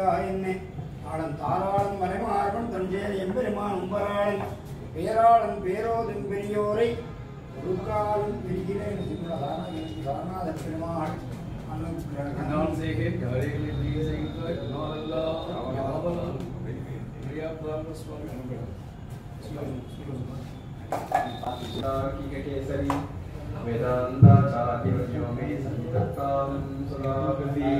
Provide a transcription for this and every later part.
என்னை ஆளன் தாராளன் மறைமாறவன் தஞ்சேரி எம்பெருமான் உம்பராளன் பேராளன் பேரோதும் பெரியோரை ஒருக்காலும் பெறுகிறேன் சாரநாத பெருமாள் நான் செய்கிறேன் கவலைகளை செய்கிறேன் केसरी वेदांताचार्यो मे संततां सुराकृति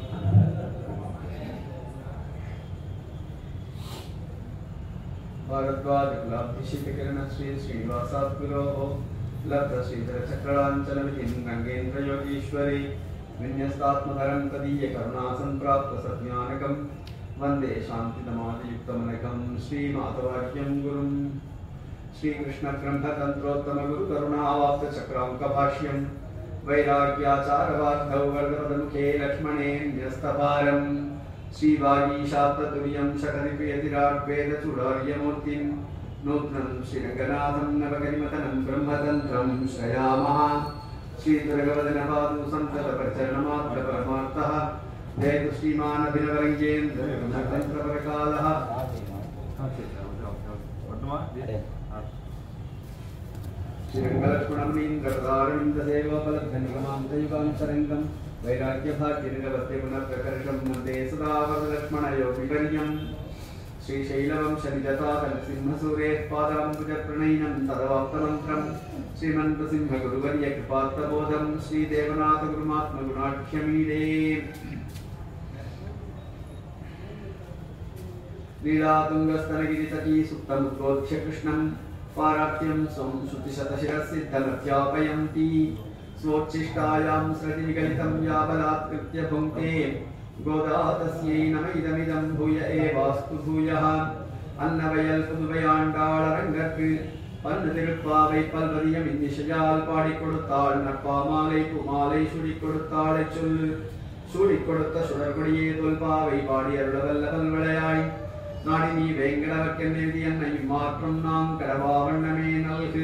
भारद्वाज गुलाब्धिशीतकिरण श्री श्रीनिवासात्पुरोः लब्ध श्रीधर चक्रांचल विधिं गंगेन्द्र योगीश्वरी विन्यस्तात्मकरं तदीय करुणा संप्राप्त सज्ञानकं वंदे शांतिदमादियुक्तमनकं श्रीमाधवार्यं गुरुं श्रीकृष्ण ब्रह्मतंत्रोत्तम गुरु करुणावाप्त चक्रांक भाष्यं वैराग्याचारवाद्धौ वरदमुखे लक्ष्मणे न्यस्तपारं श्रीवागीशाब्दतुर्यं शकतिप्रियतिराड्वेदचूडार्यमूर्तिं नूत्नं श्रीरङ्गनाथं नवकरिमतनं ब्रह्मतन्त्रं श्रयामः श्रीदुर्गवदनपादु सन्ततपरिचरणमात्रपरमार्थः जयतु श्रीमानभिनवरङ्गेन्द्र ब्रह्मतन्त्रपरकालः श्रीरङ्गलक्ष्मणमुनीन्द्रप्रदारविन्दसेवाफलधनिगमान्तयुगान्तरङ्गं वैराग्यभाग्यनिरवत्य पुनर्प्रकर्षं वन्दे सदा वरदलक्ष्मणयोगिवर्यं श्रीशैलवंशनिजतातनसिंहसूरेः पादाम्बुजप्रणयिनं तदवाप्तमन्त्रं श्रीमन्त्रसिंहगुरुवर्यकृपात्तबोधं श्रीदेवनाथगुरुमात्मगुणाढ्यमीडे लीलातुङ्गस्तनगिरितटी सुप्तमुद्बोध्य कृष्णं पाराख्यं स्वं श्रुतिशतशिरःसिद्धमध्यापयन्ती स्वोच्छिष्टायां स्रतिनिगलितं या बलात्कृत्य भुङ्क्ते गोदा तस्यै नम इदमिदं भूय एवास्तु भूयः अन्नवयल् पुதுவையாண்டாளரங்கற்கு பன்னு திருப்பாவை பல்வதியம் இன்னிசையால் பாடிக் கொடுத்தாள் நற்பாமாலை பூமாலை சுடிக் கொடுத்தாளை சொல்லு சூடிக் கொடுத்த சுடர்கொடியே தொல்பாவை பாடி அருளவல்ல பல்வளையாய் நாடி நீ வேங்கடவர்க்கென்னெழுதி என்னை மாற்றும் நாம் கடவாவண்ணமே நல்கு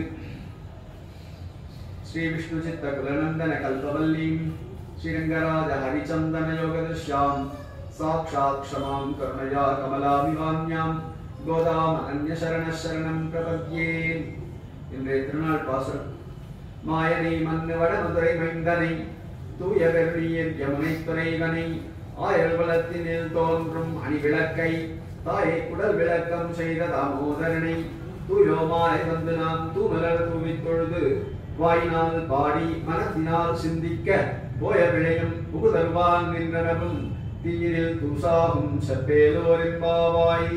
श्री विष्णु चित्त कुलनंदन कल्पवल्लीं श्रीरंगराज हरिचंदन योगदृश्यां साक्षात् क्षमां करुणया कमलाभिवान्यां गोदाम अन्य शरण शरणं प्रपद्ये इन्द्रे திருநாள் பாசுரம் மாயனை மன்னவட மதுரை மைந்தனை தூய வெள்ளியர் யமுனை துறைவனை ஆயல் வளத்தினில் தோன்றும் அணி விளக்கை தாயை குடல் விளக்கம் செய்த தாமோதரனை தூயோமாய் வந்து நாம் தூமலர் தூவித் தொழுது வாயினால் பாடி மனத்தினால் சிந்திக்க போய விளையும் புகுதல்வான் நின்றனவும் தீயினில் தூசாகும் செப்பேலோரின் பாவாய்.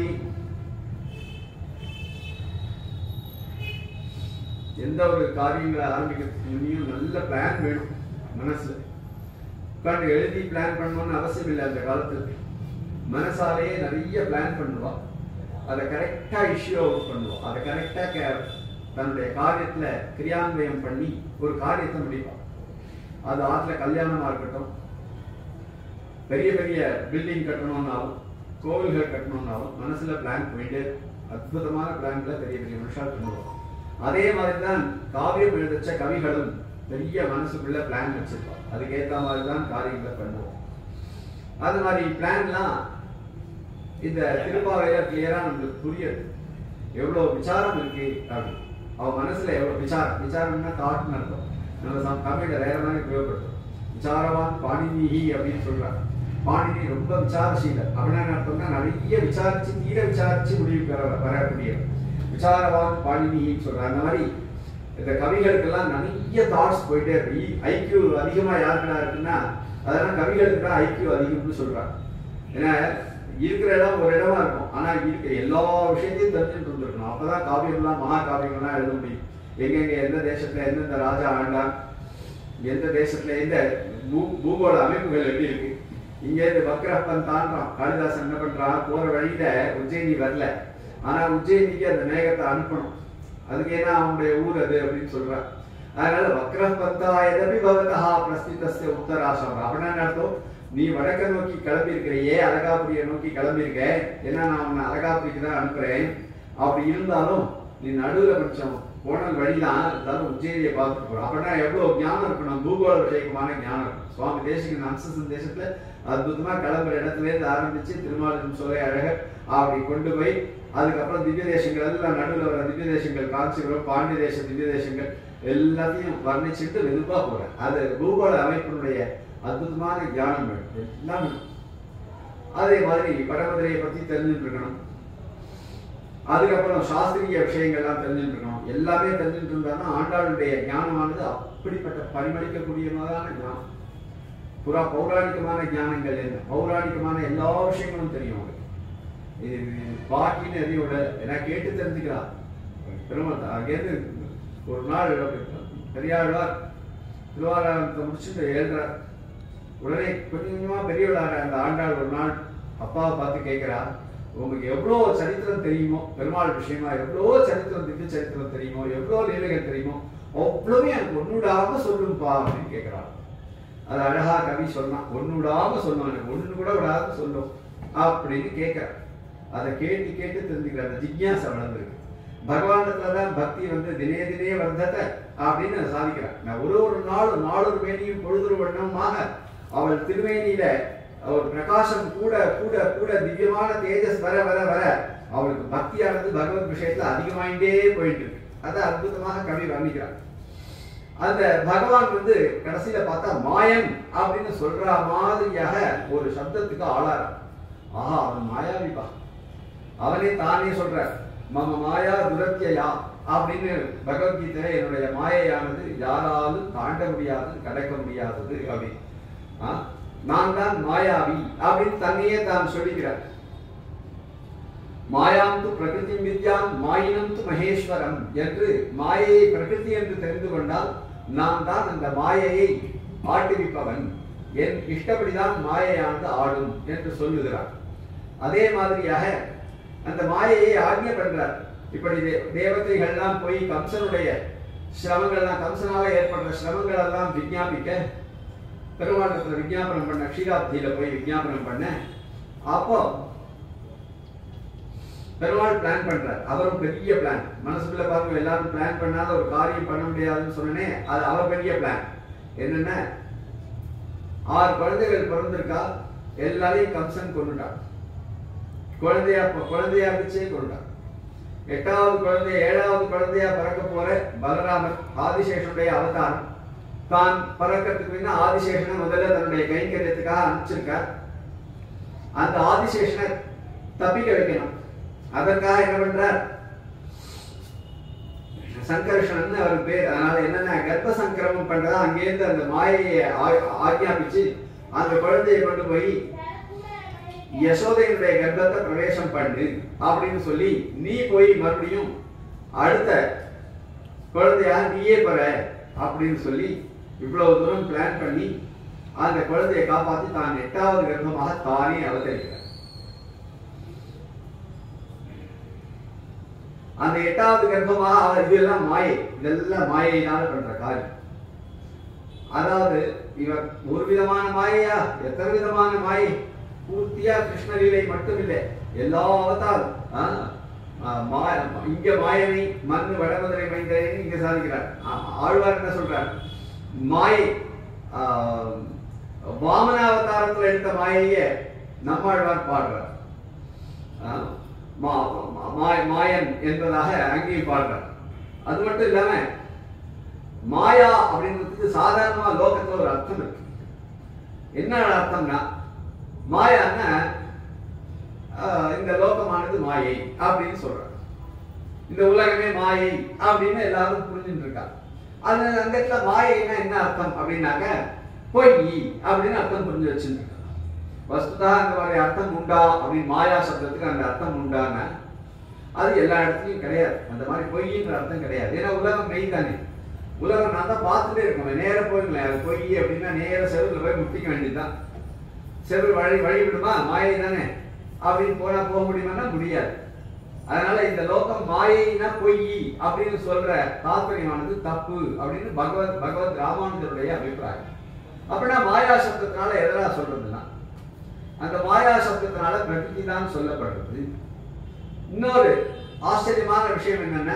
எந்த ஒரு காரியங்களை ஆரம்பிக்கிறதுக்கு நல்ல பிளான் வேணும். மனசுல உட்காந்து எழுதி பிளான் பண்ணணும்னு அவசியம் இல்லை. அந்த காலத்துல மனசாலேயே நிறைய பிளான் பண்ணுவா. அதை கரெக்டா இஷ்யூ அவுட் பண்ணுவோம். அதை கரெக்டா தன்னுடைய காரியத்துல கிரியான்வயம் பண்ணி ஒரு காரியத்தை முடிப்பான். அது ஆற்றுல கல்யாணமா இருக்கட்டும், பெரிய பெரிய பில்டிங் கட்டணும்னாலும், கோவில்கள் கட்டணும்னாலும் மனசுல பிளான் போயிட்டு அற்புதமான பிளான்ல பெரிய பெரிய மனுஷால் பண்ணுவோம். அதே மாதிரிதான் காவியம் எழுதச்ச கவிகளும் பெரிய மனசுக்குள்ள பிளான் வச்சிருப்பான். அதுக்கேற்ற மாதிரிதான் காரியங்களை பண்ணுவோம். அது மாதிரி பிளான்லாம் இந்த திருப்பாவையில கிளியரா நம்மளுக்கு புரியுது. எவ்வளவு விசாரம் இருக்கு அப்படின்னு. அவ மனசுல எவ்வளவு விசாரம்னா தாட்னு அர்த்தம். நம்ம தமிழ்ல வேற மாதிரி உபயோகப்படுத்தும். விசாரவான் பாணினிஹி அப்படின்னு சொல்றாங்க. பாணினி ரொம்ப விசாரசீலர். அப்படின்னா அர்த்தம்னா நிறைய விசாரிச்சு தீர விசாரிச்சு முடிவு வரக்கூடிய விசாரவான் பாணினின்னு சொல்றாங்க. அந்த மாதிரி இந்த கவிகளுக்கெல்லாம் நிறைய தாட்ஸ் போயிட்டே இருக்கு. ஐக்கியூ அதிகமா யாருக்குன்னா இருக்குன்னா அதெல்லாம் கவிகளுக்கு தான் ஐக்கியூ அதிகம்னு சொல்றாங்க. ஏன்னா இருக்கிற இடம் ஒரு இடமா இருக்கும். ஆனா இருக்கிற எல்லா விஷயத்தையும் தெரிஞ்சுட்டு இருந்திருக்கணும். அப்பதான் காவியம்லாம் மகா காவியங்கள்லாம் எழுத முடியும். எங்கெங்க எந்த தேசத்துல எந்தெந்த ராஜா ஆண்டான், எந்த தேசத்துல எந்த பூகோள அமைப்புகள் எப்படி இருக்கு. இங்க இருந்து வக்ரப்பன் தாண்டான். காளிதாசன் என்ன பண்றான், போற வழியில உஜ்ஜயினி வரல, ஆனா உஜ்ஜயினிக்கு அந்த மேகத்தை அனுப்பணும். அதுக்கு ஏன்னா அவனுடைய ஊர் அது அப்படின்னு சொல்றான். அதனால வக்ரப்பந்தா எதபி பவதா பிரஸ்திதஸ்ய உத்தராசம். அப்படின்னா அர்த்தம், நீ வடக்க நோக்கி கிளம்பி இருக்கிறையே, அழகாபுரியை நோக்கி கிளம்பி இருக்க, ஏன்னா நான் உன்னை அழகாபுரிக்கு தான் அனுப்புறேன். அப்படி இருந்தாலும் நீ நடுவுல கொஞ்சம் போனல் வழிதான் இருந்தாலும் உஜ்ஜயினியை பார்த்துட்டு போறோம். அப்படின்னா எவ்வளவு ஞானம் இருக்கணும், பூகோள விஷயமான ஞானம் இருக்கும். சுவாமி தேசிகன் அம்ச சந்தேசத்துல அற்புதமா கிளம்புற இடத்துல இருந்து ஆரம்பிச்சு திருமாலின் சோலை அழகர் அப்படி கொண்டு போய் அதுக்கப்புறம் திவ்ய தேசங்கள் எல்லாம் நடுவில் வர திவ்ய தேசங்கள் காஞ்சிபுரம் பாண்டிய தேச திவ்ய தேசங்கள் எல்லாத்தையும் வர்ணிச்சுட்டு வெறுப்பா போறேன். அது பூகோள அமைப்பினுடைய அற்புதமான ஞானம் எல்லாம். அதே மாதிரி வடமதுரையை பத்தி தெரிஞ்சுட்டு இருக்கணும். அதுக்கப்புறம் சாஸ்திரிய விஷயங்கள்லாம் தெரிஞ்சுட்டு இருக்கணும். எல்லாமே தெரிஞ்சுட்டு இருந்தாலும் ஆண்டாளுடைய ஞானமானது அப்படிப்பட்ட பரிமளிக்கக்கூடியமான ஞானம். பௌராணிகமான ஞானங்கள் என்ன, பௌராணிகமான எல்லா விஷயங்களும் தெரியும் அவங்களுக்கு. இது பாட்டின்னு எதையோட ஏன்னா கேட்டு தெரிஞ்சுக்கிறான். பெருமாள் அங்கேருந்து ஒரு நாள் பெரியாழ்வார் திருவாரூரத்தை முடிச்சுட்டு எழுதுறார். உடனே கொஞ்சம் கொஞ்சமா பெரியவளார அந்த ஆண்டாள் ஒரு நாள் அப்பாவை பார்த்து கேட்கிறா, உங்களுக்கு எவ்வளோ சரித்திரம் தெரியுமோ, பெருமாள் விஷயமா எவ்வளோ சரித்திரம் திவ்ய சரித்திரம் தெரியுமோ, எவ்வளோ லீலைகள் தெரியுமோ, அவ்வளவே எனக்கு ஒன்னுடாம சொல்லும்பா அப்படின்னு கேட்கிறாள். அது அழகா கவி சொன்னான், ஒன்னுடாம சொன்னோம், எனக்கு ஒண்ணு கூட விடாம சொல்லும் அப்படின்னு கேட்கிறார். அதை கேட்டு கேட்டு தெரிஞ்சுக்கிற அந்த ஜிக்யாசை வளர்ந்துருக்கு. பகவானத்துலதான் பக்தி வந்து தினே தினே வர்த்தத்தை அப்படின்னு சாதிக்கிறார். நான் ஒரு நாளொரு மேனியும் பொழுதொரு வண்ணமாக அவள் திருமேனியில ஒரு பிரகாசம் கூட கூட கூட திவ்யமான தேஜஸ் வர வர வர அவளுக்கு பக்தியானது பகவத் விஷயத்துல அதிகமாயிட்டே போயிட்டு இருக்கு. அதை அற்புதமாக கவி வர்ணிக்கிறார். அந்த பகவான் வந்து கடைசியில பார்த்தா மாயன் அப்படின்னு சொல்ற மாதிரியாக ஒரு சப்தத்துக்கு ஆளாரான். ஆஹா, அவன் மாயாவிப்பா, அவனே தானே சொல்ற மம மாயா துரத்தியா அப்படின்னு பகவத்கீதை என்னுடைய மாயையானது யாராலும் தாண்ட முடியாது, கடக்க முடியாதது அப்படின்னு. நான் தான் மாயாவி அப்படின்னு தன்னையே தான் சொல்லிக்கிறார். மாயாம் து பிரகிருதி வித்யாம் மாயினம் து மகேஸ்வரம் என்று மாயையை பிரகிருதி என்று தெரிந்து கொண்டால் நான் தான் அந்த மாயையை ஆட்டுவிப்பவன், என் இஷ்டப்படிதான் மாயையானது ஆடும் என்று சொல்லுகிறார். அதே மாதிரியாக அந்த மாயையை ஆజ్ఞ பண்றார். இப்படி தேவதைகள்லாம் போய் கம்சனுடைய சிரமங்கள்லாம், கம்சனால ஏற்படுற சிரமங்கள் எல்லாம் விஞ்ஞாபிக்க பெருமாண்டத்துல விஞ்ஞாபனம் பண்ண, க்ஷீராப்தியில போய் விஞ்ஞாபனம் பண்ண, அப்போ பெருமாள் பிளான் பண்றார். அவரும் பெரிய பிளான் மனசுக்குள்ள பாருங்க. எல்லாரும் பிளான் பண்ணாத ஒரு காரியம் பண்ண முடியாதுன்னு சொன்னனே, அது அவர் பெரிய பிளான். என்னென்ன, 6 குழந்தைகள் பிறந்திருக்கா, எல்லாரையும் கம்சன் கொண்டுட்டான். குழந்தையா இருந்துச்சே கொண்டுட்டான். 8வது குழந்தை 7வது குழந்தையா பிறக்க போற பலராமர் ஆதிசேஷனுடைய அவதாரம். தான் பறக்கிறதுக்கு முன்ன ஆதிசேஷனை முதல்ல தன்னுடைய கைங்கரியத்துக்காக அனுப்பிச்சிருக்கார். அந்த ஆதிசேஷனை தப்பிக்க வைக்கணும். அதற்காக என்ன பண்றார், சங்கர்ஷன் அவருக்கு பேர். அதனால என்னென்ன கர்ப்ப சங்கிரமம் பண்றதா, அங்கேருந்து அந்த மாயையை ஆக்ஞாபிச்சு அந்த குழந்தையை கொண்டு போய் யசோதையினுடைய கர்ப்பத்தை பிரவேசம் பண்ணு அப்படின்னு சொல்லி, நீ போய் மறுபடியும் அடுத்த குழந்தையா நீயே பெற அப்படின்னு சொல்லி இவ்வளவு தூரம் பிளான் பண்ணி அந்த குழந்தையை காப்பாற்றி தான் 8வது கர்ப்பமாக தானே அவதரிக்கிறார். அந்த 8வது கர்ப்பமாக இதெல்லாம் மாயை, இதெல்லாம் மாயையினால பண்ற காரியம். அதாவது இவர் ஒரு விதமான மாயையா, எத்தனை விதமான மாயை. பூர்த்தியா கிருஷ்ணலீலை மட்டும் இல்லை, எல்லா அவதாரம். இங்க மாயனை மண்ணு வடமதுரை மைந்தனை இங்க சாதிக்கிறார். ஆழ்வார் என்ன சொல்றார், மாயை வாமனாவதாரத்துல எடுத்த மாயைய நம்மாழ்வார் பாடுறார். மாயன் என்பதாக அங்கேயும் பாடுறார். அது மட்டும் இல்லாம மாயா அப்படின்றதுக்கு சாதாரணமா லோகத்துல ஒரு அர்த்தம் இருக்கு. என்ன அர்த்தம்னா, மாயான்னா இந்த லோகமானது மாயை அப்படின்னு சொல்றாங்க. இந்த உலகமே மாயை அப்படின்னு எல்லாரும் புரிஞ்சுட்டு இருக்காங்க. அது அந்த இடத்துல மாயைன்னா என்ன அர்த்தம் அப்படின்னாக்க பொய் அப்படின்னு அர்த்தம் புரிஞ்சு வச்சுருக்காங்க. வஸ்துதா அந்த மாதிரி அர்த்தம் உண்டா அப்படின்னு, மாயா சப்தத்துக்கு அந்த அர்த்தம் உண்டான அது எல்லா இடத்துலையும் கிடையாது. அந்த மாதிரி பொய்ன்ற அர்த்தம் கிடையாது. ஏன்னா உலகம் மெய் தானே. உலகம் நான் தான் பார்த்துட்டே இருக்கோம். நேர போயிருங்களேன், அது பொய் அப்படின்னா நேர செவரில் போய் முட்டிக்க வேண்டியதுதான். செவரு வழி விடுமா, மாயை தானே அப்படின்னு போக முடியுமான்னா முடியாது. அதனால இந்த லோகம் மாயைனா பொய் அப்படின்னு சொல்ற தாத்பரியமானது தப்பு அப்படின்னு பகவத் ராமானுஜருடைய அபிப்பிராயம். அப்படின்னா மாயா சப்தத்தினால எதனா சொல்றதுன்னா, அந்த மாயா சப்தத்தினால பிரகிருதி தான் சொல்லப்படுறது. இன்னொரு ஆச்சரியமான விஷயம் என்னன்னா,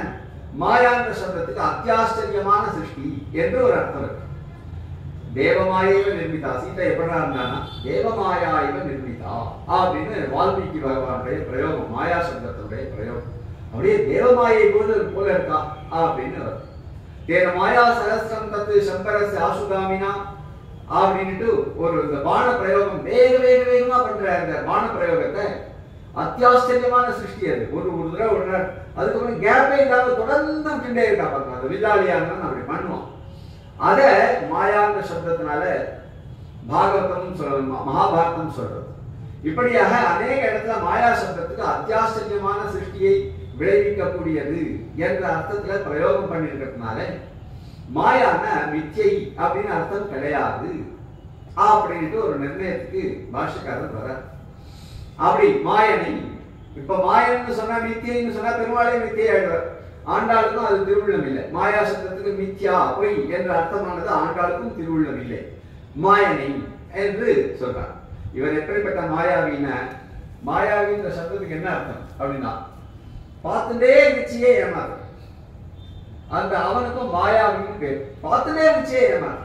மாயான்ற சப்தத்துக்கு அத்தியாச்சரியமான சிருஷ்டி என்று ஒரு அர்த்தம் இருக்கு. தேவமாயைவ நிர்மிதா, சீதை எப்படா இருந்தானா தேவமாயாய்வ நிர்மிதா அப்படின்னு வால்மீகி பகவானுடைய பிரயோகம், மாயா சப்தத்துடைய பிரயோகம். அப்படியே தேவமாயை போல இருக்கா அப்படின்னு தேன மாயா சகஸ்ரம் தத்து சம்பரஸ்ய ஆசுகாமினா அப்படின்ட்டு ஒரு இந்த பான பிரயோகம் வேகமா பண்ற அந்த பான பிரயோகத்தை அத்தியாச்சரியமான சிருஷ்டி அது. ஒரு தடவை விடுறாரு, அதுக்கப்புறம் கேப்பே இல்லாம தொடர்ந்து விட்டுட்டே இருக்கா பாருங்க. அந்த வில்லாளியான்னு அப்படி பண்ணுவோம். அத மாயான்ற சப்தத்தினால பாகவதம் சொல்றது, மகாபாரதம் சொல்றது. இப்படியாக அநேக இடத்துல மாயா சப்தத்துக்கு அத்தியாச்சரியமான சிருஷ்டியை விளைவிக்கக்கூடியது என்ற அர்த்தத்துல பிரயோகம் பண்ணிருக்கிறதுனால மாயான மித்யை அப்படின்னு அர்த்தம் கிடையாது அப்படின்ட்டு ஒரு நிர்ணயத்துக்கு பாஷ்யக்காரர் வர. அப்படி மாயனை இப்ப மாயன்னு சொன்னா மித்தியன்னு சொன்னா பெருமாளே மித்தியை ஆயிடுவார். ஆண்டாளுக்கும் அது திருவுள்ளம் இல்லை. மாயா சப்தத்துக்கு மித்யா பொய் என்ற அர்த்தமானது ஆண்டாளுக்கும் திருவுள்ளம் இல்லை. மாயனை என்று சொல்றார். இவர் எப்படிப்பட்ட மாயாவின? மாயாவின்ற சப்தத்துக்கு என்ன அர்த்தம் அப்படின்னா பார்த்துட்டே இருந்துச்சியே ஏமாறு. அந்த அவனுக்கும் மாயாவின்னு பேர். பார்த்துட்டே இருந்துச்சே ஏமாறு.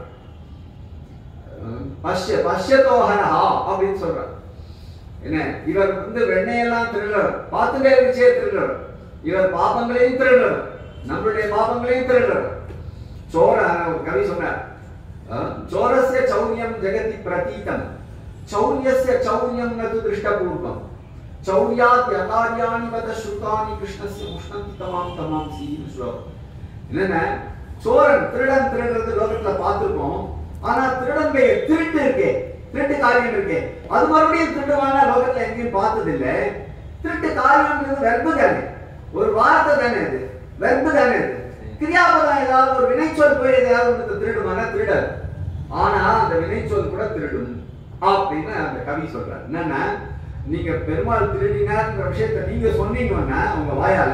பஷ்யதோஹனஹா அப்படின்னு சொல்றார். என்ன, இவர் வெண்ணையெல்லாம் திருடுறவர், பார்த்துட்டே இருந்துச்சே திருடுறவர். இவர் பாபங்களையும் திருடுறவர், நம்மளுடைய பாபங்களையும் திருடுறவர். சோர கவி சொன்னார், சோரஸ்ய சௌரியம் ஜெகதி பிரதீதம், சௌரியஸ்ய சௌரியம் நது திருஷ்டபூர்வம், சௌரியாத் யகார்யாணி வத ஸ்ருதானி கிருஷ்ணஸ்ய உஷ்ணந்தி தமாம் தமாம் சீன்னு ஸ்லோகம். என்னன்னா சோரன் திருடன் திருடுறது லோகத்துல பார்த்திருக்கோம். ஆனா திருடன் திருட்டு இருக்கே, திருட்டு காரியம் இருக்கே, அது மறுபடியும் திருடுவான லோகத்துல எங்கேயும் பார்த்தது இல்லை. திருட்டு காரியம் வெர்பு தானே, ஒரு வார்த்தை தானே, அது வெர்பு தானே, அது கிரியாபதம். ஏதாவது ஒரு வினைச்சொல் போய் ஏதாவது திருடுமான திருடாது. ஆனா அந்த வினைச்சொல் கூட திருடும் அப்படின்னு அந்த கவி சொல்றாரு. என்னன்னா நீங்க பெருமாள் திருடினார்ன்ற விஷயத்த நீங்க சொன்னீங்கன்னா உங்க வாயால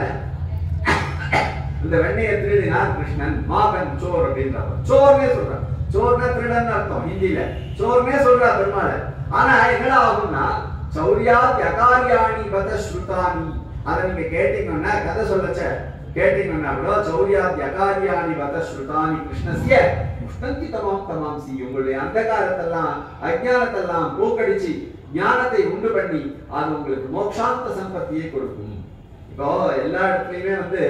இந்த வெண்ணையை திருடினார் கிருஷ்ணன், மாகன் சோர் அப்படின்றார். சோர்னே சொல்றார். சோர்னா திருடன் அர்த்தம் ஹிந்தியில. சோர்னே சொல்றார் பெருமாள். ஆனா என்ன ஆகும்னா சௌரியாத் யகார்யாணி வத ஸ்ருதானி, அதை நீங்க கேட்டீங்கன்னா கதை சொல்லச்ச கேட்டீங்கன்னா கூட சௌரியாத் யகார்யாணி வத ஸ்ருதானி கிருஷ்ணஸ்ய உஷ்ணந்தி தமாம் தமாம் சி, உங்களுடைய அந்தகாரத்தெல்லாம் அஜ்ஞானத்தெல்லாம் போக்கடிச்சு ஞானத்தை உண்டு பண்ணி அது உங்களுக்கு மோட்சாந்த சம்பத்தியை கொடுக்கும். இப்போ எல்லா இடத்துலயுமே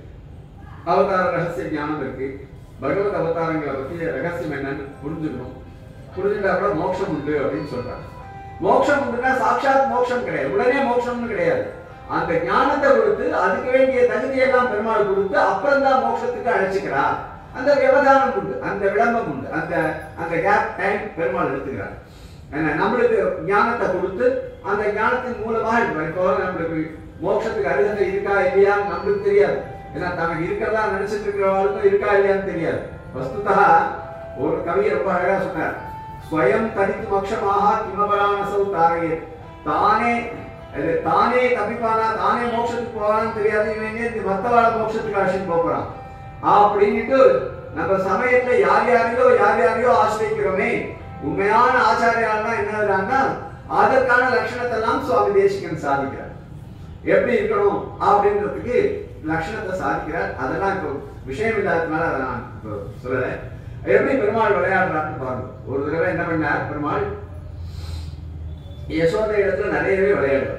அவதார ரகசிய ஞானம் இருக்கு. பகவத் அவதாரங்களை பத்தி ரகசியம் என்னன்னு புரிஞ்சுக்கணும். புரிஞ்சுட்டா கூட மோட்சம் உண்டு அப்படின்னு சொல்றாங்க. மோட்சம் உண்டுன்னா சாட்சாத் மோட்சம் கிடையாது, உடனே மோட்சம்னு கிடையாது. அந்த ஞானத்தை கொடுத்து அதுக்கு வேண்டிய தகுதியெல்லாம் பெருமாள் கொடுத்து அப்புறம் தான் மோட்சத்துக்கு அழைச்சிக்கிறார். அந்த விவதானம் உண்டு, அந்த விளம்பம் உண்டு, அந்த கேப் டைம் பெருமாள் எடுத்துக்கிறார். நம்மளுக்கு ஞானத்தை கொடுத்து அந்த ஞானத்தின் மூலமாக இப்போ நம்மளுக்கு மோட்சத்துக்கு அருகதை இருக்கா இல்லையான்னு நம்மளுக்கு தெரியாது. ஏன்னா தனக்கு இருக்கிறதா நினைச்சிட்டு இருக்கிறவங்களுக்கும் இருக்கா இல்லையான்னு தெரியாது. வஸ்துதா ஒரு கவி ரொம்ப அழகா சொன்னார், ஸ்வயம் தரித்து மோட்சமாக கிமபரானசௌ தாரையே, தானே தப்பிப்பானா, தானே மோட்சத்துக்கு போவான்னு தெரியாது, இவங்க மத்தவாழ மோட்சத்துக்கு அழைச்சிட்டு போறான் அப்படின்ட்டு நம்ம சமயத்துல யார் யாரையோ ஆசிரியக்கிறோமே. உண்மையான ஆச்சாரியால்தான் என்னன்னா அதற்கான லட்சணத்தை எல்லாம் சுவாமி தேசிகன் சாதிக்கிறார். எப்படி இருக்கணும் அப்படின்றதுக்கு லட்சணத்தை சாதிக்கிறார். அதெல்லாம் இப்போ விஷயம் இல்லாததுனால அதை நான் இப்போ சொல்லல. எப்படி பெருமாள் விளையாடுறான்னு பாருங்க. ஒரு தடவை என்ன பண்ணார் பெருமாள், யசோதை இடத்துல நிறையவே விளையாடுவார்.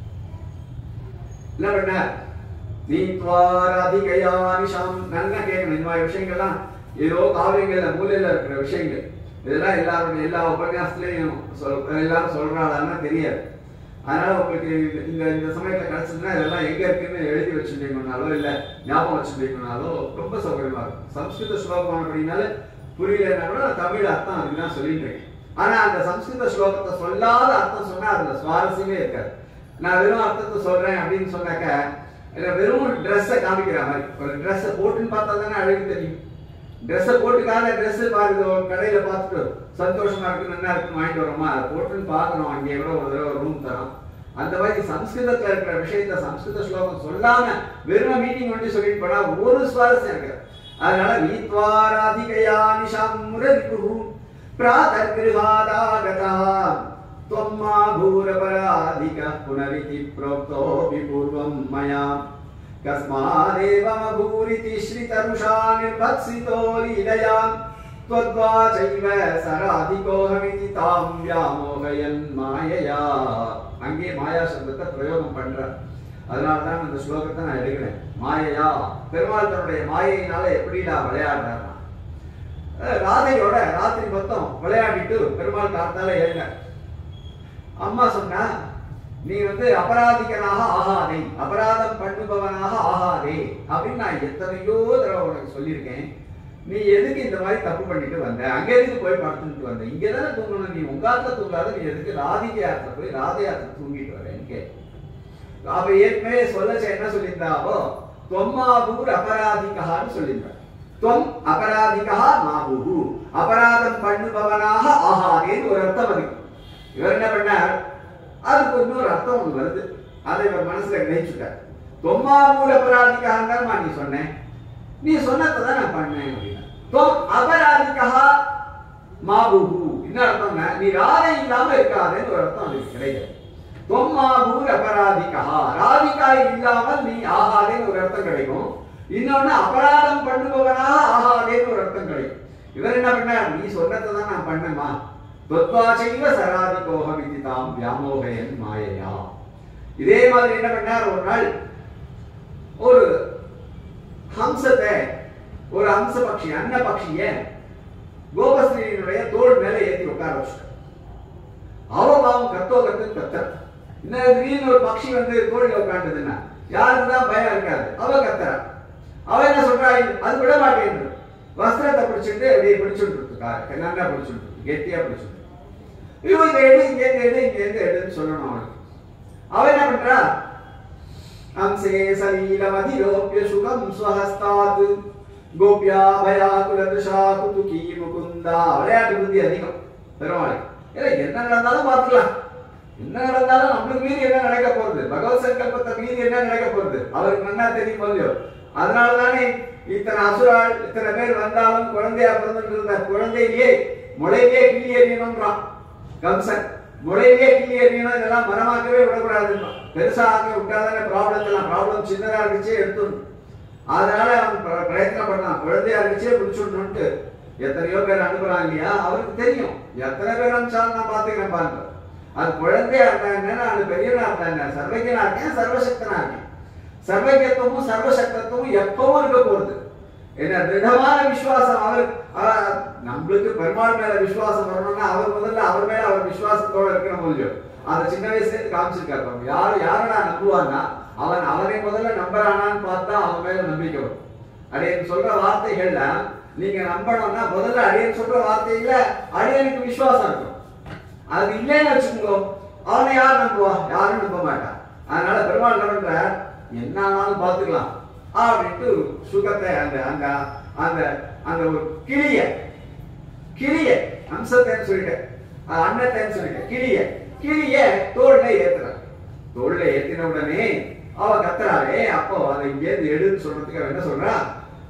என்ன பண்ணார், நீத்வாராதிகயானிஷாம், நல்லா கேட்கணும். இந்த மாதிரி விஷயங்கள்லாம் ஏதோ காவியங்கள்ல மூலையில இருக்கிற விஷயங்கள். இதெல்லாம் எல்லா உபன்யாசத்துலயும் எல்லாரும் சொல்றாளான்னா தெரியாது. அதனால உங்களுக்கு இந்த சமயத்துல கிடைச்சதுன்னா இதெல்லாம் எங்க இருக்குன்னு எழுதி வச்சுட்டீங்கன்னாலோ இல்ல ஞாபகம் வச்சுட்டீங்கன்னாலோ ரொம்ப சௌகரியமா இருக்கும். சம்ஸ்கிருத ஸ்லோகம் அப்படின்னால புரியலன்னா கூட தமிழ் அர்த்தம் அதுக்குதான் சொல்லிட்டு இருக்கேன். ஆனா அந்த சம்ஸ்கிருத ஸ்லோகத்தை சொல்லாத அர்த்தம் சொன்னா அதுல சுவாரஸ்யமே இருக்காது. நான் வெறும் அர்த்தத்தை சொல்றேன் அப்படின்னு சொன்னாக்க வெறும் ட்ரெஸ்ஸை காமிக்கிற மாதிரி, ஒரு ட்ரெஸ்ஸை போட்டுன்னு பார்த்தா தானே அழகு தெரியும். ட்ரெஸ்ஸை போட்டுக்காத ட்ரெஸ் பாருங்க, கடையில பார்த்துட்டு சந்தோஷமா இருக்கு நல்லா இருக்குன்னு வாங்கிட்டு வரோமா, அதை போட்டுன்னு பார்க்கணும். அங்கே கூட ஒரு தடவை ரூம் தரோம். அந்த மாதிரி சம்ஸ்கிருதத்துல இருக்கிற விஷயத்த சம்ஸ்கிருத ஸ்லோகம் சொல்லாம வெறும் மீட்டிங் வந்து சொல்லிட்டு போனா ஒரு சுவாரஸ்யம் இருக்கு. அதனால நீத்வாராதிகயானிஷாம் முரவிபு பிராதர்கிருஹாதாகதா त्वम्मा भूरपराधिकः पुनरिति प्रोक्तोऽपि पूर्वं मया कस्मादेवमभूरिति श्रीतरुषा निर्भत्सितो लीलया त्वद्वाचैव सराधिकोहमिति तां व्यामोहयन् मायया. அங்கே மாயா சப்தத்தை பிரயோகம் பண்ற. அதனால தான் இந்த ஸ்லோகத்தை நான் எடுக்கிறேன். மாயையா, பெருமாள் தன்னுடைய மாயையினால எப்படிடா விளையாடுறாருன்னா, ராதையோட ராத்திரி மொத்தம் விளையாடிட்டு பெருமாள் காத்தால எழுந்த. அம்மா சொன்னா, நீ அபராதிகனாக ஆகாதே, அபராதம் பண்ணுபவனாக ஆகாதே அப்படின்னு நான் எத்தனையோ தடவை உனக்கு சொல்லியிருக்கேன். நீ எதுக்கு இந்த மாதிரி தப்பு பண்ணிட்டு வந்த? அங்க எதுக்கு போய் படுத்துட்டு வந்த? இங்கதானே தூங்கணும். நீ உங்காத்துல தூங்காத, நீ எதுக்கு ராதிகையாத்துல போய் ராதையாத்துல தூங்கிட்டு வரேன்னு கேட்டு. அப்ப ஏற்கனவே சொல்லச்ச என்ன சொல்லியிருந்தாவோ, தொம்மாபூர் அபராதிகான்னு சொல்லியிருந்தார். தொம் அபராதிகா மாபூ, அபராதம் பண்ணுபவனாக ஆகாதேன்னு ஒரு அர்த்தம் இருக்கு. இவர் என்ன பண்ணார், அதுக்கு இன்னொரு அர்த்தம் ஒண்ணு வருது. அதை இவர் மனசுல கிரகிச்சுட்டார். தொம்மாபூர் அபராதிகான்னு நீ சொன்னேன், நீ சொன்னதான் நான் பண்ணேன் அப்படின்னா. தொம் அபராதிகா மாபூ என்ன அர்த்தம்னா, நீ ராதை இல்லாம இருக்காதுன்னு ஒரு அர்த்தம் அதுக்கு கிடையாது. தொம்மாபூர் அபராதிகா, ராதிகாய் இல்லாமல் நீ ஆகாதேன்னு ஒரு அர்த்தம் கிடைக்கும். இன்னொன்னு அபராதம் பண்ணுபவனாக ஆகாதேன்னு ஒரு அர்த்தம் கிடைக்கும். இவர் என்ன பண்ணார், நீ சொன்னதான் நான் பண்ணேமா. தொத்வாசைவ சராதிகோகம் இது தாம் வியாமோகயன் மாயையா. இதே மாதிரி என்ன பண்ணார், ஒரு நாள் ஒரு ஹம்சத்தை, ஒரு ஹம்ச பட்சி, அன்ன பட்சிய கோபஸ்ரீனுடைய தோல் மேல ஏற்றி உட்கார வச்சுட்டார். அவ பாவம் கத்தோ கத்துன்னு கத்துற. இன்னும் திடீர்னு ஒரு பட்சி தோல்ல உட்காந்துதுன்னா யாருக்கு தான் பயம் இருக்காது. அவ கத்துறா. அவ என்ன சொல்றா, அது விட மாட்டேன், வஸ்திரத்தை பிடிச்சிட்டு அப்படியே பிடிச்சுட்டு இருக்கு, நல்லா பிடிச்சுட்டு இருக்கு, கெட்டியா பிடிச்சுட்டு. இவன் இங்க எடு, இங்க எடு, இங்க எடுன்னு சொல்லணும் அவனுக்கு. அவ என்ன பண்றா, அம்சே சலீலமதிரோப்ய சுகம் ஸ்வஹஸ்தாத் கோப்யா பயாகுலதுஷா குதுகி முகுந்தா. விளையாட்டு புத்தி அதிகம் பெருமாள். என்ன நடந்தாலும் பார்த்துக்கலாம், என்ன நடந்தாலும் நம்மளுக்கு மீறி என்ன நடக்க போறது, பகவத் சங்கல்பத்தை மீறி என்ன நடக்க போறது அவருக்கு நல்லா தெரியும் இல்லையோ. அதனாலதானே இத்தனை அசுரால் இத்தனை பேர் வந்தாலும் குழந்தையா பிறந்துட்டு இருந்த குழந்தையிலேயே முளையிலே கிள்ளி எறியணும்ன்றான் கம்சன். முளையிலே கிள்ளி எறியணும், இதெல்லாம் மரமாக்கவே விடக்கூடாது. பெருசா ஆக்கி விட்டாதானே ப்ராப்ளம் சின்னதா இருந்துச்சே எடுத்துடணும். அதனால அவன் பிரயத்னம் பண்ணான், குழந்தையா இருந்துச்சே பிடிச்சுடணும்ட்டு. எத்தனையோ பேர் அனுப்புறாங்க இல்லையா, அவருக்கு தெரியும் எத்தனை பேர் அனுப்பிச்சாலும் நான் பாத்துக்கிறேன் பாருங்க. அது குழந்தையா இருந்தாங்கன்னா, அது பெரியவனா இருந்தாங்க, சர்வஜனா இருக்கேன், சர்வசக்தனா இருக்கேன். சர்வஜத்துவமும் சர்வசக்தத்துவம் எப்பவும் இருக்க போறது. என்ன திடமான விசுவாசம் அவர். நம்மளுக்கு பெருமாள் மேல விசுவாசம் வரணும்னா அவர் முதல்ல அவர் மேல அவர் விசுவாசத்தோட இருக்கிற முடியும். அந்த சின்ன வயசுல காமிச்சிருக்காரு. யாரடா நம்புவான்னா அவனை முதல்ல நம்புறானான்னு பார்த்தா அவன் மேல நம்பிக்கை வரும். அடியன் சொல்ற வார்த்தைகள்ல நீங்க நம்பணும்னா முதல்ல அடியன் சொல்ற வார்த்தையில அடியனுக்கு விசுவாசம் இருக்கும். அது இல்லைன்னு வச்சுக்கோ, அவனை யார் நம்புவா? யாரும் நம்ப மாட்டான். அதனால பெருமாள் நம்புற என்ன ஆனாலும் பாத்துக்கலாம் அப்படின்ட்டு சுகத்தை அந்த அந்த அந்த அந்த ஒரு கிளிய அம்சத்தைன்னு சொல்லிட்டேன், அன்னத்தைன்னு சொல்லிட்டேன், கிளிய தோல்ல ஏத்துறான். தோல்ல ஏத்தின உடனே அவ கத்துறாளே, அப்போ அதை இங்க இருந்து எடுன்னு சொல்றதுக்கு அவன் என்ன சொல்றான்,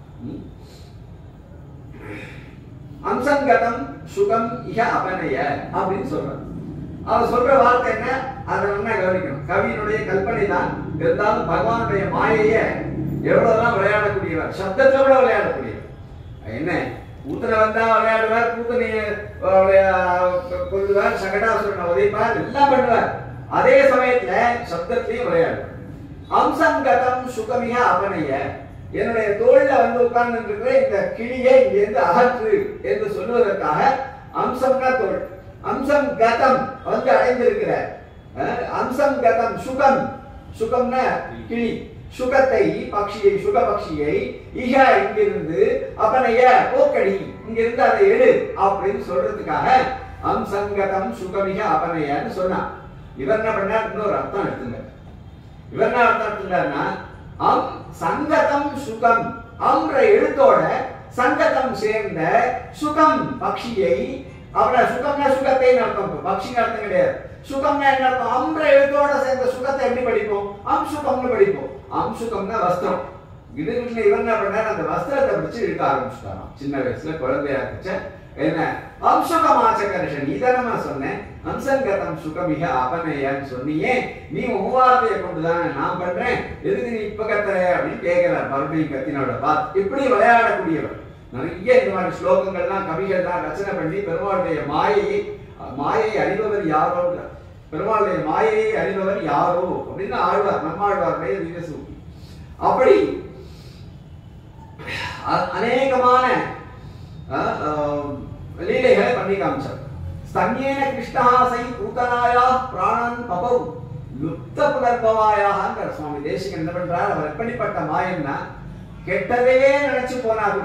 அம்சங்கதம் சுகம் இக அபனய அப்படின்னு சொல்றான். அவ சொல்ற வார்த்தை என்ன, அதை நல்லா கவனிக்கணும். கவியினுடைய கல்பனை தான் இருந்தாலும் பகவானுடைய மாயைய எவ்வளவுதான் விளையாடக்கூடியவர், சப்தத்துல கூட விளையாடக்கூடியவர். என்ன ஊத்தனை வந்தா விளையாடுவார், பூத்தனைய கொள்ளுவார், சகடாசுரனை உதைப்பார், எல்லாம் பண்ணுவார். அதே சமயத்துல சப்தத்திலையும் விளையாடுவார். அம்சங்கதம் சுகமிக அபனய, என்னுடைய தோல்ல உட்கார்ந்து இருக்கிற இந்த கிளியை இங்கிருந்து அகற்று என்று சொல்லுவதற்காக அம்சம்னா தோல், அம்சம் கதம் அடைந்திருக்கிற அம்சம் கதம் சுகம், சுகம்னா கிளி, சுகத்தை பக்ஷியை சுக பக்ஷியை இக இங்கிருந்து அபனைய போக்கடி இங்கிருந்து அதை எடு அப்படின்னு சொல்றதுக்காக அம்சங்கதம் சுகமிக அபனையன்னு சொன்னான். இவர் என்ன பண்ணார், இன்னொரு அர்த்தம் எடுத்துங்க. இவர் என்ன அர்த்தம் எடுத்துட்டாருன்னா, அம் சங்கதம் சுகம், அம்ன்ற எழுத்தோட சங்கதம் சேர்ந்த சுகம் பக்ஷியை, அவன சுகம்னா சுகத்தை அர்த்தம், பக்ஷின்னு அர்த்தம் கிடையாது. சுகம்னா என்ன அர்த்தம், அம்ன்ற எழுத்தோட சேர்ந்த சுகத்தை எப்படி படிப்போம், அம் சுகம்னு படிப்போம். அம் சுகம்னா வஸ்திரம். இவர் என்ன பண்ணார், அந்த வஸ்திரத்தை பிடிச்சு இழுக்க ஆரம்பிச்சுட்டாராம். சின்ன வயசுல குழந்தையா இருந்துச்ச என்ன அம்சுகமாச்சகர்ஷன் இதனமா சொன்னேன். அம்சங்கதம் சுகமிக அபநயன்னு சொன்னியே, நீ உவார்த்தையை கொண்டுதானே நான் பண்றேன், எதுக்கு நீ இப்ப கத்துற அப்படின்னு கேட்கிறார். மறுபடியும் கத்தினோட பார்த்து இப்படி விளையாடக்கூடியவர். நிறைய இந்த மாதிரி ஸ்லோகங்கள்லாம் கவிகள்லாம் ரச்சனை பண்ணி பெருமாளுடைய மாயை அறிபவர் யாரோ, பெருமாளுடைய மாயையை அறிபவர் யாரோ அப்படின்னு ஆழ்வார், நம்மாழ்வாருடைய திவ்யசூக்தி. அப்படி அநேகமான லீலைகளை பண்ணி காமிச்சார். ஸ்தன்யேன கிருஷ்ணஹாசை பூதனாயா பிராணன் பபௌ லுப்த புனர்பவாயாக சுவாமி தேசிகன் என்ன பண்றார், அவர் எப்படிப்பட்ட மாயம்னா கெட்டதையே நினைச்சு போனா கூட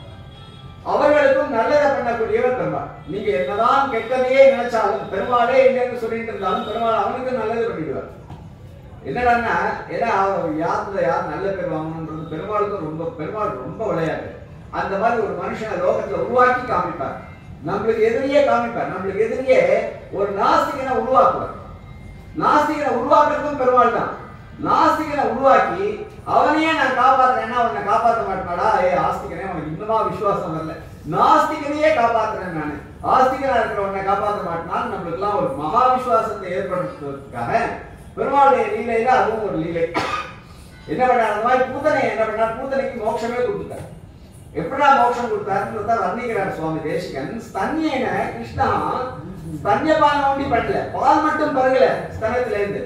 அவர்களுக்கும் நல்லதை பண்ணக்கூடியவர் பெருமாள். நீங்க என்னதான் கெட்டதையே நினைச்சாலும் பெருமாளே இல்லைன்னு சொல்லிட்டு இருந்தாலும் பெருமாள் அவனுக்கு நல்லது பண்ணிடுவார். என்னடான்னா ஏன்னா யார் நல்ல பேர் வாங்கணுன்றது பெருமாள் ரொம்ப விளையாட்டு. அந்த மாதிரி ஒரு மனுஷனை லோகத்துல உருவாக்கி காமிப்பார், நம்மளுக்கு எதிரியே காமிப்பார். நம்மளுக்கு எதிரியே ஒரு நாஸ்திகனை உருவாக்குவார். நாஸ்திகனை உருவாக்குறதும் பெருமாள் தான். நாஸ்திகனை உருவாக்கி அவனையே நான் காப்பாத்துறேன்னா அவனை காப்பாற்ற மாட்டாடா, ஆஸ்திகனே அவனுக்கு இன்னுமா விசுவாசம் வரல, நாஸ்திகனையே காப்பாத்துறேன் நான், ஆஸ்திகனா இருக்கிறவனை காப்பாற்ற மாட்டான். நம்மளுக்கு எல்லாம் ஒரு மகா விசுவாசத்தை ஏற்படுத்துவதற்காக பெருமாளுடைய லீலையில அதுவும் ஒரு லீலை. என்ன பண்ணார், அந்த மாதிரி பூதனை என்ன பண்ணார், பூதனைக்கு மோட்சமே கொடுத்துட்டார். எப்படா மோட்சம் கொடுத்தாருன்னு வர்ணிக்கிறார் சுவாமி தேசிகன். ஸ்தன்யேன கிருஷ்ணா ஸ்தன்யபானம் ஒண்டி பண்ணல, பால் மட்டும் பருகல ஸ்தனத்துல இருந்து,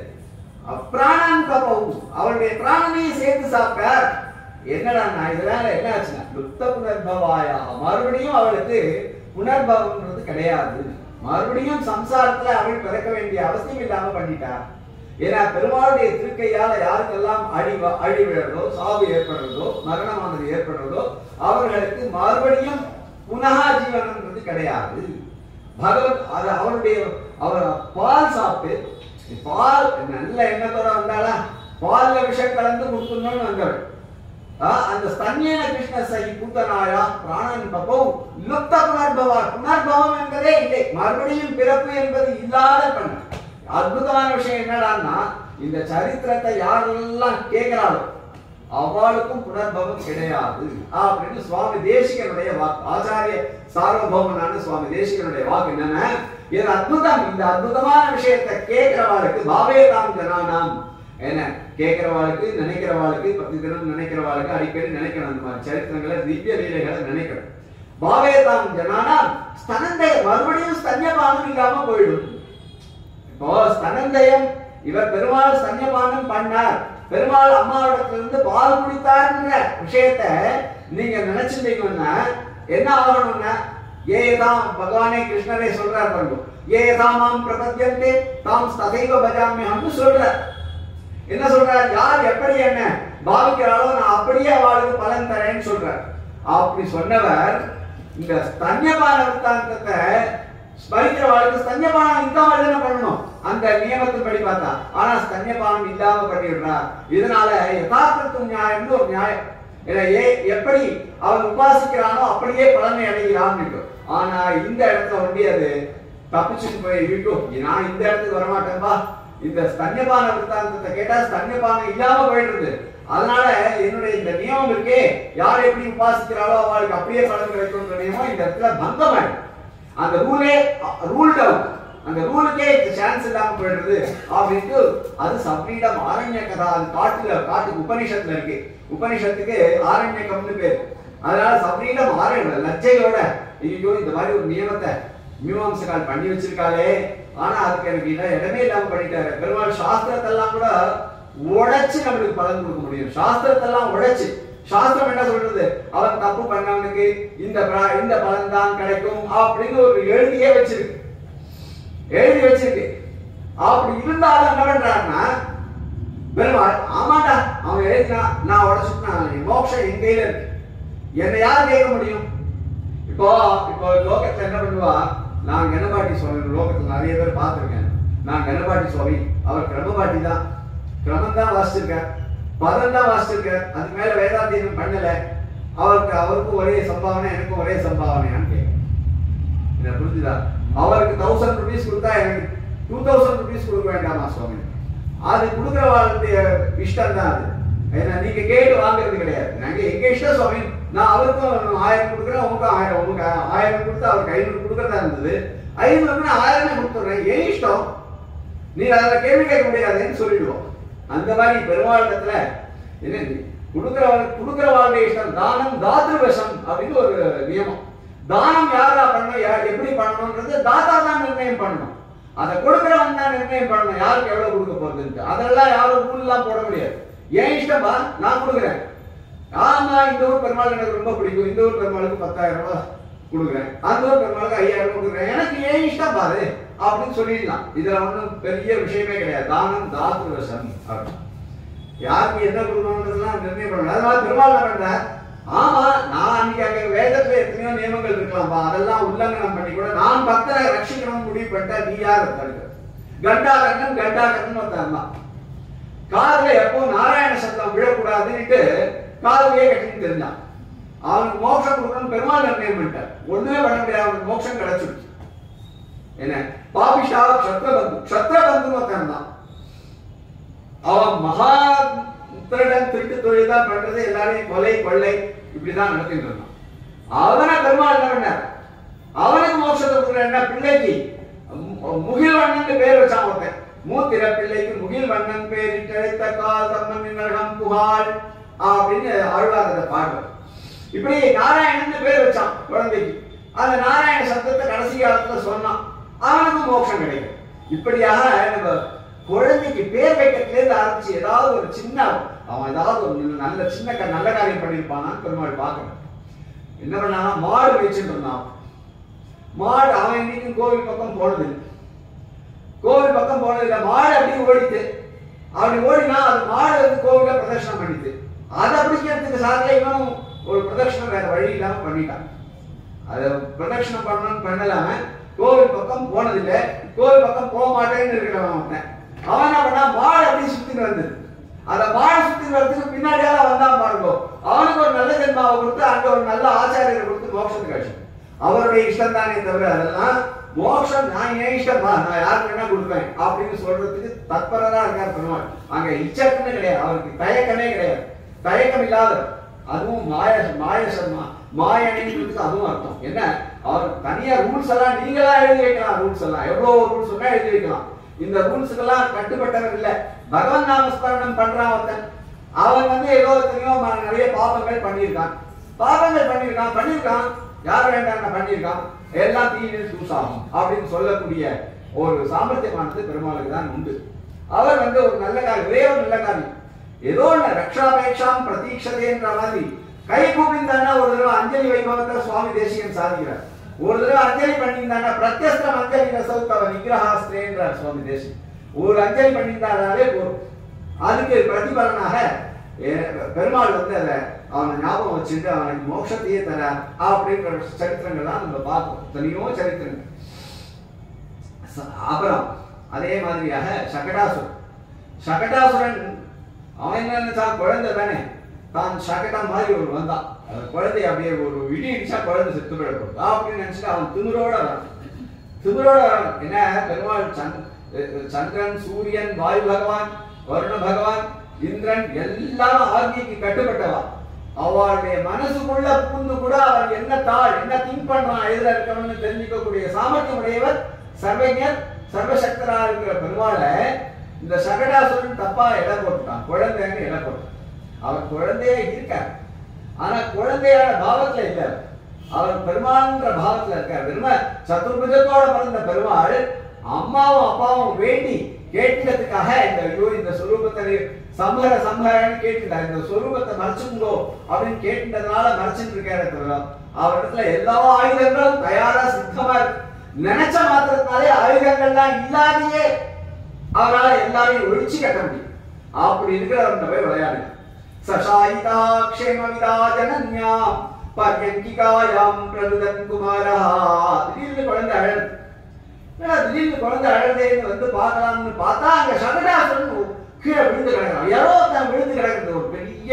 பிராணன் பபவும் அவருடைய பிராணனையும் சேர்த்து சாப்பிட்டார். என்னடா இதனால என்ன ஆச்சுன்னா லுப்த புனர்பவாயாக மறுபடியும் அவளுக்கு புனர்பவம்ன்றது கிடையாது, மறுபடியும் சம்சாரத்துல அவள் பிறக்க வேண்டிய அவசியம் இல்லாம பண்ணிட்டார். ஏன்னா பெருமாளுடைய திருக்கையால யாருக்கெல்லாம் அடி விழறதோ, சாவு ஏற்படுறதோ, மரணமானது ஏற்படுறதோ அவர்களுக்கு மறுபடியும் புனகா ஜீவனம்ன்றது கிடையாது. பகவத் அது அவருடைய அவர் பால் சாப்பிட்டு, பால் நல்ல எண்ணத்தோட வந்தாளா, பால்ல விஷம் கலந்து கொடுக்கணும்னு வந்தவள். அந்த ஸ்தன்யேன கிருஷ்ண சகி பூத்தனாயா பிராணன் பபௌ லுப்த புனர்பவா, புனர்பவம் என்பதே இல்லை, மறுபடியும் பிறப்பு என்பது இல்லாத பண்ண. அற்புதமான விஷயம் என்னடான்னா இந்த சரித்திரத்தை யாரெல்லாம் கேட்கிறாளோ அவளுக்கும் புனர்பவம் கிடையாது அப்படின்னு சுவாமி தேசிகனுடைய வாக்கு. ஆச்சாரிய சார்வபௌமனான சுவாமி தேசிகனுடைய வாக்கு என்னன்னா, இது அற்புதம், இந்த அற்புதமான விஷயத்தை கேட்கிறவாளுக்கு பாவேதாம் ஜனானாம், என்ன கேட்கிறவாளுக்கு நினைக்கிறவாளுக்கு பத்து தினம் நினைக்கிறவாளுக்கு அடிக்கடி நினைக்கணும், அந்த மாதிரி சரித்திரங்களை திவ்ய லீலைகளை நினைக்கணும். பாவேதாம் ஜனானாம் ஸ்தனந்தய மறுபடியும் ஸ்தன்யபானம் இல்லாம போயிடும். இப்போ ஸ்தனந்தயம் இவர் பெருமாள் ஸ்தன்யபானம் பண்ணார், பெருமாள் அம்மாவிடத்திலிருந்து பால் குடித்தார்ன்ற விஷயத்த நீங்க நினைச்சிருந்தீங்கன்னா என்ன ஆகணும்னா, ஏதாம் பகவானே கிருஷ்ணரே சொல்றார் பாருங்க, ஏதாமாம் பிரபத்யந்தே தாம் ததைவ பஜாமியம்னு சொல்றார். என்ன சொல்றார், யார் எப்படி என்ன பாவிக்கிறாளோ நான் அப்படியே அவளுக்கு பலன் தரேன்னு சொல்றார். அப்படி சொன்னவர் இந்த ஸ்தன்யபான விற்த்தாந்தத்தை ஸ்மரிக்கிறவாளுக்கு ஸ்தன்யபானம் இல்லாம என்ன பண்ணணும் அந்த நியமத்தின்படி பார்த்தா, ஆனா ஸ்தன்யபானம் இல்லாம பண்ணிடுறார். இதனால யதார்த்தத்துவ நியாயம்னு ஒரு நியாயம், எப்படி அவன் உபாசிக்கிறானோ அப்படியே பலனை அடைகிறான். ஆனா இந்த இடத்துல வந்து அது தப்பிச்சுட்டு போய் இருக்கும், நான் இந்த இடத்துக்கு வரமாட்டேன்பா, இந்த ஸ்தன்யபான விற்த்தாந்தத்தை கேட்டா ஸ்தன்யபானம் இல்லாம போயிடுறது. அதனால என்னுடைய இந்த நியமம் இருக்கே, யார் எப்படி உபாசிக்கிறாளோ அவளுக்கு அப்படியே பலன் கிடைக்கும் நியமம் இந்த இடத்துல பங்கமாயிடும். அந்த ரூலே ரூல்ட் அவுட், அந்த ரூலுக்கே சான்ஸ் இல்லாம போயிடுறது அப்படின்ட்டு அது சப்ரீடம் ஆரண்ய கதா, அது காட்டுக்கு உபனிஷத்துல இருக்கு, உபனிஷத்துக்கு ஆரண்யகம்னு பேர். அதனால சப்ரீடம் ஆரண்யம் லஜ்ஜையோட ஐயோ இந்த மாதிரி ஒரு நியமத்தை மீமாம்சகால் பண்ணி வச்சிருக்காளே, ஆனா அதுக்கு எனக்கு இடமே இல்லாம பண்ணிட்டாரு. பெருமாள் சாஸ்திரத்தெல்லாம் கூட உடைச்சு நம்மளுக்கு பலன் கொடுக்க முடியும். சாஸ்திரத்தெல்லாம் உடைச்சு, சாஸ்திரம் என்ன சொல்றது, அவன் தப்பு பண்ணவனுக்கு இந்த பலன் தான் கிடைக்கும் அப்படின்னு ஒரு எழுதி வச்சிருக்கு. அப்படி இருந்தாலும் என்ன பண்றாருன்னா பெருமாள், ஆமாண்டா அவன் எழுதினா நான் உடைச்சுட்டான், மோட்சம் என் கையில இருக்கு, என்னை யார் கேட்க முடியும்? இப்போ லோகத்துல என்ன பண்ணுவா, நான் கணபாட்டி சுவாமி லோகத்துல நிறைய பேர் பார்த்திருக்கேன். நான் கணபாட்டி சுவாமி, அவர் கிரமபாட்டி தான், கிரமம் தான் வாசிச்சிருக்கார், பதம் தான் வாசிச்சிருக்கார், அதுக்கு மேல வேதாந்தீனம் பண்ணல. அவருக்கும் ஒரே சம்பாவனை, எனக்கும் ஒரே சம்பாவனையான்னு கேட்க புரிஞ்சுதா? அவருக்கு 1000 rupees கொடுத்தா எனக்கு 2000 rupees கொடுக்க வேண்டாமா சுவாமி? அது கொடுக்குறவாளுடைய இஷ்டம் தான் அது. ஏன்னா நீங்க கேட்டு வாங்குறது கிடையாது, நாங்க எங்க இஷ்டம் சுவாமி நான் அவருக்கும் 1000 கொடுக்குறேன், உனக்கும் 1000, உனக்கு 1000 கொடுத்து அவருக்கு 500 கொடுக்கறதா இருந்தது. 500 நான் 1000 கொடுத்துட்றேன், ஏன் இஷ்டம், நீ அதில் கேள்வி கேட்க முடியாதுன்னு சொல்லிடுவோம். அந்த மாதிரி பெருமாளிடத்துல என்ன கொடுக்குற வாழ்க்கை இஷ்டம். தானம் தாத்ருவசம் அப்படின்னு ஒரு நியமம். தானம் யாரா பண்ணணும், எப்படி பண்ணணும்ன்றது தாத்தா தான் நிர்ணயம் பண்ணணும். அதை கொடுக்குறவன் தான் நிர்ணயம் பண்ணணும் யாருக்கு எவ்வளவு கொடுக்க போறதுன்ட்டு. அதெல்லாம் யாரும் ரூல் எல்லாம் போட முடியாது. ஏன் இஷ்டமா நான் கொடுக்குறேன். ஆமா, இந்த ஊர் பெருமாள் எனக்கு ரொம்ப பிடிக்கும், இந்த ஊர் பெருமாளுக்கு 10,000 ரூபாய் கொடுக்குறேன், அந்த ஊர் பெருமாளுக்கு 5,000 கொடுக்குறேன், எனக்கு ஏன் இஷ்டம் பாரு அப்படின்னு சொல்லிடலாம். இதுல ஒன்றும் பெரிய விஷயமே கிடையாது. தானம் தாத்ருவசம் அப்படின்னு யாருக்கு என்ன கொடுக்கணும்ன்றதுலாம் நிர்ணயம் பண்ணணும். அதனால பெருமாள் என்ன பண்ற, ஆமா நான் அன்னைக்கு அங்க வேதத்துல எத்தனையோ நியமங்கள் இருக்கலாம்பா, அதெல்லாம் உல்லங்கனம் பண்ணி கூட நான் பக்தரை ரட்சிக்கணும் முடிவு பண்ணிட்டா நீ யார் தடுக்க. கண்டாகரன் ஒருத்தன் தான் காதுல எப்போ நாராயண சத்தம் விழக்கூடாதுன்னுட்டு காதுலயே கட்டின்னு தெரிஞ்சான். அவனுக்கு மோட்சம் கொடுக்கணும் பெருமாள் நிர்ணயம் பண்ணிட்டார். ஒண்ணுமே பண்ண முடியாது, அவனுக்கு மோட்சம் கிடைச்சிருச்சு. என்ன பாபிஷா சத்ரபந்து ஒருத்தன் தான். அவன் மகா திருடன் திருட்டு தொழில் தான் பண்றது, எல்லாரையும் கொலை கொள்ளை இப்படிதான் நடத்திட்டு இருந்தான். அவனை பெருமாள் என்ன பண்ணார், அவனுக்கு மோட்சத்தை கொடுக்குற பிள்ளைக்கு முகில்வண்ணன் பேர் வச்சான் ஒருத்தன். மூத்திர பிள்ளைக்கு முகில்வண்ணன் பேர் கிடைத்த கால் தம்மன் நரகம் புகாள் அப்படின்னு அருளாத பாடுவார். இப்படி நாராயணன் பேர் வச்சான் குழந்தைக்கு. அந்த நாராயண சப்தத்தை கடைசி காலத்துல சொன்னான், அவனுக்கு மோட்சம் கிடைக்கும். இப்படியாக நம்ம குழந்தைக்கு பேர் வைக்கிறதுலேருந்து ஆரம்பிச்சு ஏதாவது ஒரு சின்ன அவன் ஏதாவது ஒரு நல்ல சின்ன நல்ல காரியம் பண்ணியிருப்பானான்னு பெருமாள் பார்க்கணும். என்ன பண்ணானா, மாடு வச்சுட்டு இருந்தான். மாடு அவன் இன்னைக்கும் கோவில் பக்கம் போனது, கோவில் பக்கம் போனதில்லை. மாடு அப்படி ஓடித்து, அப்படி ஓடினா அது மாடு வந்து கோவில பிரதட்சணம் பண்ணிட்டு அதை பிடிக்கிறதுக்கு சார்ல இவனும் ஒரு பிரதட்சணம் வேற வழி இல்லாம பண்ணிட்டான். அதை பிரதட்சணம் பண்ணணும்னு பண்ணலாம கோவில் பக்கம் போனதில்லை, கோவில் பக்கம் போக மாட்டேன்னு இருக்கிறவன் அவன் என்ன பண்ணா, மாடு அப்படி சுத்திட்டு வந்தது. அந்த மாடு சுத்தி வரதுக்கு பின்னாடியால வந்தான் பாருங்க. அவனுக்கு ஒரு நல்ல ஜென்மாவை கொடுத்து அங்க ஒரு நல்ல ஆச்சாரியரை கொடுத்து மோட்சத்துக்கு ஆச்சு. அவருடைய இஷ்டம் தானே தவிர அதெல்லாம் மோட்சம் நான் ஏன் இஷ்டமா நான் யாருக்கு வேணா கொடுப்பேன் அப்படின்னு சொல்றதுக்கு தற்பரதா இருக்கார் பெருமாள். அங்க இச்சக்குன்னு கிடையாது, அவருக்கு தயக்கமே கிடையாது, தயக்கம் இல்லாத. அதுவும் மாயனைக்கு அதுவும் அர்த்தம் என்ன, அவர் தனியா ரூல்ஸ் எல்லாம் நீங்களா எழுதி வைக்கலாம். ரூல்ஸ் எல்லாம் எவ்வளவு ரூல்ஸ் சொன்னா எழுதி வைக்கலாம். இந்த ரூல்ஸுக்கெல்லாம் கட்டுப்பட்டவர் இல்ல. பகவன் நாமஸ்மரணம் பண்றான் ஒருத்தன், அவன் வந்து ஏதோ எத்தனையோ நிறைய பாபங்கள் பண்ணியிருக்கான். யார் வேண்டாம் பண்ணியிருக்கான், எல்லாம் தீயில் தூசாகும் அப்படின்னு சொல்லக்கூடிய ஒரு சாமர்த்தியமானது பெருமாளுக்கு தான் உண்டு. அவர் வந்து ஒரு நல்ல காரியம், ஒரே ஒரு நல்ல காரியம், ஏதோ ஒண்ணு ரக்ஷாபேட்சாம் பிரதீட்சதேன்ற மாதிரி கை கூப்பிந்தானா ஒரு தடவை அஞ்சலி வைபவத்தை சுவாமி தேசிகன் சாதிக்கிறார். ஒரு தடவை அஞ்சலி பண்ணியிருந்தானா பிரத்யஸ்தம் அஞ்சலி நசௌத்தவ நிகிரஹாஸ்திரேன்றார் சுவாமி தேசிகன். ஒரு அஞ்சலி பண்ணியிருந்தாலே போதும். அதுக்கு பிரதிபலனாக பெருமாள் வந்து அதை அவனை ஞாபகம் வச்சுட்டு அவனுக்கு மோட்சத்தையே தரார் அப்படின்ற சரித்திரங்கள்லாம் நம்ம பார்ப்போம், தனியோ சரித்திரங்கள். அப்புறம் அதே மாதிரியாக சகடாசுரன் அவன் என்ன நினைச்சான், குழந்தை தானே, தான் சகடம் மாதிரி ஒரு வந்தான். குழந்தை அப்படியே ஒரு இடி இடிச்சா குழந்தை செத்து போயிடக்கூடாது அப்படின்னு நினைச்சிட்டு அவன் திமிரோட வரான். என்ன பெருமாள் சந்திரன், சூரியன், வாயு பகவான், வருண பகவான், இந்திரன் எல்லாரும் ஆகிக்கு கட்டுப்பட்டவா. அவளுடைய மனசுக்குள்ள புகுந்து கூட அவர் என்ன திங்க் பண்றான் எதிர இருக்கணும்னு தெரிஞ்சுக்கக்கூடிய சாமர்த்தியம் உடையவர், சர்வஞர், சர்வசக்தரா இருக்கிற பெருமாளை இந்த சகடாசுரன் தப்பா இடம் போட்டுட்டான், குழந்தைன்னு இடம் போட்டான். அவர் குழந்தையே இருக்கார், ஆனா குழந்தையான பாவத்துல இல்ல, அவர் பெருமாள்ன்ற பாவத்துல இருக்கார். பெருமா சதுர்புஜத்தோட பிறந்த பெருமாள் அம்மாவும் அப்பாவும் வேண்டி கேட்டதுக்காக இந்த சொரூபத்தை சம்ஹரன்னு கேட்டுட்டா, இந்த சொரூபத்தை மறைச்சுங்கோ அப்படின்னு கேட்டதுனால மறைச்சிட்டு இருக்காரு தவிர அவரிடத்துல எல்லா ஆயுதங்களும் தயாரா சித்தமா இருக்கு. நினைச்ச மாத்திரத்தினாலே ஆயுதங்கள்லாம் இல்லாதையே அவரால் எல்லாரையும் ஒழிச்சு கட்ட முடியும். அப்படி இருக்கிறவன் போய் விளையாடு. சசாயிதா க்ஷேமவிதா ஜனன்யாம் பர்யங்கிகாயாம் பிரதுதன் குமாரா. திடீர்னு குழந்தை அழகு, திடீர்னு குழந்தை அழகுன்னு வந்து பார்க்கலாம்னு பார்த்தா அங்க சகடாசுரன் கீழே விழுந்து கிடக்கிறான். யாரோ தான் விழுந்து கிடக்குறது, ஒரு பெரிய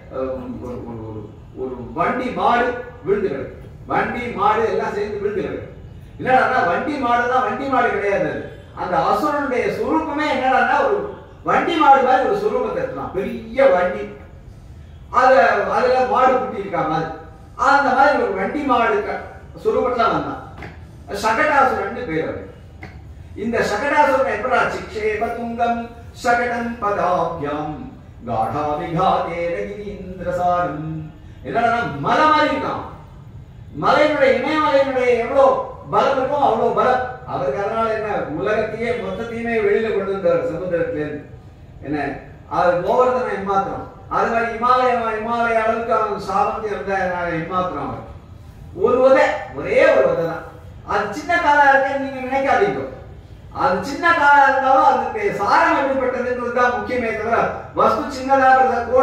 ஒரு வண்டி மாடு விழுந்து கிடக்கு. வண்டி மாடு எல்லாம் சேர்ந்து விழுந்து கிடக்கு. என்னடா வண்டி மாடுதான், வண்டி மாடு கிடையாது. அந்த அசுரனுடைய சுரூபமே என்னடா ஒரு வண்டி மாடு மாதிரி ஒரு சுரூபத்தை எடுத்தான், பெரிய வண்டி. அதுல மாடு குட்டி இருக்கா மாதிரி அந்த மாதிரி ஒரு வண்டி மாடு சுரூபத்துல வந்தான். சகடாசுரன் பேர் அவரு. இந்த சகடாசுரன் எப்படா சிக்ஷேப துங்கம் சகடம் பதாபியம் காடா விகாதேர கிரீந்திரசாரம். என்னடா மலை மாதிரி இருக்கான். மலையினுடைய இமயமலையினுடைய எவ்வளவு பலம் இருக்கும் அவ்வளவு பலம் அவருக்கு. அதனால என்ன உலகத்தையே மொத்தத்தையுமே வெளியில கொண்டு வந்தார் சமுத்திரத்திலிருந்து. என்ன அது கோவர்தன எம்மாத்திரம். அது மாதிரி இமாலய அளவுக்கு அவன் சாபத்தை இருந்த எம்மாத்திரம். அவர் ஒரு உதை, ஒரே ஒரு உதை தான். அது சின்ன காலா இருக்குன்னு நீங்க நினைக்காதீங்க. அது சின்ன காலா இருந்தாலும் அதுக்கு சாரம் எப்படிப்பட்டதுன்றது தான் முக்கியமே தவிர வஸ்து சின்னதாக கூட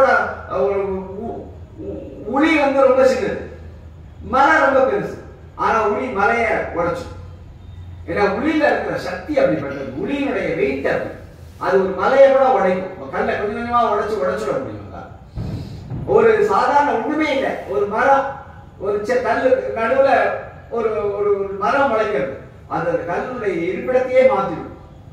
உளி ரொம்ப சின்னது, மலை ரொம்ப பெருசு. ஆனா உளி மலைய உடைச்சு. ஏன்னா உளியில இருக்கிற சக்தி அப்படிப்பட்டது. உளியினுடைய வெயிட் அப்படி. அது ஒரு மலையை கூட உடைக்கும். கல்ல கொஞ்சம் கொஞ்சமா உடைச்சுட முடியும். ஒரு சாதாரண ஒண்ணுமே இல்லை, ஒரு மரம், ஒரு கல்லு நடுவுல ஒரு ஒரு மரம் முளைக்கிறது, அந்த கல்லுடைய இருப்பிடத்தையே மாற்றிடும்.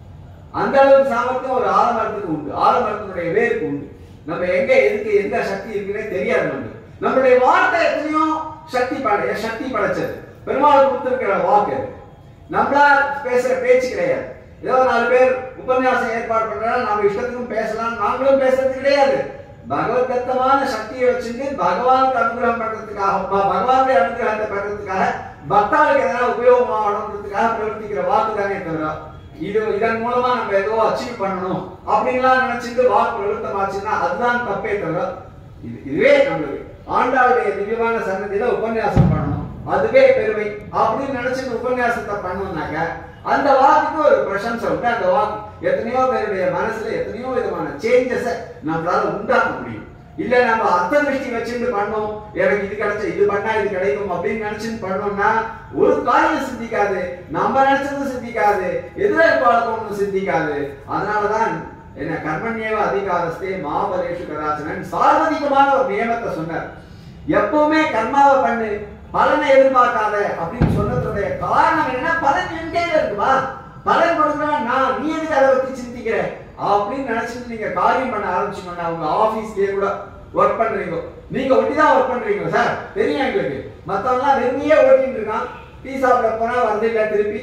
அந்த அளவுக்கு சாமர்த்தியம் ஒரு ஆலமரத்துக்கு உண்டு. ஆலமரத்தினுடைய வேருக்கு உண்டு. நம்ம எங்க எதுக்கு எந்த சக்தி இருக்குன்னே தெரியாது. நம்மளுடைய வார்த்தை எத்தனையோ சக்தி படைச்சது. பெருமாள் கொடுத்திருக்கிற வாக்கு நம்மளா பேசுற பேச்சு கிடையாது. ஏதோ 4 பேர் உபன்யாசம் ஏற்பாடு பண்றாங்க, நம்ம இஷ்டத்துக்கும் பேசலாம். நாங்களும் பேசுறது கிடையாது. பகவத்கத்தமான சக்தியை வச்சுட்டு பகவானுக்கு அனுகிரகம் பண்றதுக்காக, பகவானுடைய அனுகிரகத்தை பண்றதுக்காக, பக்தாளுக்கு எதனா உபயோகமாகணுன்றதுக்காக பிரவர்த்திக்கிற வாக்கு தானே தவிர இதன் மூலமா நம்ம ஏதோ அச்சீவ் பண்ணணும் அப்படின்லாம் நினைச்சிட்டு வாக்கு பிரவர்த்தமாச்சுன்னா அதுதான் தப்பே தவிர இதுவே நம்மளுக்கு ஆண்டாளுடைய திவ்யமான சன்னதியில உபன்யாசம் பண்ணணும், அதுவே பெருமை அப்படின்னு நினைச்சிட்டு உபன்யாசத்தை பண்ணோம்னாக்க அந்த வாக்குக்கு ஒரு பிரசம்சை உண்டு. அந்த வாக்கு எத்தனையோ பேருடைய மனசுல எத்தனையோ விதமான சேஞ்சஸை நம்மளால உண்டாக்க முடியும். இல்ல நம்ம அர்த்த திருஷ்டி வச்சுட்டு பண்ணோம், எனக்கு இது கிடைச்ச இது பண்ணா இது கிடைக்கும் அப்படின்னு நினைச்சுட்டு பண்ணோம்னா ஒரு காரியம் சித்திக்காது, நம்ம நினைச்சது சித்திக்காது, எதிர்பார்க்க ஒன்றும் சித்திக்காது. அதனாலதான் என்ன கர்மண்யேவ அதிகாரஸ்தே மாபலேஷு கதாச்சனன் சார்வதிகமான ஒரு நியமத்தை சொன்னார். எப்பவுமே கர்மாவை பண்ணு, பலனை எதிர்பார்க்காத அப்படின்னு சொன்னதுடைய காரணம் என்ன? பலன் என் கையில இருக்குமா? பலன் கொடுக்குறவன் நான், நீ எதுக்கு அதை பத்தி சிந்திக்கிற அப்படின்னு நினைச்சிட்டு நீங்க காரியம் பண்ண ஆரம்பிச்சீங்கன்னா உங்க ஆபீஸ்லயே கூட ஒர்க் பண்றீங்க, நீங்க ஒட்டிதான் ஒர்க் பண்றீங்க சார் தெரியும் எங்களுக்கு. மத்தவங்கலாம் வெறுமையே ஓட்டிட்டு இருக்கான். டீ சாப்பிட போனா வந்து இல்ல, திருப்பி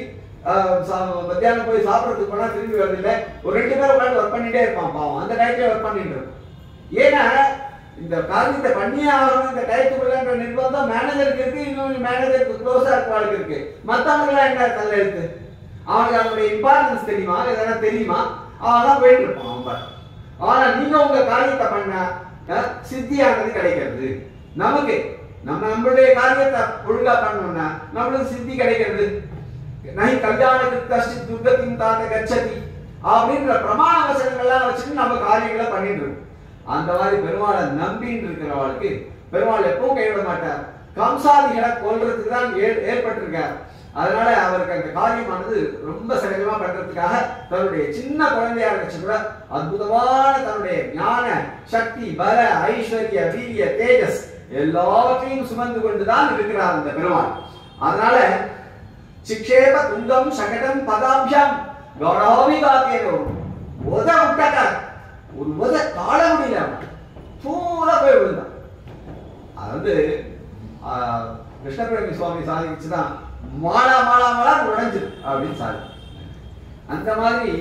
மத்தியானம் போய் சாப்பிடறதுக்கு போனா திரும்பி வருது இல்ல, ஒரு 2 பேர் உட்காந்து ஒர்க் பண்ணிட்டே இருப்பான் பாவம். அந்த டயத்துல ஒர்க் பண்ணிட்டு இருக்கும். ஏன்னா இந்த காரியத்தை பண்ணியே ஆகணும், இந்த டயத்துக்குள்ள நிர்பந்தம் மேனேஜருக்கு இருக்கு, இன்னொரு மேனேஜருக்கு க்ளோஸா இருக்க இருக்கு. மத்தவங்க என்ன தள்ள எடுத்து அவனுக்கு அதனுடைய இம்பார்ட்டன்ஸ் தெரியுமா, எதனா தெரியுமா? அவன் போயிட்டு இருப்பான் அவன். ஆனா நீங்க உங்க காரியத்தை பண்ண சித்தியானது கிடைக்கிறது நமக்கு. நம்மளுடைய காரியத்தை ஒழுங்கா பண்ணோம்னா நம்மளுக்கு சித்தி கிடைக்கிறது. நகி கல்யாணத்துக்கு கஷ்டி துர்கத்தின் தாத்த கச்சதி அப்படின்ற பிரமாண வசனங்கள்லாம் வச்சுட்டு நம்ம காரியங்களை பண்ணிட்டு இருக்கோம். அந்த மாதிரி பெருமாளை நம்பின்னு இருக்கிறவளுக்கு பெருமாள் எப்பவும் கைவிட மாட்டார். கம்சாதிகளை கொல்றதுக்கு தான் ஏற்பட்டிருக்கார். அதனால அவருக்கு அந்த காரியமானது ரொம்ப சகஜமா பண்றதுக்காக தன்னுடைய சின்ன குழந்தையா இருந்துச்சு கூட அற்புதமான தன்னுடைய ஞான சக்தி, பல, ஐஸ்வர்ய, வீரிய, தேஜஸ் எல்லாவற்றையும் சுமந்து கொண்டுதான் இருக்கிறார் அந்த பெருமாள். அதனால சிக்ஷேப துங்கம் சகடம் பதாபியம் கௌரவிகாத்தேன உத விட்டாக்க ஒரு உத கால முடியல, பூரா போய் விழுந்தான். அதாவது கிருஷ்ணபிரமி சுவாமி சாதிச்சுதான் மாலா மாலா மாலா உடைஞ்சு அப்படின்னு சாதி. அந்த மாதிரி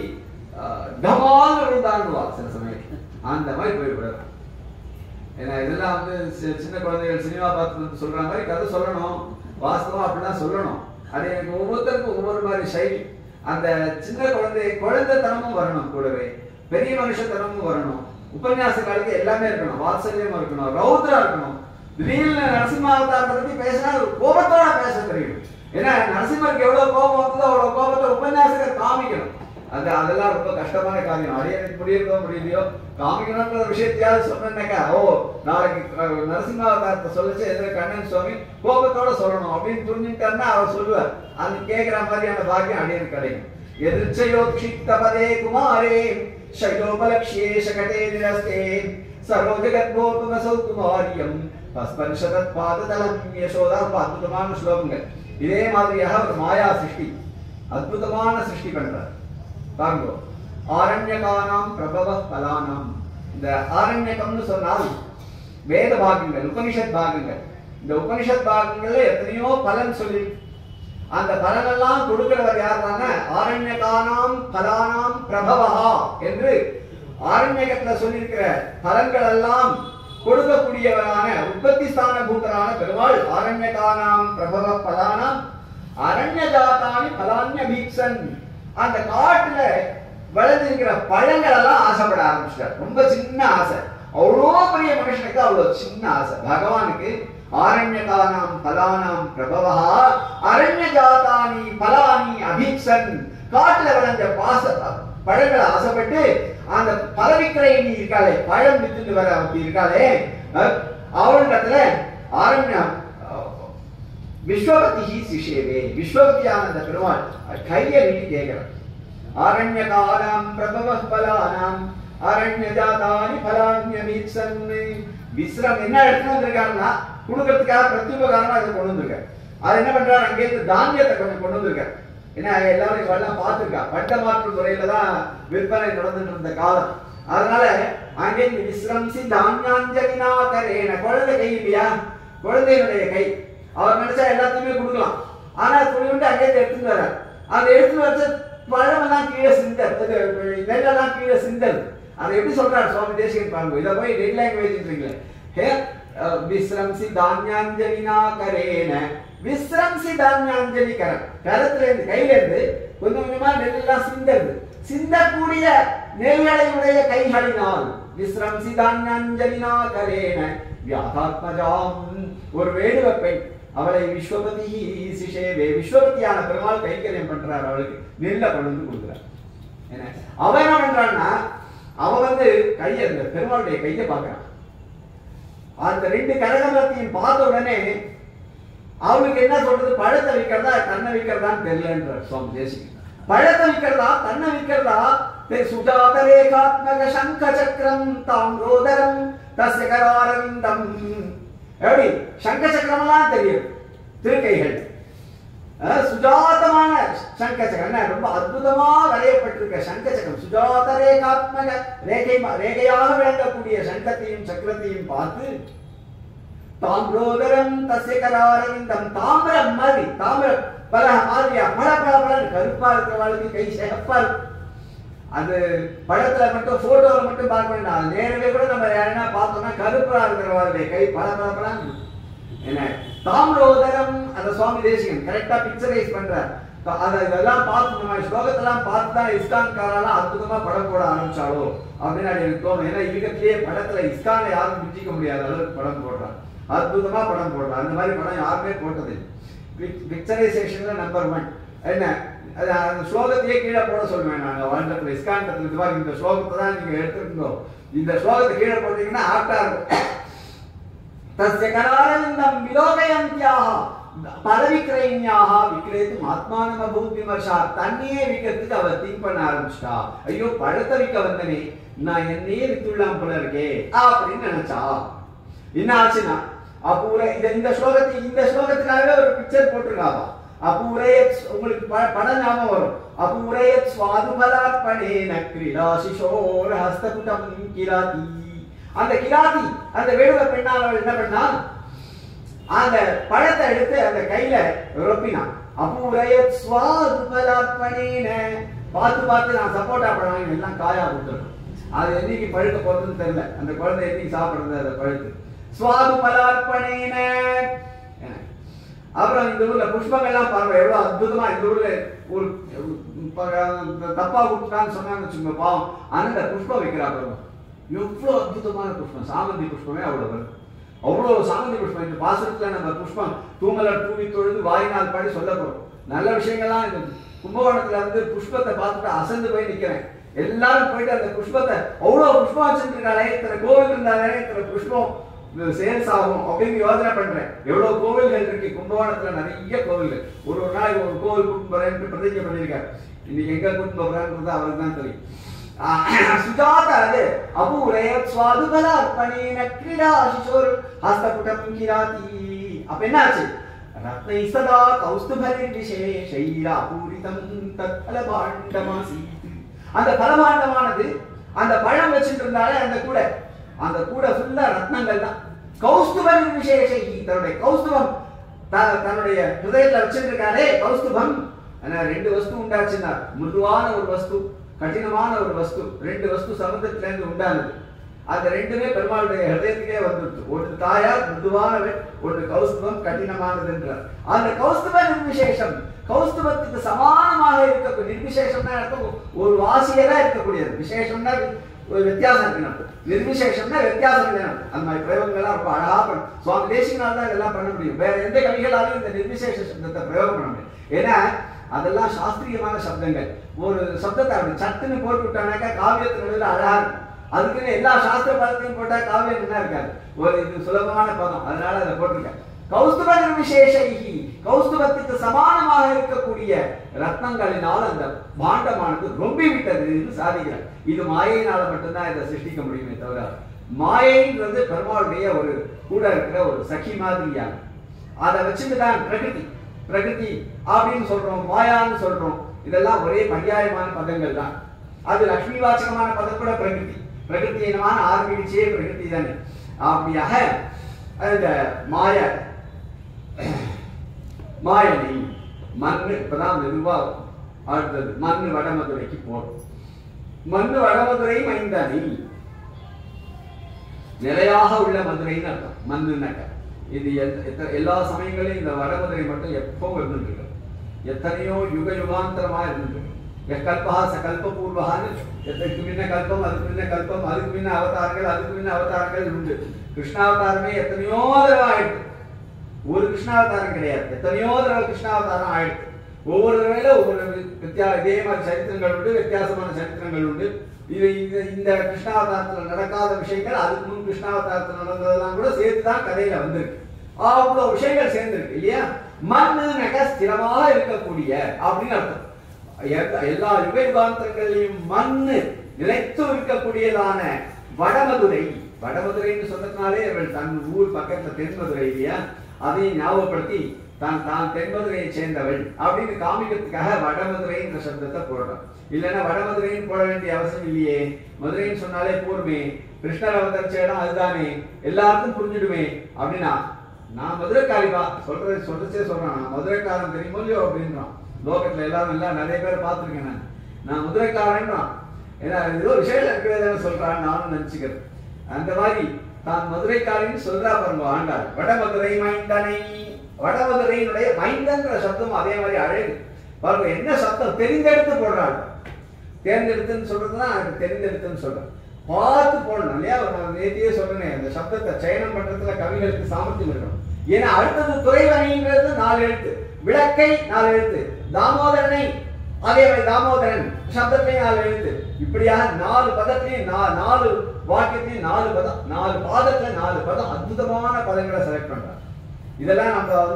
டமால் விழுந்தாண்டுவா சில சமயம். அந்த மாதிரி போய்விடாது. ஏன்னா இதெல்லாம் வந்து சின்ன குழந்தைகள் சினிமா பார்த்து சொல்ற மாதிரி கதை சொல்லணும், வாஸ்தவம் அப்படிலாம் சொல்லணும். அது எனக்கு ஒவ்வொருத்தருக்கும் ஒவ்வொரு மாதிரி சைலி. அந்த சின்ன குழந்தைத்தனமும் வரணும், கூடவே பெரிய மனுஷத்தனமும் வரணும். உபன்யாசங்களுக்கு எல்லாமே இருக்கணும், வாத்சல்யமும் இருக்கணும், ரௌத்ரா இருக்கணும். திடீர்னு நரசிம்மாவதாரத்தை பத்தி பேசினா ஒரு கோபத்தோட பேச தெரியும். ஏன்னா நரசிம்மருக்கு எவ்வளவு கோபம் வந்ததோ அவ்வளவு கோபத்தை உபன்யாசகர் காமிக்கணும். அதெல்லாம் ரொம்ப கஷ்டமான காரியம். அரியனுக்கு முடியறதோ முடியலையோ காமிக்கணும்ன்ற விஷயத்தையாவது சொன்னாக்கா, ஓ நாளைக்கு நரசிம்மாவதாரத்தை சொல்லிச்சு எதிர கண்ணன் சுவாமி கோபத்தோட சொல்லணும் அப்படின்னு புரிஞ்சுட்டாருன்னா அவர் சொல்லுவார். அது கேட்கிற மாதிரியான பாக்கியம் அரியனுக்கு கிடைக்கும். எதிர்ச்சயோத்ஷிப்தபதே குமாரே சைலோபலக்ஷ்யே சகடே நிரஸ்தே சரோஜகத்போதுமசௌ குமாரியம் பஸ்பன்ஷதத் பாததலம் யசோதா. ரொம்ப அற்புதமான ஸ்லோகங்கள். இதே மாதிரியாக ஒரு மாயா சிருஷ்டி, அற்புதமான சிருஷ்டி பண்றார். பாருங்க, ஆரண்யகானாம் பிரபவ பலானாம். இந்த ஆரண்யகம்னு சொன்னால் வேத பாகங்கள், உபனிஷத் பாகங்கள். இந்த உபனிஷத் பாகங்கள்ல எத்தனையோ பலன் சொல்லி அந்த பலனெல்லாம் கொடுக்கிறவர் யாருன்னா ஆரண்யகானாம் பலானாம் பிரபவா என்று ஆரண்யகத்துல சொல்லியிருக்கிற பலன்கள் எல்லாம் கொடுக்கக்கூடியவரான உற்பத்தி ஸ்தான பூதரான பெருமாள் ஆரண்யகானாம் பிரபவ பலானாம் அரண்ய ஜாதானி பலான்ய பீக்ஷன். அந்த காட்டுல விளைஞ்சிருக்கிற பழங்கள் எல்லாம் ஆசைப்பட ஆரம்பிச்சிட்டார். ரொம்ப சின்ன ஆசை. அவ்வளோ பெரிய மனுஷனுக்கு அவ்வளவு சின்ன ஆசை. பகவானுக்கு ஆரண்யகானாம் பலானாம் பிரபவா அரண்ய ஜாதானி பலானி அபீக்ஷன். காட்டுல விளைஞ்ச பழங்களை ஆசைப்பட்டு அந்த பலவிக்கிரையினி இருக்காளே, பழம் வித்துட்டு வர அப்படி இருக்காளே, அவளிடத்துல ஆரண்யம் விஸ்வபதி சிஷேவே, விஸ்வபதியான அந்த பெருமாள் கையை நீட்டி கேட்கிறார். ஆரண்யகானாம் பிரபவ பலானாம் அரண்ய ஜாதானி பலான்யபீக்ஷன். விஸ்ரம் என்ன எடுத்துட்டு வந்திருக்காருன்னா கொடுக்கறதுக்காக பிரத்யுபகாரமா இதை கொண்டு வந்திருக்காரு. அது என்ன பண்றாரு, அங்கேயிருந்து தானியத்தை கொஞ்சம் கொண்டு வந்திருக்காரு. ஏன்னா எல்லாரும் இவெல்லாம் பார்த்துருக்கா, பண்ட மாற்று முறையில தான் விற்பனை நடந்துட்டு இருந்த காலம். அதனால அங்கேருந்து விஸ்ரம்சி தானியாஞ்சலினா கரேன, குழந்தை கை இல்லையா, குழந்தையினுடைய கை, அவர் நினைச்சா எல்லாத்தையுமே கொடுக்கலாம். ஆனா துணிவுண்டு அங்கேயிருந்து எடுத்துட்டு வர்றாரு. அதை எடுத்துட்டு வச்ச பழமெல்லாம் கீழே சிந்தல், நெல்லெல்லாம் கீழே சிந்தல். அதை எப்படி சொல்றாரு சுவாமி தேசிகன் பாருங்க. இதை போய் டெட் லாங்குவேஜ் விஸ்ரம்சி தானியாஞ்சலினா கரேன, விஸ்ரம்சி தானியாஞ்சலி கரம், கரத்துல இருந்து கையில இருந்து கொஞ்சம் கொஞ்சமா நெல்லெல்லாம் சிந்தது, சிந்தக்கூடிய நெல்லையுடைய கைகளினால் விஸ்ரம்சி தானியாஞ்சலினா கரேன வியாதாத்மஜாம். ஒரு வேடுவ பெண், அவளை விஸ்வபதி சிஷேவே, விஸ்வபதியான பெருமாள் கைங்கரியம் பண்றார். அவளுக்கு நெல்ல கொண்டு வந்து கொடுக்குறார். என்ன அவன் என்ன பண்றான்னா, அவன் கையை பெருமாளுடைய கையை பார்க்கிறான். அந்த ரெண்டு கரகமத்தையும் பார்த்த உடனே அவனுக்கு என்ன சொல்றது, பழத்தை விற்கிறதா தன்னை விற்கிறதான்னு தெரியலன்றார் சுவாமி தேசிகன். பழத்தை விற்கிறதா தன்னை விற்கிறதா, சுஜாத ரேகாத்மக சங்க சக்கரம் தாம்ரோதரம் தஸ்ய கராரவிந்தம். எப்படி சங்க சக்கரம் எல்லாம் தெரியும், திருக்கைகள் சுஜாதமான சங்க சக்கரம், ரொம்ப அற்புதமா வரையப்பட்டிருக்க சங்க சக்கரம், சுஜாத ரேகாத்மக ரேகையாக விளங்கக்கூடிய சங்கத்தையும் சக்கரத்தையும் பார்த்து தாம்ரோதரம் தஸ்ய கராரவிந்தம், தாமிரம் மாதிரி, தாமிரம் பல மாதிரியா பல பல பல கருப்பா இருக்கிறவளுக்கு கை சிகப்பா இருக்கு. அது படத்துல மட்டும் போட்டோல மட்டும் பார்க்க வேண்டாம், நேரவே கூட நம்ம யாருன்னா பார்த்தோம்னா கருப்பா இருக்கிறவளுடைய கை பல பல பல என்ன தாமிரோதரம். அந்த சுவாமி தேசிகன் கரெக்டா பிக்சரைஸ் பண்றார். அதெல்லாம் பார்த்து நம்ம ஸ்லோகத்தெல்லாம் பார்த்து தான் இஸ்கான்காரெல்லாம் அற்புதமா படம் போட ஆரம்பிச்சாலோ அப்படின்னு எனக்கு தோணும். ஏன்னா இருக்கத்திலேயே படத்துல இஸ்கானை யாரும் பிடிக்க முடியாத அளவுக்கு படம் போடுறான், அற்புதமா படம் போடுறான். அந்த மாதிரி படம் யாருமே போட்டது பிக்சரைசேஷன்ல நம்பர் 1. என்ன அந்த ஸ்லோகத்தையே கீழே போட சொல்லுவேன் நான் வாழ்ந்தப்ப இஸ்காண்டத்துல. இது மாதிரி இந்த ஸ்லோகத்தை தான் நீங்க எடுத்துருந்தோம், இந்த ஸ்லோகத்தை கீழே போட்டீங்கன்னா ஆப்டா இருக்கும். தஸ்ய கராரவிந்தம் விலோகயந்த்யாக பரவிக்கிரைன்யாக விக்ரேத்தும் ஆத்மானம பூத் விமர்சா. தண்ணியே விற்கிறதுக்கு அவ திங்க் பண்ண ஆரம்பிச்சிட்டா. ஐயோ பழத்தை விற்க வந்தனே, நான் என்னையே வித்துள்ளாம் போல இருக்கே அப்படின்னு நினைச்சா. என்ன ஆச்சுன்னா அபூர இந்த ஸ்லோகத்துக்காகவே ஒரு பிக்சர் போட்டிருக்காவா. அபூரயத், உங்களுக்கு படம் ஞாபகம் வரும். அபூரயத் ஸ்வாதுபலாத்பணேன கிரீடாசிஷோர ஹஸ்தபுடம் கிராதி. அந்த கிராதி, அந்த வேடுவ பெண்ணால் அவள் என்ன பண்ணா, அந்த பழத்தை எடுத்து அந்த கையில ரொப்பினான். அபூரயத் ஸ்வாதுபலாத்பணேன, பார்த்து பார்த்து நான் சப்போட்டா பழம் எல்லாம் காயா கொடுத்துருக்கேன். அது என்னைக்கு பழுக்க போறதுன்னு தெரியல, அந்த குழந்தை என்னைக்கு சாப்பிடுறது அதை பழுத்து. ஸ்வாது பலார்ப்பணேன. அப்புறம் இந்த ஊர்ல புஷ்பங்கள்லாம் பாருங்க எவ்வளவு அற்புதமா. இந்த ஊர்ல ஒரு தப்பா கொடுத்தான்னு சொன்னான்னு வச்சுக்கோங்க பாவம், அந்த புஷ்பம் வைக்கிறா பாருங்க, எவ்வளவு அற்புதமான புஷ்பம். சாமந்தி புஷ்பமே அவ்வளவு வரும், அவ்வளவு சாமந்தி புஷ்பம். இந்த பாசத்துல நம்ம புஷ்பம் தூமலர் தூவி தொழுது வாயினால் பாடி சொல்ல போறோம். நல்ல விஷயங்கள்லாம் இந்த கும்பகோணத்துல புஷ்பத்தை பார்த்துட்டு அசந்து போய் நிக்கிறேன். எல்லாரும் போயிட்டு அந்த புஷ்பத்தை, அவ்வளவு புஷ்பம் வச்சுருக்காளே, இத்தனை கோவில் இருந்தாலே இத்தனை புஷ்பம் சேல்ஸ் ஆகும் அப்படின்னு யோசனை பண்றேன். எவ்வளவு கோவில்கள் இருக்கு கும்பகோணத்துல, நிறைய கோவில்கள். ஒரு நாள் ஒரு கோவில் கூட்டு போறேன்னு பிரதிஜை பண்ணியிருக்காரு. இன்னைக்கு எங்க கூட்டு போறான்றது அவருக்கு தான் தெரியும். சுஜாத அது அபூரயத் ஸ்வாதுபலார்ப்பணேன கிரீடாசிஷோர் ஹஸ்தபுடம் கிராதி. அப்ப என்னாச்சு, ரத்னை சதா கௌஸ்துபரிர் விசேஷைர அபூரிதம் தத்பல பாண்டமாசீத். அந்த பலபாண்டமானது அந்த பழம் வச்சுட்டு இருந்தாலே அந்த கூடை ஃபுல்லா ரத்னங்கள் தான். கௌஸ்துப நிர்விசேஷை, தன்னுடைய கௌஸ்துபம் தன்னுடைய ஹிருதயத்துல வச்சிருக்காரே கௌஸ்துபம். ரெண்டு வஸ்து உண்டாச்சுன்னா, மிருதுவான ஒரு வஸ்து, கடினமான ஒரு வஸ்து, ரெண்டு வஸ்து சமுதிரத்துல இருந்து உண்டானது. அந்த ரெண்டுமே பெருமாளுடைய ஹிருதயத்துக்கே வந்துடுச்சு. ஒன்று தாயார் மிருதுவானது, ஒன்று கௌஸ்துபம் கடினமானது என்றார். அந்த கௌஸ்துப நிர்விசேஷம், கௌஸ்துபத்துக்கு சமானமாக இருக்கக்கூடிய, நிர்விசேஷம்னா ஒரு வாசியரா இருக்கக்கூடியது, விசேஷம்னா ஒரு வித்தியாசம் இருக்கணும், நிர்விசேஷம்னா வித்தியாசம் இருக்கணும். அந்த மாதிரி பிரயோகங்கள்லாம் ரொம்ப அழகா பண்ணும். சுவாமி தேசிகனால தான் இதெல்லாம் பண்ண முடியும். வேற எந்த கவிகளாலும் இந்த நிர்விசேஷ சப்தத்தை பிரயோகம் பண்ண முடியும். ஏன்னா அதெல்லாம் சாஸ்திரியமான சப்தங்கள். ஒரு சப்தத்தை அப்படி சட்டுன்னு போட்டு விட்டானாக்கா காவியத்தினுடைய அழகா இருக்கும். அதுக்குன்னு எல்லா சாஸ்திர பதத்தையும் போட்டா காவியம் என்ன இருக்காது. ஒரு இது சுலபமான பதம், அதனால அதை போட்டிருக்கேன். கௌஸ்துப நிர்விசேஷைஹி, கௌஸ்துபத்துக்கு சமானமாக இருக்கக்கூடிய ரத்னங்களினால் அந்த பாண்டமானது ரொம்பி விட்டது என்று சாதிக்கிறார். இது மாயையினால மட்டும்தான் இதை சிருஷ்டிக்க முடியுமே தவிர, மாயைன்றது பெருமாளுடைய ஒரு கூட இருக்கிற ஒரு சഖி மாதிரியான, அதை வச்சுட்டுதான் பிரகிருதி பிரகிருதி அப்படின்னு சொல்றோம், மாயான்னு சொல்றோம். இதெல்லாம் ஒரே பர்யாயமான பதங்கள் தான். அது லட்சுமி வாச்சகமான பதம் கூட பிரகிருதி, பிரகிருத்தியமான ஆரம்பிச்சே பிரகிருதி தானே. அப்படியாக அந்த மாயனை மண்ணு இப்பதான் மெதுவா அடுத்தது மண்ணு வடமதுரைக்கு போறோம். மண்ணு வடமதுரை மைந்தனை, நிலையாக உள்ள மதுரைன்னு அர்த்தம் மண்ணுன்னாக்க. இது எல்லா சமயங்களையும் இந்த வடமதுரை மட்டும் எப்பவும் இருந்துட்டு இருக்கு. எத்தனையோ யுக யுகாந்தரமா இருந்துட்டு கல்பா சகல்ப பூர்வகான்னு எத்தனைக்கு முன்ன கல்பம், அதுக்கு முன்ன கல்பம், அதுக்கு முன்ன அவதாரங்கள், அதுக்கு முன்ன அவதாரங்கள் உண்டு. கிருஷ்ணாவதாரமே எத்தனையோ தடவை ஆயிடுது. ஒரு கிருஷ்ணாவதாரம் கிடையாது, எத்தனையோ தடவை கிருஷ்ணாவதாரம் ஆயிடுது. ஒவ்வொரு தடவையில ஒவ்வொரு இதே மாதிரி சரித்திரங்கள் உண்டு, வித்தியாசமான சரித்திரங்கள் உண்டு. இது இந்த கிருஷ்ணாவதாரத்துல நடக்காத விஷயங்கள் அதுக்கு முன் கிருஷ்ணாவதாரத்துல நடந்ததெல்லாம் கூட சேர்த்துதான் கதையில வந்திருக்கு. அவ்வளவு விஷயங்கள் சேர்ந்திருக்கு இல்லையா. மண்ணு ஸ்திரமாக இருக்கக்கூடிய அப்படின்னு அர்த்தம். எல்லா யுக யுகாந்தரங்களையும் மண்ணு நிலைத்து இருக்கக்கூடியதான வடமதுரை, வடமதுரைன்னு சொன்னதுனாலே தன் ஊர் பக்கத்துல தென்மதுரை இல்லையா, அதையும் ஞாபகப்படுத்தி தான் தென்மதுரையை சேர்ந்தவள் அப்படின்னு காமிக்கிறதுக்காக வடமதுரைன்ற சப்தத்தை போடுறான். இல்லைன்னா வடமதுரைன்னு போட வேண்டிய அவசியம் இல்லையே, மதுரைன்னு சொன்னாலே போருமே, கிருஷ்ணர் அவதரிச்ச இடம் அதுதானே, எல்லாருக்கும் புரிஞ்சுடுமே. அப்படின்னா நான் மதுரைக்காரிப்பா சொல்றச்சே சொல்றான், நான் மதுரைக்காரன் தெரியுமோ இல்லையோ அப்படின்றான். லோகத்துல எல்லாரும் நிறைய பேர் பார்த்துருக்கேன், நான் மதுரைக்காரன்றான். ஏன்னா ஏதோ விசேஷம் இருக்கிறதான சொல்றான் நானும் நினைச்சுக்கிறேன். அந்த மாதிரி தான் மதுரைக்காரின்னு சொல்றா பாருங்க ஆண்டாள். வடமதுரை மைந்தனை, வடமதுரையினுடைய மைந்தன்ற சப்தம் அதே மாதிரி அழகு பாருங்க. என்ன சப்தம் தெரிந்தெடுத்து போடுறாள். தேர்ந்தெடுத்துன்னு சொல்றதுன்னா தெரிந்தெடுத்துன்னு சொல்றேன், பார்த்து போடணும் இல்லையா. நான் நேற்றையே சொல்றேன், அந்த சப்தத்தை சயனம் பண்றதுல கவிகளுக்கு சாமர்த்தியம் இருக்கணும். ஏன்னா அடுத்தது துறைவனின்றது 4 எழுத்து, விளக்கை 4 எழுத்து, தாமோதரனை அதே மாதிரி தாமோதரன் சப்தத்திலையும் 4 எழுத்து. இப்படியாக 4 பதத்திலையும் 4 வாக்கியத்திலையும் 4 பதம், 4 பாதத்துல 4 பதம், அற்புதமான பதங்களை செலக்ட் பண்றாங்க. இதெல்லாம்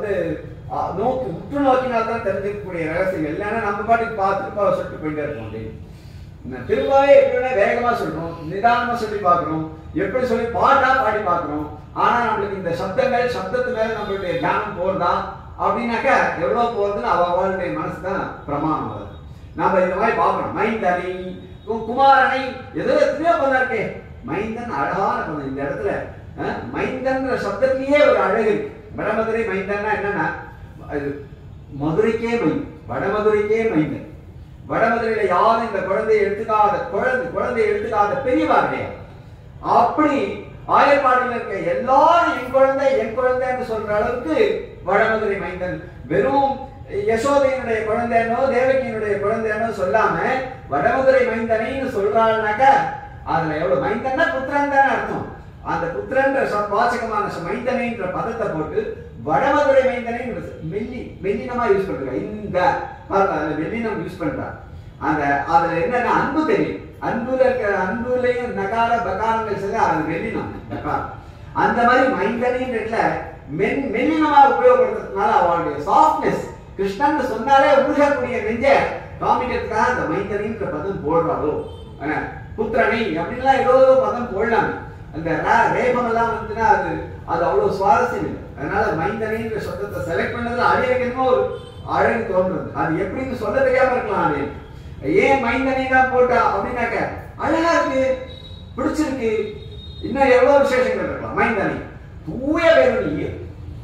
நம்ம உற்று நோக்கினால்தான் தெரிஞ்சுக்கக்கூடிய ரகசியங்கள். இல்லைன்னா நம்ம பாட்டுக்கு பார்த்துட்டு சொல்லிட்டு போயிட்டே இருக்கோம். திருவாயே எப்படின்னா வேகமா சொல்றோம், நிதானமா சொல்லி பார்க்கிறோம், எப்படி சொல்லி பாட்டா பாடி பார்க்கிறோம். ஆனா நம்மளுக்கு இந்த சப்தங்கள், சப்தத்து மேல நம்மளுடைய தியானம் போறதா அப்படின்னாக்கா எவ்வளவு போறதுன்னு அவளுடைய மனசுதான் பிரமாணம். அது நம்ம இந்த மாதிரி பார்க்கணும். மைந்தனை குமாரனை ஏதோ எத்தனையோ பதம் இருக்கே, மைந்தன் அழகான பதம். இந்த இடத்துல மைந்தன்ற சப்தத்திலேயே ஒரு அழகு இருக்கு. வடமதுரை மைந்தன்னா என்னன்னா மதுரைக்கே மைந்தன், வடமதுரைக்கே மைந்தன். வடமதுரையில யாரும் இந்த குழந்தையை எடுத்துக்காத பெரியவா கிடையாது. அப்படி ஆயர்பாடியில் இருக்க எல்லாரும் என் குழந்தைன்னு சொல்ற அளவுக்கு வடமதுரை மைந்தன். வெறும் யசோதையினுடைய குழந்தைனோ தேவகியினுடைய குழந்தைனோ சொல்லாம வடமதுரை மைந்தனைன்னு சொல்றாள்னாக்க அதுல எவ்வளவு மைந்தன்னா புத்திரன் தானே அர்த்தம். அந்த புத்திரன்ற வாச்சகமான மைந்தனைன்ற பதத்தை போட்டு வடமதுரை மைந்தனை மெல்லினமா யூஸ் பண்றாங்க. இந்த மெல்லினம் யூஸ் பண்றாங்க. அந்த அதுல என்னன்னா அன்பு தெரியும். அன்புல இருக்கிற அன்புலையும் நகார பகாரங்கள் செய்ய அது மெல்லினம் பகாரம். அந்த மாதிரி மைந்தனின்ற மெல்லினமா உபயோகப்படுத்துறதுனால அவளுடைய சாஃப்ட்னஸ், கிருஷ்ணன் சொன்னாலே உருகக்கூடிய நெஞ்ச காமிக்கிறதுக்காக அந்த மைந்தனின்ற பதம் போடுறாளோ. புத்திரனை அப்படின்லாம் ஏதோ பதம் போடலாம். அந்த ரேபம் எல்லாம் வந்துன்னா அது அவ்வளவு சுவாரஸ்யம் இல்லை. அதனால மைந்தனின்ற சப்தத்தை செலக்ட் பண்ணதுல அழியக்கணுமோ ஒரு அழகு தோன்றது. அது எப்படின்னு சொல்ல தெரியாம இருக்கலாம். அது ஏன் மைந்தனை தான் போட்டா அப்படின்னாக்க அழகா இருக்கு, பிடிச்சிருக்கு, இன்னும் எவ்வளவு விசேஷங்கள் இருக்கலாம். மைந்தனை தூய பெருநீர்.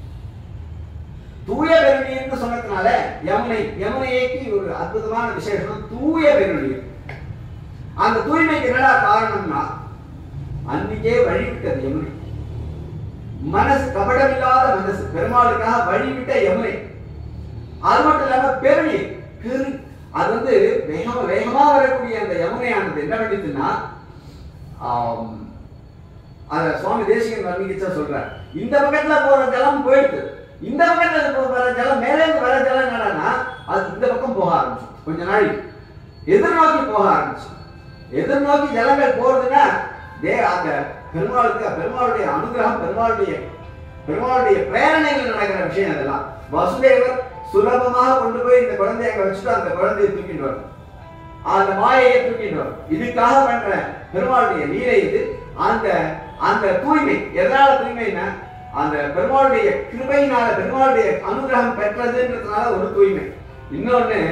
தூய பெருநீர்னு சொன்னதுனால யமுனைக்கு ஒரு அற்புதமான விசேஷம் தூய பெருநீர். அந்த தூய்மைக்கு என்னடா காரணம்னா அன்னைக்கே வழிவிட்டது யமுனை. மனசு கபடமில்லாத மனசு, பெருமாளுக்காக வழிவிட்ட யமுனை. அது மட்டும் இல்லாம பெருநீர், அது வேகமா வரக்கூடிய அந்த யமுனையானது என்ன பண்ணிச்சுன்னா, அத சுவாமி தேசிகன் வர்ணிச்சா சொல்றார், இந்த பக்கத்துல போற ஜலம் போயிடுது, இந்த பக்கத்துல வர ஜலம் மேலே வர ஜலம் என்னன்னா அது இந்த பக்கம் போக ஆரம்பிச்சு. கொஞ்ச நாள் எதிர்நோக்கி போக ஆரம்பிச்சு. எதிர்நோக்கி ஜலங்கள் போறதுன்னா அந்த பெருமாளுடைய அனுகிரகம், பெருமாளுடைய பிரேரணைகள் நடக்கிற விஷயம். அதெல்லாம் வசுதேவர் சுலபமாக கொண்டு போய் இந்த குழந்தைய அங்க வச்சுட்டு அந்த குழந்தையை தூக்கிட்டு வரும், அந்த மாயையை தூக்கிட்டு வரும். இதுக்காக பண்ற பெருமாளுடைய லீலை இது. அந்த தூய்மை எதனால தூய்மைன்னா அந்த பெருமாளுடைய கிருபையினால, பெருமாளுடைய அனுகிரகம் பெற்றதுன்றதுனால ஒரு தூய்மை. இன்னொன்னு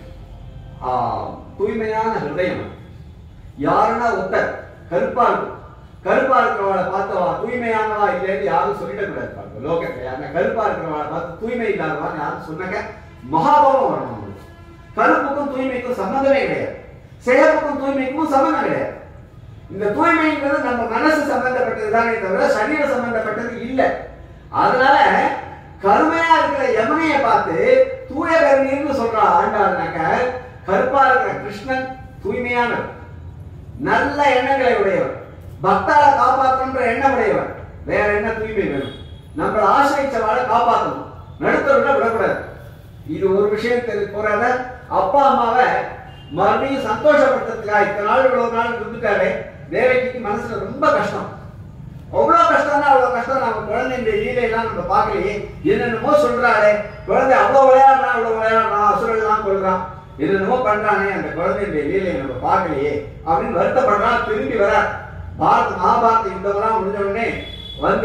தூய்மையான ஹிருதயம். யாருன்னா ஒருத்தர் கருப்பா இருக்கும், கருப்பா இருக்கிறவளை பார்த்தவா தூய்மையானவா இல்லைன்னு யாரும் சொல்லிடக்கூடாது. லோகத்துல யாருன்னா கருப்பா இருக்கிறவளை பார்த்து தூய்மை இல்லாதவான்னு யாரும் சொன்னாக்க மகாபாவம் வரணும். கருப்புக்கும் தூய்மைக்கும் சம்பந்தமே கிடையாது, சிகப்புக்கும் தூய்மைக்கும் சம்பந்தம் கிடையாது. இந்த தூய்மைன்றது நம்ம மனசு சம்பந்தப்பட்டதுதானே தவிர சரீர சம்பந்தப்பட்டது இல்லை. அதனால கருமையா இருக்கிற யமுனையை பார்த்து தூய பெருநீர்னு சொல்றா ஆண்டாள்னாக்க, கருப்பா இருக்கிற கிருஷ்ணன் தூய்மையானவர், நல்ல எண்ணங்களை உடையவர், பக்தால காப்பாற்றன்ற எண்ணம் உடையவர். வேற என்ன தூய்மை வேணும்? நம்மளை ஆசிரியச்சவாளை காப்பாற்றணும், நடுத்தருட விடக்கூடாது. இது ஒரு விஷயம் போறாத. அப்பா அம்மாவை மறுபடியும் சந்தோஷப்படுத்துறதுக்காக இத்தனை நாள் இவ்வளவு நாள் இருந்துட்டாரு. தேவகிக்கு மனசுல ரொம்ப கஷ்டம், அவ்வளவு கஷ்டம்னா அவ்வளவு கஷ்டம். நம்ம குழந்தைய லீலையெல்லாம் நம்ம பார்க்கலையே, என்னென்னமோ சொல்றாரு, குழந்தை அவ்வளவு விளையாடுறான், அசுரெல்லாம் கொள்றான், என்னென்னமோ பண்றானே, அந்த குழந்தைய லீலையை நம்ம பார்க்கலையே அப்படின்னு வருத்தப்படுறான். திரும்பி வர மகாபாரத யுத்தம்லாம் முடிஞ்ச உடனே வந்து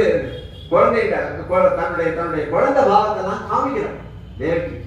தன்னுடைய குழந்தை பாவத்தெல்லாம் காமிக்கிறான் தேவகி.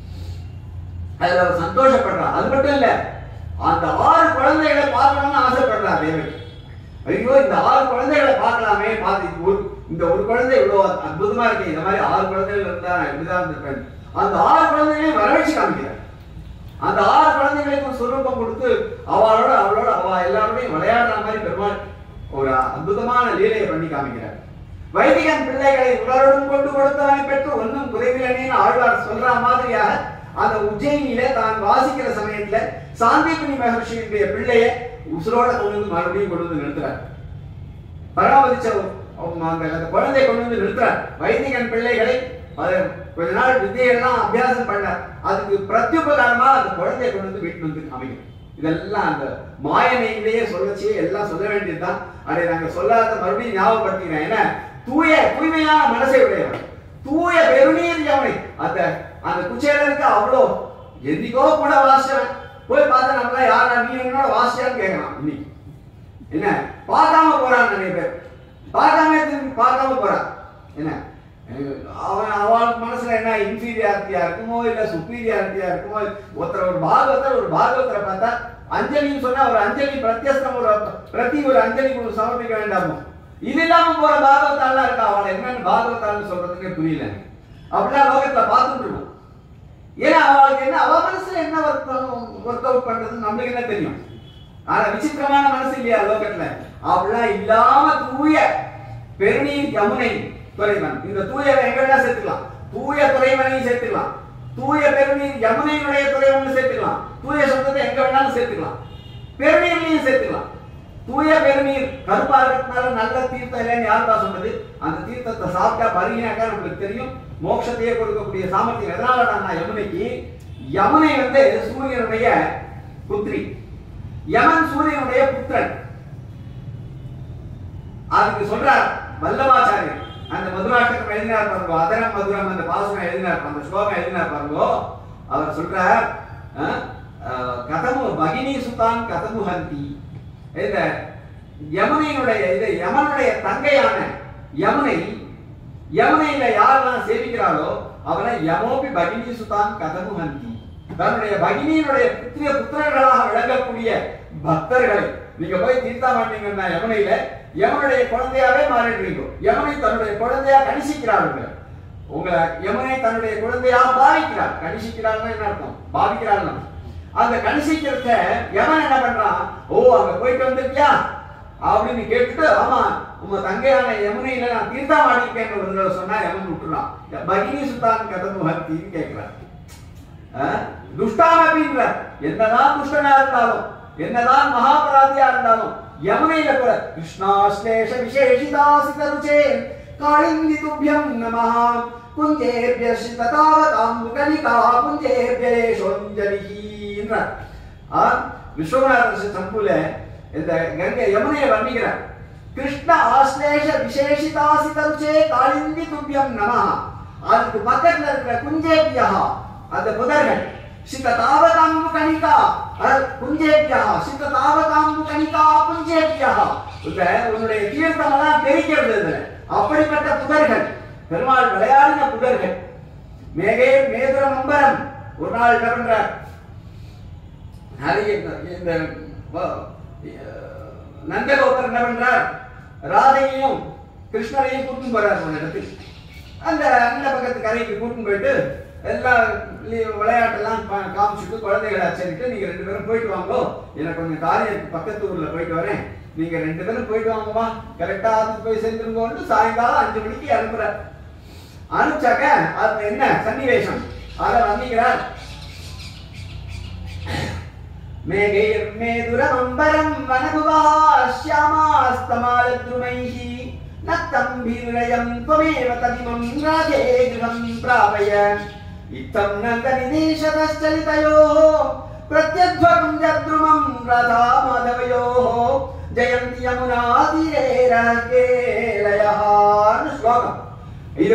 அதுல அவர் சந்தோஷப்படுறான். அது மட்டும் இல்ல, அந்த 6 குழந்தைகளை பார்க்கணும்னு ஆசைப்படுறா தேவகி. ஐயோ, இந்த 6 குழந்தைகளை பார்க்கலாமே, பார்த்து இந்த ஒரு குழந்தை இவ்வளவு அற்புதமா இருக்கு, இந்த மாதிரி 6 குழந்தைகள் இருந்தா நான் இப்படிதான் இருந்திருப்பேன். அந்த 6 குழந்தைகளையும் வரவழைச்சு காமிக்கிறார். அந்த 6 குழந்தைகளுக்கும் சுரூபம் கொடுத்து அவளோட அவ எல்லாரோடையும் விளையாடுற மாதிரி பெருமாள் ஒரு அற்புதமான லீலையை பண்ணி காமிக்கிறார். வைதிகன் பிள்ளைகளை உடலுடன் கொண்டு கொடுத்தவனை பெற்று ஒன்றும் குறைவில்லைன்னு ஆழ்வார் சொல்ற மாதிரியாக அந்த உஜ்ஜயினியில தான் வாசிக்கிற சமயத்துல சாந்திபனி மகர்ஷியுடைய பிள்ளையை உசுரோட கொண்டு வந்து மறுபடியும் கொண்டு வந்து நிறுத்துறார். பராமரிச்ச அந்த குழந்தை கொண்டு வந்து நிறுத்துறார். வைதிகன் பிள்ளைகளை கொஞ்ச நாள் வித்தியெல்லாம் அபியாசம் பண்ணார். அதுக்கு பிரத்யுபகாரமா அந்த குழந்தைய கொண்டு வந்து வீட்டு வந்து அமைக்கும். இதெல்லாம் அந்த மாயனையிலேயே சொல்லச்சியே எல்லாம் சொல்ல வேண்டியதுதான். அதை நாங்க சொல்லாத மறுபடியும் ஞாபகப்படுத்திக்கிறேன். ஏன்னா தூய்மையான மனசை உடையவன், தூய பெருநீர் யமுனை. அந்த குச்சேலருக்கு அவ்வளோ எந்திக்கோ கூட வாசிச்சவன் போய் பார்த்தா நம்மள யாரா நீ என்னோட வாசிச்சான்னு கேட்கலாம். இன்னைக்கு என்ன பார்க்காம போறான், நிறைய பேர் பார்க்காம போறான். என்ன அவளுக்கு மனசுல என்ன இன்ஃபீரியாரிட்டியா இருக்குமோ இல்ல சுப்பீரியாரிட்டியா இருக்குமோ. ஒரு பாகவதரை பார்த்தா அஞ்சலின்னு சொன்னா ஒரு அஞ்சலி பிரத்யஸ்தம், ஒரு அஞ்சலி சமர்ப்பிக்க வேண்டாமோ. இது இல்லாம போற பாகவத்தாலாம் இருக்கா, அவளை என்னன்னு பாகவத்தான்னு சொல்றதுக்கே புரியல. அப்படிலாம் லோகத்துல பார்த்துட்டு இருக்கோம். ஏன்னா அவளுக்கு என்ன, அவ மனசுல என்ன ஒர்க் அவுட் பண்றது நம்மளுக்கு என்ன தெரியும். ஆனா விசித்திரமான மனசு இல்லையா லோகத்துல. அப்படிலாம் இல்லாம தூய பெருநீர் யமுனை துறைவன். இந்த தூய எங்கெல்லாம் சேர்த்துக்கலாம், தூய துறைவனையும் சேர்த்துக்கலாம், தூய பெருநீர் யமுனையினுடைய துறைவன் சேர்த்துக்கலாம், தூய சப்தத்தை எங்க வேணாலும் சேர்த்துக்கலாம், பெருநீர்லையும் சேர்த்துக்கலாம். தூய பெருநீர் கருப்பா இருக்கிறதுனால நல்ல தீர்த்தம் இல்லைன்னு யாருக்கா சொன்னது? அந்த தீர்த்தத்தை சாப்பிட்டா பருகினாக்கா நம்மளுக்கு தெரியும் மோட்சத்தையே கொடுக்கக்கூடிய சாமர்த்தியம். எதனால யமுனைக்கு, யமுனை சூரியனுடைய புத்திரி, யமன் சூரியனுடைய புத்திரன். அதுக்கு சொல்றார் வல்லவாச்சாரியர். அந்த மதுராஷ்டகம் எழுதினார் பாருங்க, அதரம் மதுரம் அந்த பாசனம் எழுதினார், அந்த ஸ்லோகம் எழுதினார் பாருங்க. அவர் சொல்றார், கதமு பகினி சுதான் கதமு ஹந்தி. இந்த யமனுடைய தங்கையான யமுனையில யாரெல்லாம் சேவிக்கிறாளோ அவனை யமோபி பகினி சுதான் கதமு ஹந்தி. தன்னுடைய பகினியினுடைய புத்திரர்களாக விளங்கக்கூடிய பக்தர்களை நீங்க போய் தீர்த்தம் ஆட்டீங்கன்னா யமுனையில யமுனுடைய குழந்தையாவே மாறிடுவீங்க. யமுனை தன்னுடைய குழந்தையா கணிசிக்கிறார்கள். உங்களை யமுனை தன்னுடைய குழந்தையா பாவிக்கிறார். கணிசிக்கிறார்கள் என்ன அர்த்தம்? பாவிக்கிறார்கள். அந்த கணிசிக்கிறத யமன் என்ன பண்றான்? ஓ அங்க போயிட்டு வந்திருக்கியா அப்படின்னு கேட்டுட்டு, ஆமா உங்க தங்கையான யமுனையில நான் தீர்த்தம் ஆடிருக்கேன்னு சொன்னா யமன் விட்டுறான். பகினி சுத்தான் கதவு ஹத்தின்னு கேட்கிறார். துஷ்டான் அப்படின்ற என்னதான் துஷ்டனா இருந்தாலும் என்னதான் மகாபராதியா இருந்தாலும் யமுனையில கூட கிருஷ்ணாஸ்லேஷ விசேஷிதாசித ருச்சே காளிந்தி துப்யம் நமஹ குஞ்சேப்ய சிததாவதாம் கலிகா குஞ்சேப்யேஷோஞ்சலிஹீன்ற விஸ்வநாத சம்புல இந்த கங்கை யமுனையை வர்ணிக்கிறார். கிருஷ்ண ஆஸ்லேஷ விசேஷிதாசித ருச்சே காளிந்தி துப்யம் நமஹ. அதுக்கு பக்கத்துல இருக்கிற குஞ்சேப்யா அந்த புதர்கள் சிததாவதாம்பு கணிகா குஞ்சேப்யா சிததாவதாம்பு கணிகா குஞ்சேப்யா உன்னுடைய தீர்த்தமெல்லாம் தெரிக்கிறது இதுல. அப்படிப்பட்ட புதர்கள், பெருமாள் விளையாடின புதர்கள். மேகே மேதுரம் அம்பரம். ஒரு நாள் என்ன பண்றார்? இந்த நந்தகோபர் என்ன பண்றார்? ராதையையும் கிருஷ்ணரையும் கூட்டின்னு போறார் ஒரு இடத்துக்கு. அந்த பக்கத்து கரைக்கு கூட்டின்னு போயிட்டு எல்லாம் விளையாட்டெல்லாம் காமிச்சுட்டு குழந்தைகளை அச்சரிட்டு, நீங்க 2 பேரும் போயிட்டு வாங்கோ, எனக்கு கொஞ்சம் காரியம் பக்கத்து ஊர்ல போயிட்டு வரேன், நீங்க 2 பேரும் போயிட்டு வாங்கம்மா, கரெக்டா அதுக்கு போய் சேர்ந்துருங்கோன்னு சாயங்காலம் 5 மணிக்கு அனுப்புறார். அனுப்பிச்சாக்க அது என்ன சன்னிவேஷம் அதை வர்ணிக்கிறார். மேகைர் மேதுரம் அம்பரம் வனபுவாஸ்யாமாஸ்தமாலத்ருமைஹி நத்தம் பீரயம் த்வமேவ ததிமம் ராஜே கிருஹம் பிராபய இத்தம் நந்தநிதேஷதச்சலிதயோः பிரத்யத்வகுஞ்சத்ருமம் ராதா மாதவயோः ஜெயந்தி யமுனா தீரே ரஹகேலயஹான்னு ஸ்லோகம். இது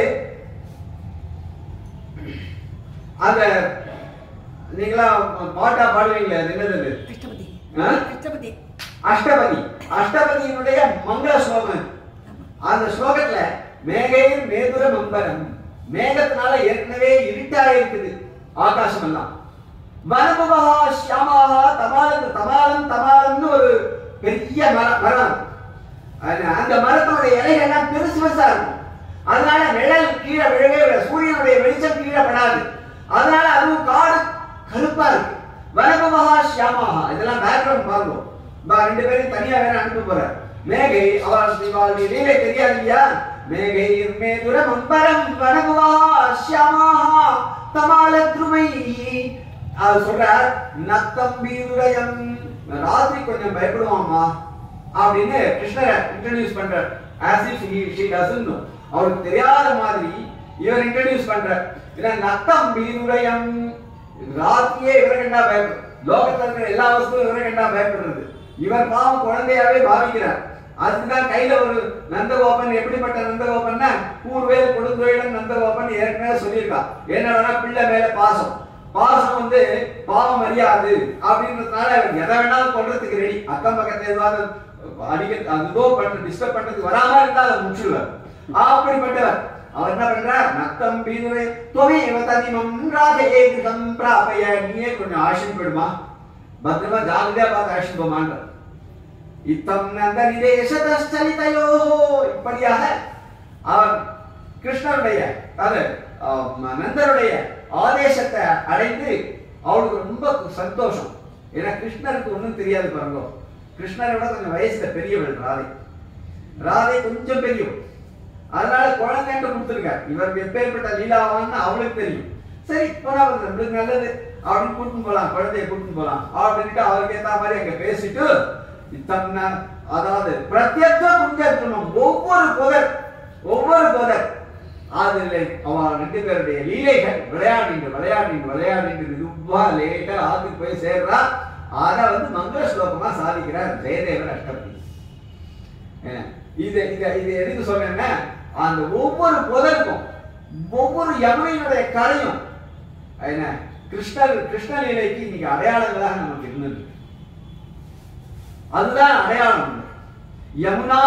அந்த நீங்களா பாட்டா பாடுவீங்களே, அது என்னது? அஷ்டபதி. அஷ்டபதியினுடைய மங்கள ஸ்லோகம். அந்த ஸ்லோகத்துல மேகையில் மேதுரம் அம்பரம், மேகத்தினால ஏற்கனவே இருட்டா இருக்குது ஆகாசம் எல்லாம். வனபுவஹா ஷ்யாமாஹா தமாலம் தமாலம் தமாலம்னு ஒரு பெரிய மரம். அந்த மரத்தோட இலைகள்லாம் பெருசு பெருசா இருக்கும். அதனால நிழல் கீழே விழவே விட, சூரியனுடைய வெளிச்சம் கீழே படாது. அதனால அதுவும் காடு கருப்பா இருக்கு. வனபுவஹா ஷ்யாமாஹா, இதெல்லாம் பேக்ரவுண்ட் பாருங்க. 2 பேரும் தனியா வேற அனுப்ப போறார். மேகை அவளுடைய லீலை தெரியாது இல்லையா? மேகை மேதுரம் அம்பரம் வனபுவஹா ஷ்யாமாஹா தமாலத்ருமைஹி. அது சொல்றார், நத்தம் பீருயம், ராத்திரி கொஞ்சம் பயப்படுவாமா அப்படின்னு கிருஷ்ணரை இன்ட்ரோடியூஸ் பண்றார். as if she doesn't know, அவருக்கு தெரியாத மாதிரி இவர் இன்ட்ரோடியூஸ் பண்றார். இல்ல நத்தம் பீருயம், ராத்திரியே இவரை கண்டா பயப்படும். லோகத்துல இருக்கிற எல்லா வஸ்துவும் இவரை கண்டா பயப்படுறது. இவர் பாவம் குழந்தையாவே பாவிக்கிறார். அதுதான் கையில ஒரு நந்தகோபன். எப்படிப்பட்ட நந்தகோபன்னா கூர்வேல் கொடுங்குவேலன் நந்தகோபன் ஏற்கனவே சொல்லியிருக்கா. என்னன்னா பிள்ளை மேல பாசம் பாவம் அறியாது அப்படின்றதுனால எதை வேணாலும் கொள்றதுக்கு ரெடி. அக்கம் பக்கத்துல ஏதாவது அடிக்க அதுதோ பண்ண டிஸ்டர்ப் பண்றதுக்கு வராம இருந்தா அதை முடிச்சுடுவார். அப்படிப்பட்டவர். அவர் என்ன பண்றார்? நத்தம் பீதுரை தொமேவ ததிமம் ராஜே கிருஹம் பிராபய. நீயே கொஞ்சம் ஆஷன் போயிடுமா, பத்திரமா ஜாகிரதையா பார்த்து ஆஷன் போமான்ற. இத்தம் நந்த நிதேஷதச்சலிதயோஹோ. இப்படியாக அவர் கிருஷ்ணருடைய நந்தருடைய ஆதேசத்தை அடைந்து அவளுக்கு ரொம்ப சந்தோஷம். ஏன்னா கிருஷ்ணருக்கு ஒன்றும் தெரியாது பாருங்க. கிருஷ்ணரோட கொஞ்சம் வயசுல பெரியவள் ராதை கொஞ்சம் பெரியவள். அதனால குழந்தைன்னு கொடுத்துருக்காரு. இவர் எப்பேற்பட்ட லீலாவான்னு அவளுக்கு தெரியும். சரி பரவாயில்ல, நம்மளுக்கு நல்லது அப்படின்னு கூட்டின்னு போலாம், குழந்தைய கூட்டின்னு போலாம் அப்படின்ட்டு அவருக்கு ஏற்ற மாதிரி அங்க பேசிட்டு, அதாவது பிரத்யேக குஞ்சத்துணும் ஒவ்வொரு புதர் அதுல அவன் 2 பேருடைய லீலைகள் விளையாடிட்டு இதுவா லேட்டா ஆத்துக்கு போய் சேர்றா. அத மங்கள ஸ்லோகமா சாதிக்கிறார் ஜெயதேவர் அஷ்டபதி. இது எதுக்கு சொல்றேன்னா, அந்த ஒவ்வொரு புதருக்கும் ஒவ்வொரு யமுனையினுடைய கரையும் என்ன கிருஷ்ண லீலைக்கு இன்னைக்கு அடையாளங்களாக நமக்கு இருந்தது. அதுதான் அடையாளம். யமுனா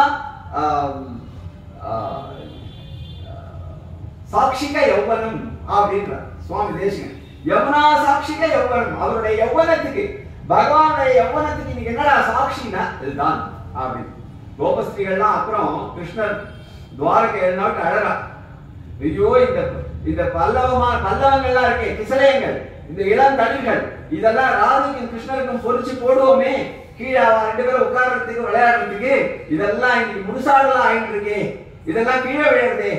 சாட்சிக யௌவனம் அப்படின்றார் சுவாமி தேசிகன். யமுனா சாட்சிக யௌவனம், அவருடைய யௌவனத்துக்கு பகவானுடைய யௌவனத்துக்கு இன்னைக்கு என்னடா சாட்சினா இதுதான் அப்படின்னு. கோபஸ்திரிகள்லாம் அப்புறம் கிருஷ்ணர் துவாரகை எழுநாட்டு அழறா. ஐயோ இந்த பல்லவங்கள்லாம் இருக்கே, கிசலையங்கள், இந்த இளம் தளிர்கள், இதெல்லாம் ராதைக்கும் கிருஷ்ணருக்கும் பொறிச்சு போடுவோமே, கீழே ரெண்டு பேரும் உட்கார்றதுக்கு விளையாடுறதுக்கு, இதெல்லாம் இன்னைக்கு முழுசாடுலாம் ஆயிட்டு இருக்கே, இதெல்லாம் கீழே விளையாடுதே,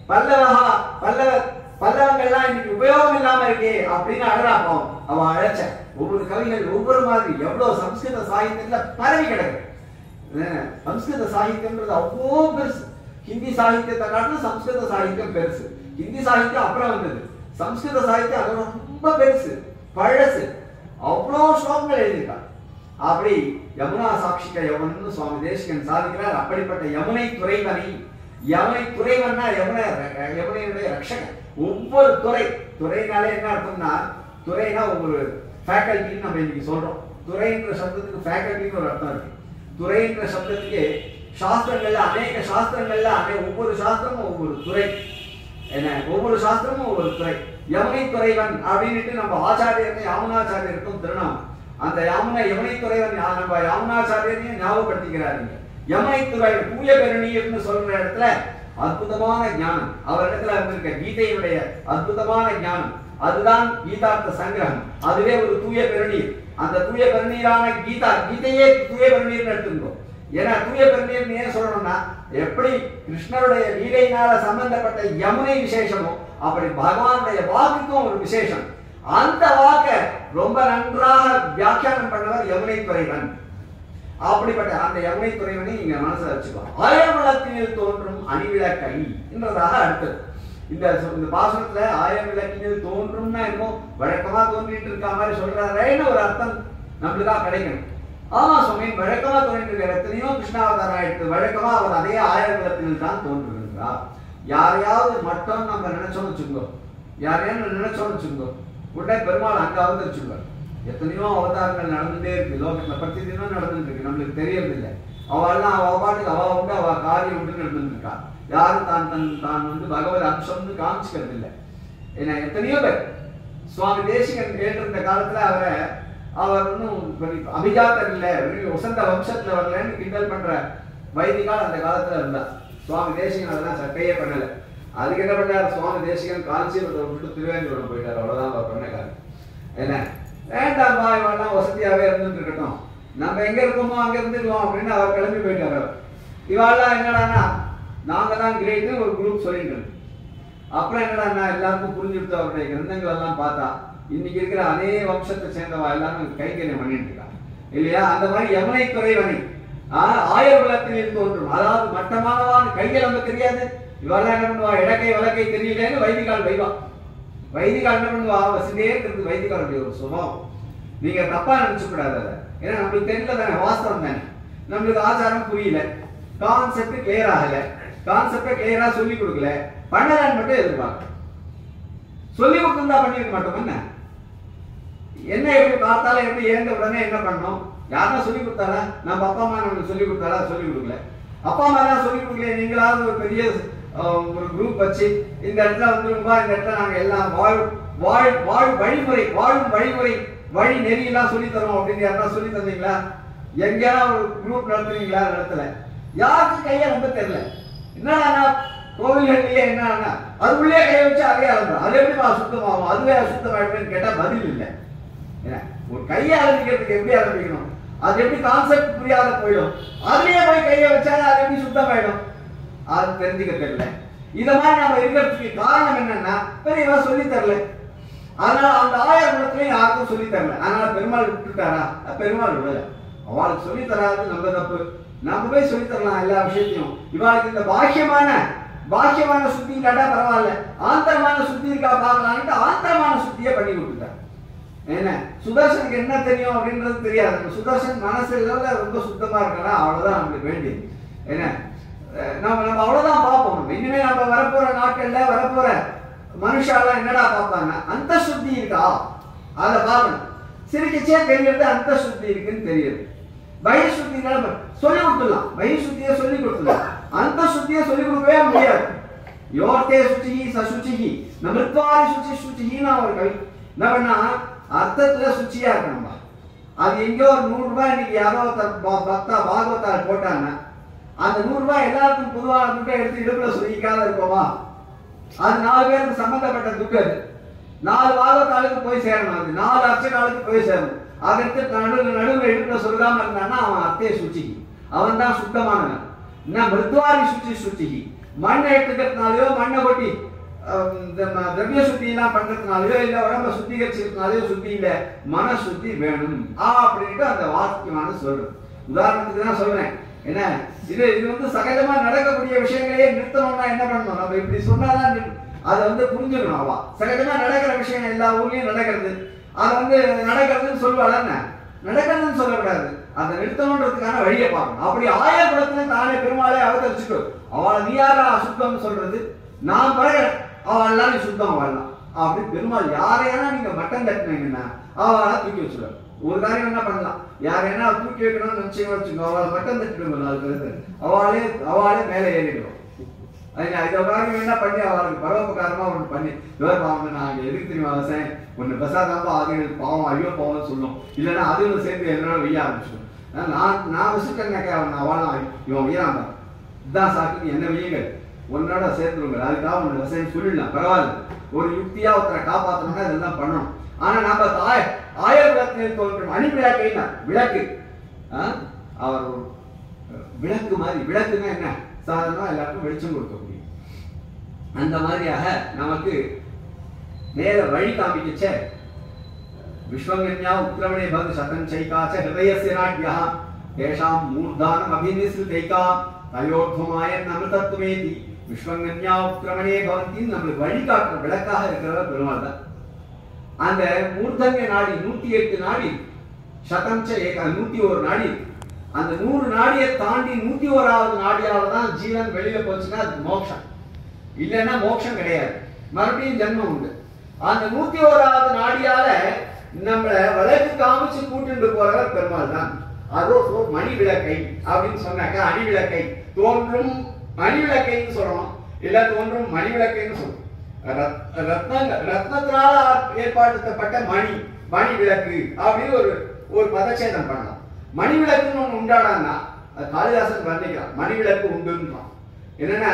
பல்லவங்கள்லாம் இன்னைக்கு உபயோகம் இல்லாம இருக்கே அப்படின்னு அழறாப்போம். அவன் அழைச்ச ஒவ்வொரு கவிகள் ஒவ்வொரு மாதிரி எவ்வளவு சம்ஸ்கிருத சாகித்யத்துல பரவி கிடக்கு. சம்ஸ்கிருத சாகித்யம்ன்றது அவ்வளோ பெருசு. ஹிந்தி சாகித்யத்தை காட்டிலும் சம்ஸ்கிருத சாகித்யம் பெருசு. ஹிந்தி சாகித்யம் அப்புறம் வந்தது, சம்ஸ்கிருத சாகித்யம் அதோட ரொம்ப பெருசு, பழசு. அவ்வளோ ஸ்லோகங்கள் எழுதியிருக்காங்க. அப்படி யமுனா சாட்சிக யவன் சுவாமி தேசிகன் சாதிக்கிறார். அப்படிப்பட்ட யமுனை துறைவனை, யமுனை துறைவன்னா யமுனையுடைய ரட்சகன். ஒவ்வொரு துறைனாலே என்ன அர்த்தம்னா, துறைனா ஒவ்வொரு ஃபேக்கல்ட்டின்னு நம்ம இன்னைக்கு சொல்றோம். துறைன்ற சப்தத்துக்கு ஃபேக்கல்ட்டின்னு ஒரு அர்த்தம் இருக்கு. துறைன்ற சப்தத்துக்கு சாஸ்திரங்கள்ல அநேக சாஸ்திரங்கள்ல ஒவ்வொரு சாஸ்திரமும் ஒவ்வொரு துறை, என்ன ஒவ்வொரு சாஸ்திரமும் ஒவ்வொரு துறை. யமுனை துறைவன் அப்படின்ட்டு நம்ம ஆச்சாரியருக்கு யாமுனாச்சாரியருக்கும் திருநாமம். அந்த யமுனை துறைவன் நம்ம யாமுனாச்சாரியரையும் ஞாபகப்படுத்திக்கிறாருங்க. யமுனை துறை தூய பெருநீர்னு சொல்ற இடத்துல அற்புதமான ஞானம் அவரிடத்துல இருந்திருக்க, கீதையுடைய அற்புதமான ஞானம், அதுதான் கீதார்த்த சங்கிரகம். அதுவே ஒரு தூய பெருநீர். அந்த தூய பெருநீரான கீதையே தூய பெருநீர்னு எடுத்துருந்தோம். ஏன்னா தூய பெருநீர் ஏன் சொல்லணும்னா, எப்படி கிருஷ்ணருடைய லீலையினால சம்பந்தப்பட்ட யமுனை விசேஷமோ அப்படி பகவானுடைய வாக்குக்கும் ஒரு விசேஷம். அந்த வாக்க ரொம்ப நன்றாக வியாக்கியானம் பண்ணவர் யமுனை துறைவன். அப்படிப்பட்ட அந்த யமுனை துறைவனை நீங்க மனசுல வச்சுக்கோங்க. ஆயிரவிளக்கினில் தோன்றும் அணிவிளக்கை என்றதாக அடுத்தது. இந்த பாசனத்துல ஆயிரவிளக்கினில் தோன்றும்னா என்னமோ வழக்கமா தோன்றிட்டு இருக்க மாதிரி சொல்றாருன்னு ஒரு அர்த்தம் நம்மளுக்கா கிடைக்கணும். ஆமா சுவாமி, வழக்கமா தோன்றிட்டு இருக்க எத்தனையோ கிருஷ்ணாவதாரம் ஆயிடுத்து, வழக்கமா அவர் அதே ஆயிரவிளக்கினில் தான் தோன்றுகின்றார். யாரையாவது மட்டும் நம்ம நினைச்சோம்னு வச்சுக்கோ, யாரையாவது நினைச்சோம்னு வச்சுக்கோ, உடனே பெருமாள் அங்க வந்துருச்சுங்க. எத்தனையோ அவதாரங்கள் நடந்துட்டே இருக்கு லோகத்துல, பத்தி தினம் நடந்துட்டு இருக்கு, நம்மளுக்கு தெரியறது இல்லை. அவெல்லாம் அவ பாட்டுக்கு அவ உண்டு, அவ காரியம் உண்டு நடந்துட்டு இருக்கா. யாரும் தான் வந்து பகவத் அம்சம்னு காமிச்சுக்கிறது இல்லை. ஏன்னா எத்தனையோ பேர் சுவாமி தேசிகன் கேட்டிருந்த காலத்துல அவர் ஒன்னும் அபிஜாத்தர் இல்லை, வசந்த வம்சத்துல வரலன்னு கிண்டல் பண்ற வைதிகால் அந்த காலத்துல இருந்தார். சுவாமி தேசிகன் அதெல்லாம் சட்டையே பண்ணல. அதுக்கு என்ன பண்ணார், சுவாமி தேசிகன் காஞ்சிபுரத்தை விட்டு திருவேங்கடம் போயிட்டார். அவ்வளவுதான் அவர் பண்ண காரணம். என்ன வேண்டாம்பா, இவெல்லாம் வசதியாவே இருந்துட்டு இருக்கட்டும், நம்ம எங்க இருக்கோமோ அங்க இருந்துக்கலாம் அப்படின்னு அவர் கிளம்பி போயிட்டார். இவாள்லாம் என்னடானா நாங்க தான் கிரேட்னு ஒரு குரூப் சொல்லிட்டு, அப்புறம் என்னடா எல்லாருக்கும் புரிஞ்சுட்டு அவருடைய கிரந்தங்கள் எல்லாம் பார்த்தா இன்னைக்கு இருக்கிற அநேக வம்சத்தை சேர்ந்தவா எல்லாரும் கைங்கரியம் பண்ணிட்டு இருக்காங்க இல்லையா. அந்த மாதிரி யமுனை துறைவனை ஆயிரவிளக்கினில் தோன்றும், அதாவது மட்டமானவான் கையில் நமக்கு தெரியாது. இவெல்லாம் என்ன பண்ணுவா, இடக்கை வழக்கை தெரியலன்னு வைதிகால் வைவா. வைதிகால் என்ன பண்ணுவா, வசதியே இருக்கிறது வைதிகாலுடைய ஒரு சுபாவம். நீங்க தப்பா நினைச்சு கூடாது. அதை ஏன்னா நம்மளுக்கு தெரியல தானே, வாஸ்தவம் தானே, நம்மளுக்கு ஆச்சாரம் புரியல, கான்செப்ட் கிளியர் ஆகல, கான்செப்டை கிளியரா சொல்லி கொடுக்கல, பண்ணலான்னு மட்டும் எதிர்பார்க்க. சொல்லி கொடுத்துருந்தா பண்ணிருக்க மாட்டோம். என்ன எப்படி பார்த்தாலும் எப்படி ஏந்த உடனே என்ன பண்ணோம், யாரா சொல்லி கொடுத்தாரா, நம்ம அப்பா அம்மா நம்மளுக்கு சொல்லி கொடுத்தாரா, சொல்லி கொடுக்கல. அப்பா அம்மா தான் சொல்லி கொடுக்கல, நீங்களாவது ஒரு பெரிய ஒரு குரூப் வச்சு இந்த இடத்துல வந்துருப்பா, இந்த இடத்துல நாங்க எல்லாம் வாழும் வழிமுறை வழி நெறியெல்லாம் சொல்லி தரோம் அப்படின்னு யாரா சொல்லி தந்தீங்களா? எங்கேயாவது ஒரு குரூப் நடத்துறீங்களா? நடத்தல. யாருக்கு கையா ரொம்ப தெரியல. என்னன்னா கோவில்கள்லயே என்ன அதுக்குள்ளே கையை வச்சு அதே ஆரம்பிடும். அது எப்படி சுத்தமாகும், அதுவே சுத்தமாயிடுன்னு கேட்டா பதில் இல்லை. ஒரு கையை ஆரம்பிக்கிறதுக்கு எப்படி ஆரம்பிக்கணும், அது எப்படி கான்செப்ட் புரியாத போயிடும். அதுலயே போய் கையை வச்சாலும் அது எப்படி சுத்தமாயிடும், அது தெரிஞ்சுக்க தெரியல. இத மாதிரி நம்ம இருக்கிறதுக்கு காரணம் என்னன்னா பெரியவா சொல்லி தரல. அதனால அந்த ஆயிரத்துலயும் யாருக்கும் சொல்லி தரல. அதனால பெருமாள் விட்டுட்டாரா, பெருமாள் விடல. அவளுக்கு சொல்லி தராது நம்ம தப்பு. நம்ம போய் சொல்லி தரலாம் எல்லா விஷயத்தையும். இவாளுக்கு இந்த பாக்கியமான சுத்தி இல்லாட்டா பரவாயில்ல, ஆந்தரமான சுத்தி இருக்கா பார்க்கலான்ட்டு ஆந்தரமான சுத்தியை பண்ணி கொடுத்துட்டார். என்ன சுதர்சனுக்கு என்ன தெரியும் அப்படின்றது தெரியாது. சுதர்சன் மனசு ரொம்ப சுத்தமா இருக்கா, அவ்வளவுதான் நம்மளுக்கு வேண்டியது. என்ன நம்ம அவ்வளவுதான் பார்ப்போம். இனிமே நம்ம வரப்போற நாட்கள்ல வரப்போற மனுஷாலாம் என்னடா பார்ப்பாங்க, அந்த சுத்தி இருக்கா அதை பார்க்கணும். சிரிக்கச்சே தெரியறது அந்த சுத்தி இருக்குன்னு தெரியுது. வயிறு சுத்தி சொல்லி கொடுத்துடலாம், வயிறு சுத்தியை சொல்லி கொடுத்துடலாம், அந்த சுத்தியை சொல்லி கொடுக்கவே முடியாது. யோர்த்தே சுச்சிகி சசுச்சிகி நம்மளுக்காரி சுச்சி சுச்சிகின்னு ஒரு கவி என்ன பண்ணா அர்த்தத்துல சுச்சியா இருக்கணும்பா. அது எங்கேயோ ஒரு 100 ரூபாய் இன்னைக்கு யாரோ பக்தா பாகவத்தால் போட்டாங்க. அந்த 100 ரூபாய் எல்லாருக்கும் பொதுவான துட்டை எடுத்து இடுப்புல சொல்லிக்காத இருப்போமா? அது 4 பேருக்கு சம்பந்தப்பட்ட துட்டு. அது 4 பாகவத்தாளுக்கு போய் சேரணும். அது 4 அர்ச்சகாளுக்கு போய் சேரணும். அதற்கு நடுவில் இடுப்புல சொல்லாம இருந்தான்னா அவன் அத்தையை சுச்சிக்கு, அவன் தான் சுத்தமானவன். நான் மிருத்வாரி சுச்சிக்கு மண்ணை எடுத்துக்கிறதுனாலயோ மண்ணை கொட்டி திரவிய சுத்தி எல்லாம் பண்றதுனாலயோ இல்ல உடம்ப சுத்திகரிச்சிருக்கனாலயோ சுத்தி இல்ல, மன சுத்தி வேணும் அப்படின்ட்டு அந்த வாக்கியமான சொல்றேன். உதாரணத்துக்கு தான் சொல்றேன். என்ன இது வந்து சகஜமா நடக்கக்கூடிய விஷயங்களையே நிறுத்தணும்னா என்ன பண்ணணும்? நம்ம இப்படி சொன்னாதான் அதை புரிஞ்சுக்கணும். அவா சகஜமா நடக்கிற விஷயம் எல்லா ஊர்லயும் நடக்கிறது. அதை நடக்கிறதுன்னு சொல்லுவாள். என்ன நடக்கிறதுன்னு சொல்லக்கூடாது, அதை நிறுத்தணுன்றதுக்கான வழியை பார்க்கணும். அப்படி ஆயகுலத்துல தானே பெருமாளே அவதரிச்சுட்டு அவளை நீ யாரா அசுத்தம்னு சொல்றது? நான் பழகிறேன், அவள் எல்லாரும் சுத்தம் வாழலாம். அப்படி பெருமாள் யாரையானா நீங்க மட்டம் தட்டினீங்கன்னா அவளை தூக்கி வச்சுடுவார். ஒரு காரியம் என்ன பண்ணலாம், யாரையா தூக்கி வைக்கணும்னு நிச்சயம் வச்சுக்கோ, அவளை மட்டம் தட்டிடுங்க. 4 பேருக்கு அவளே மேலே ஏறிடுவோம். இதை காரியம் என்ன பண்ணி அவளுக்கு பரோபகாரமா ஒன்று பண்ணி பாவம் நான் எதுக்கு தெரியுமா அவசரம் ஒன்று பெசாதாப்பா அது பாவம் ஐயோ பாவம்னு சொல்லும். இல்லைன்னா அதுவும் சேர்ந்து என்னால வெய்ய ஆரம்பிச்சிடும். நான் விசுட்டேன்னாக்கா அவன் அவளாம் இவன் வெய்யாம இதுதான் சாக்கு என்ன வெய்யுங்கள் உன்னோட சேர்த்துருங்க. அதுக்காக உன்னோட விவசாயம் சொல்லிடலாம், பரவாயில்ல. ஒரு யுக்தியா ஒருத்தரை காப்பாற்றணும்னா இதெல்லாம் பண்ணணும். ஆனா நம்ம ஆயகுலத்தில் தோன்றும் அணிவிளக்கைனா விளக்கு, அவர் விளக்கு மாதிரி. விளக்குன்னா என்ன? சாதாரணமா எல்லாருக்கும் வெளிச்சம் கொடுக்கக்கூடிய அந்த மாதிரியாக நமக்கு மேல வழி காமிக்கச்ச விஸ்வங்கன்யா உத்ரவணே பவது சதம் சைகாச்ச ஹிருதயஸ்ய நாட்யா தேஷாம் மூர்தானம் அபிநிஸ்ருதைகா தயோர்த்வமாய அமிர்தத்வேதி விஸ்வங்கன்யா உத்ரவணே பவந்தி நம்மளுக்கு வழிகாட்டுற விளக்காக இருக்கிறவர் பெருமாள் தான். அந்த மூர்தன்ய நாடி 108 நாடி சதம் ஏகா 101 நாடி. அந்த 100 நாடியை தாண்டி 101வது நாடியால தான் ஜீவன் வெளியில போச்சுன்னா அது மோட்சம். இல்லைன்னா மோட்சம் கிடையாது, மறுபடியும் ஜென்மம் உண்டு. அந்த 101வது நாடியால நம்மளை வழக்கு காமிச்சு கூட்டிட்டு போறவர் பெருமாள் தான். அதோ மணி விளக்கை அப்படின்னு சொன்னாக்கா அணி விளக்கை தோன்றும் மணி விளக்கைன்னு சொல்லணும், இல்ல தோன்றும் மணி விளக்கைன்னு சொல்லணும். ரத்னத்தினால ஏற்படுத்தப்பட்ட மணி விளக்கு அப்படின்னு ஒரு பதச்சேதம் பண்ணலாம். மணி விளக்குன்னு ஒண்ணு உண்டாடான்னா காளிதாசன் வர்ணிக்கிறான். மணி விளக்கு உண்டுன்றான். என்னன்னா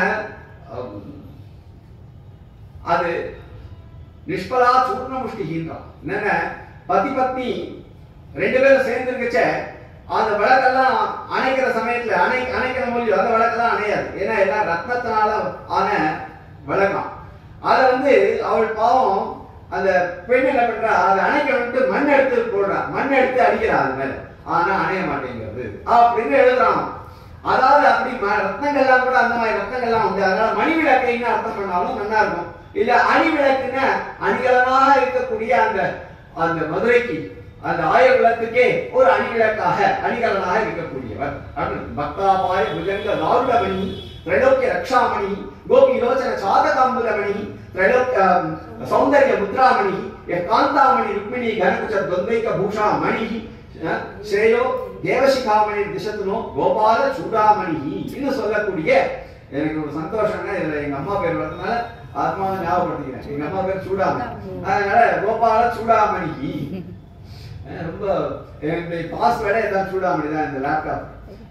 அது நிஷ்பலா சூர்ண முஷ்டிகின்றான். என்னன்னா பதி பத்னி 2 பேரும் சேர்ந்துருக்கச்ச அந்த விளக்கெல்லாம் அணைக்கிற சமயத்துல அணைக்கிற மொழியோ அந்த விளக்கெல்லாம் அணையாது. ஏன்னா எல்லாம் ரத்னத்தினால ஆன விளக்கம். அதை அவள் பாவம் அந்த பெண் என்ன பண்றா, அதை அணைக்க விட்டு மண் எடுத்து போடுறா, மண் எடுத்து அடிக்கிறா அது மேல. ஆனா அணைய மாட்டேங்கிறது அப்படின்னு எழுதுறான். அதாவது அப்படி ரத்னங்கள்லாம் கூட அந்த மாதிரி ரத்னங்கள்லாம் உண்டு. அதனால மணி விளக்கைன்னு அர்த்தம் பண்ணாலும் நல்லா இருக்கும். இல்ல அணி விளக்குன்னா அணிகலனாக இருக்கக்கூடிய அந்த மதுரைக்கு அந்த ஆயகுலத்துக்கே ஒரு அணிவிளக்காக அணிகலனாக இருக்கக்கூடியவர். பக்தாபாய புஜங்க தாருடமணி திரைலோக்கிய ரக்ஷாமணி கோபி லோச்சன சாதகாம்புலமணி திரைலோக்கிய சௌந்தர்ய முத்ராமணி காந்தாமணி ருக்மிணி கனகுச்ச தொந்தைக்க பூஷா மணி ஸ்ரேயோ தேவசிகாமணி திசத்துனோ கோபால சூடாமணி இன்னும் சொல்லக்கூடிய. எனக்கு ஒரு சந்தோஷம்னா இதுல எங்க அம்மா பேர் வரதுனால ஆத்மாவை ஞாபகப்படுத்திக்கிறேன். எங்க அம்மா பேர் சூடாமணி, அதனால கோபால சூடாமணி. ரொம்ப பாஸ்வேர்டே எல்லாம் சூடாமணி தான் இந்த லேப்டாப்.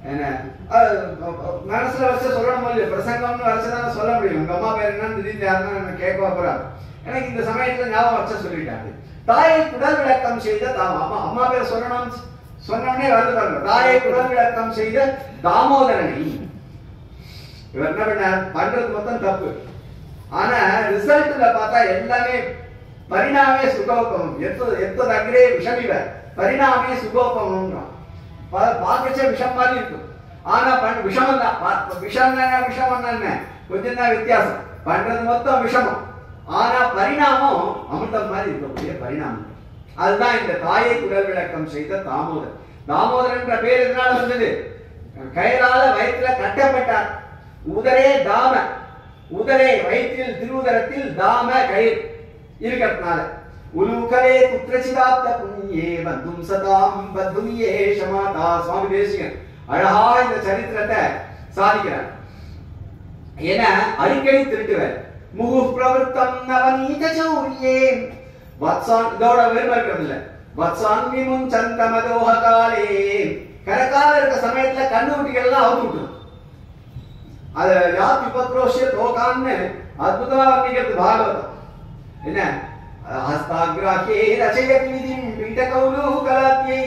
மனசுல வச்சு சொல்லணும் இல்லையா, பிரசங்கம்னு வச்சுதான் சொல்ல முடியும். உங்க அம்மா பேர் என்னன்னு திடீர்னு யாருன்னா கேட்க போறாரு. எனக்கு இந்த சமயத்துல ஞாபகம் வச்ச சொல்லிட்டாங்க. தாயை குடல் விளக்கம் செய்த அம்மா பேர் சொல்லணும் சொன்னே வந்து பாருங்க. தாயை குடல் விளக்கம் செய்த தாமோதரனை. இவர் என்ன பண்ணார், பண்றது மொத்தம் தப்பு. ஆனா ரிசல்ட்ல பார்த்தா எல்லாமே பரிணாமே சுகோபமம் எத்தது அக்ரே விஷமிவ பரிணாமே சுகோபமம். பார்க்கச்ச விஷம் மாதிரி இருக்கும், ஆனா விஷமம் தான். விஷம் என்ன கொஞ்சம் தான் வித்தியாசம். பண்றது மொத்தம் விஷமம், ஆனா பரிணாமம் அமிர்தம் மாதிரி இருக்கக்கூடிய பரிணாமம். அதுதான் இந்த தாயை குடல் விளக்கம் செய்த தாமோதர். தாமோதர் என்ற பேர் எதனால வந்தது? கயிறால வயிற்றுல கட்டப்பட்டார். உதரே தாம, உதரே வயிற்றில் திருவுதரத்தில் தாம கயிறு இருக்கிறதுனால உலுகலே குத்ரசிதாப்த புண்ணியே பத்தும் சதாம் பத்தும் ஏஷமாதா. சுவாமி தேசிகன் அழகா இந்த சரித்திரத்தை சாதிக்கிறார். ஏன்னா அடிக்கடி திருட்டுவர். முகு பிரவர்த்தம் நவநீத சௌரியே வத்சான் இதோட வெறுமை இருக்கிறது இல்ல. வத்சான்வி முஞ்சந்த மதோஹ காலே. கரகால இருக்க சமயத்துல கண்ணுக்குட்டிகள் எல்லாம் அவுத்து விட்டுரும். அது யாத் விபக்ரோஷ்ய லோகான்னு அற்புதமா வர்ணிக்கிறது பாகவதம். என்ன ஹஸ்தாக்ராஹ்யே ரசயதி விதிம் பீடகௌலு கலாத்யை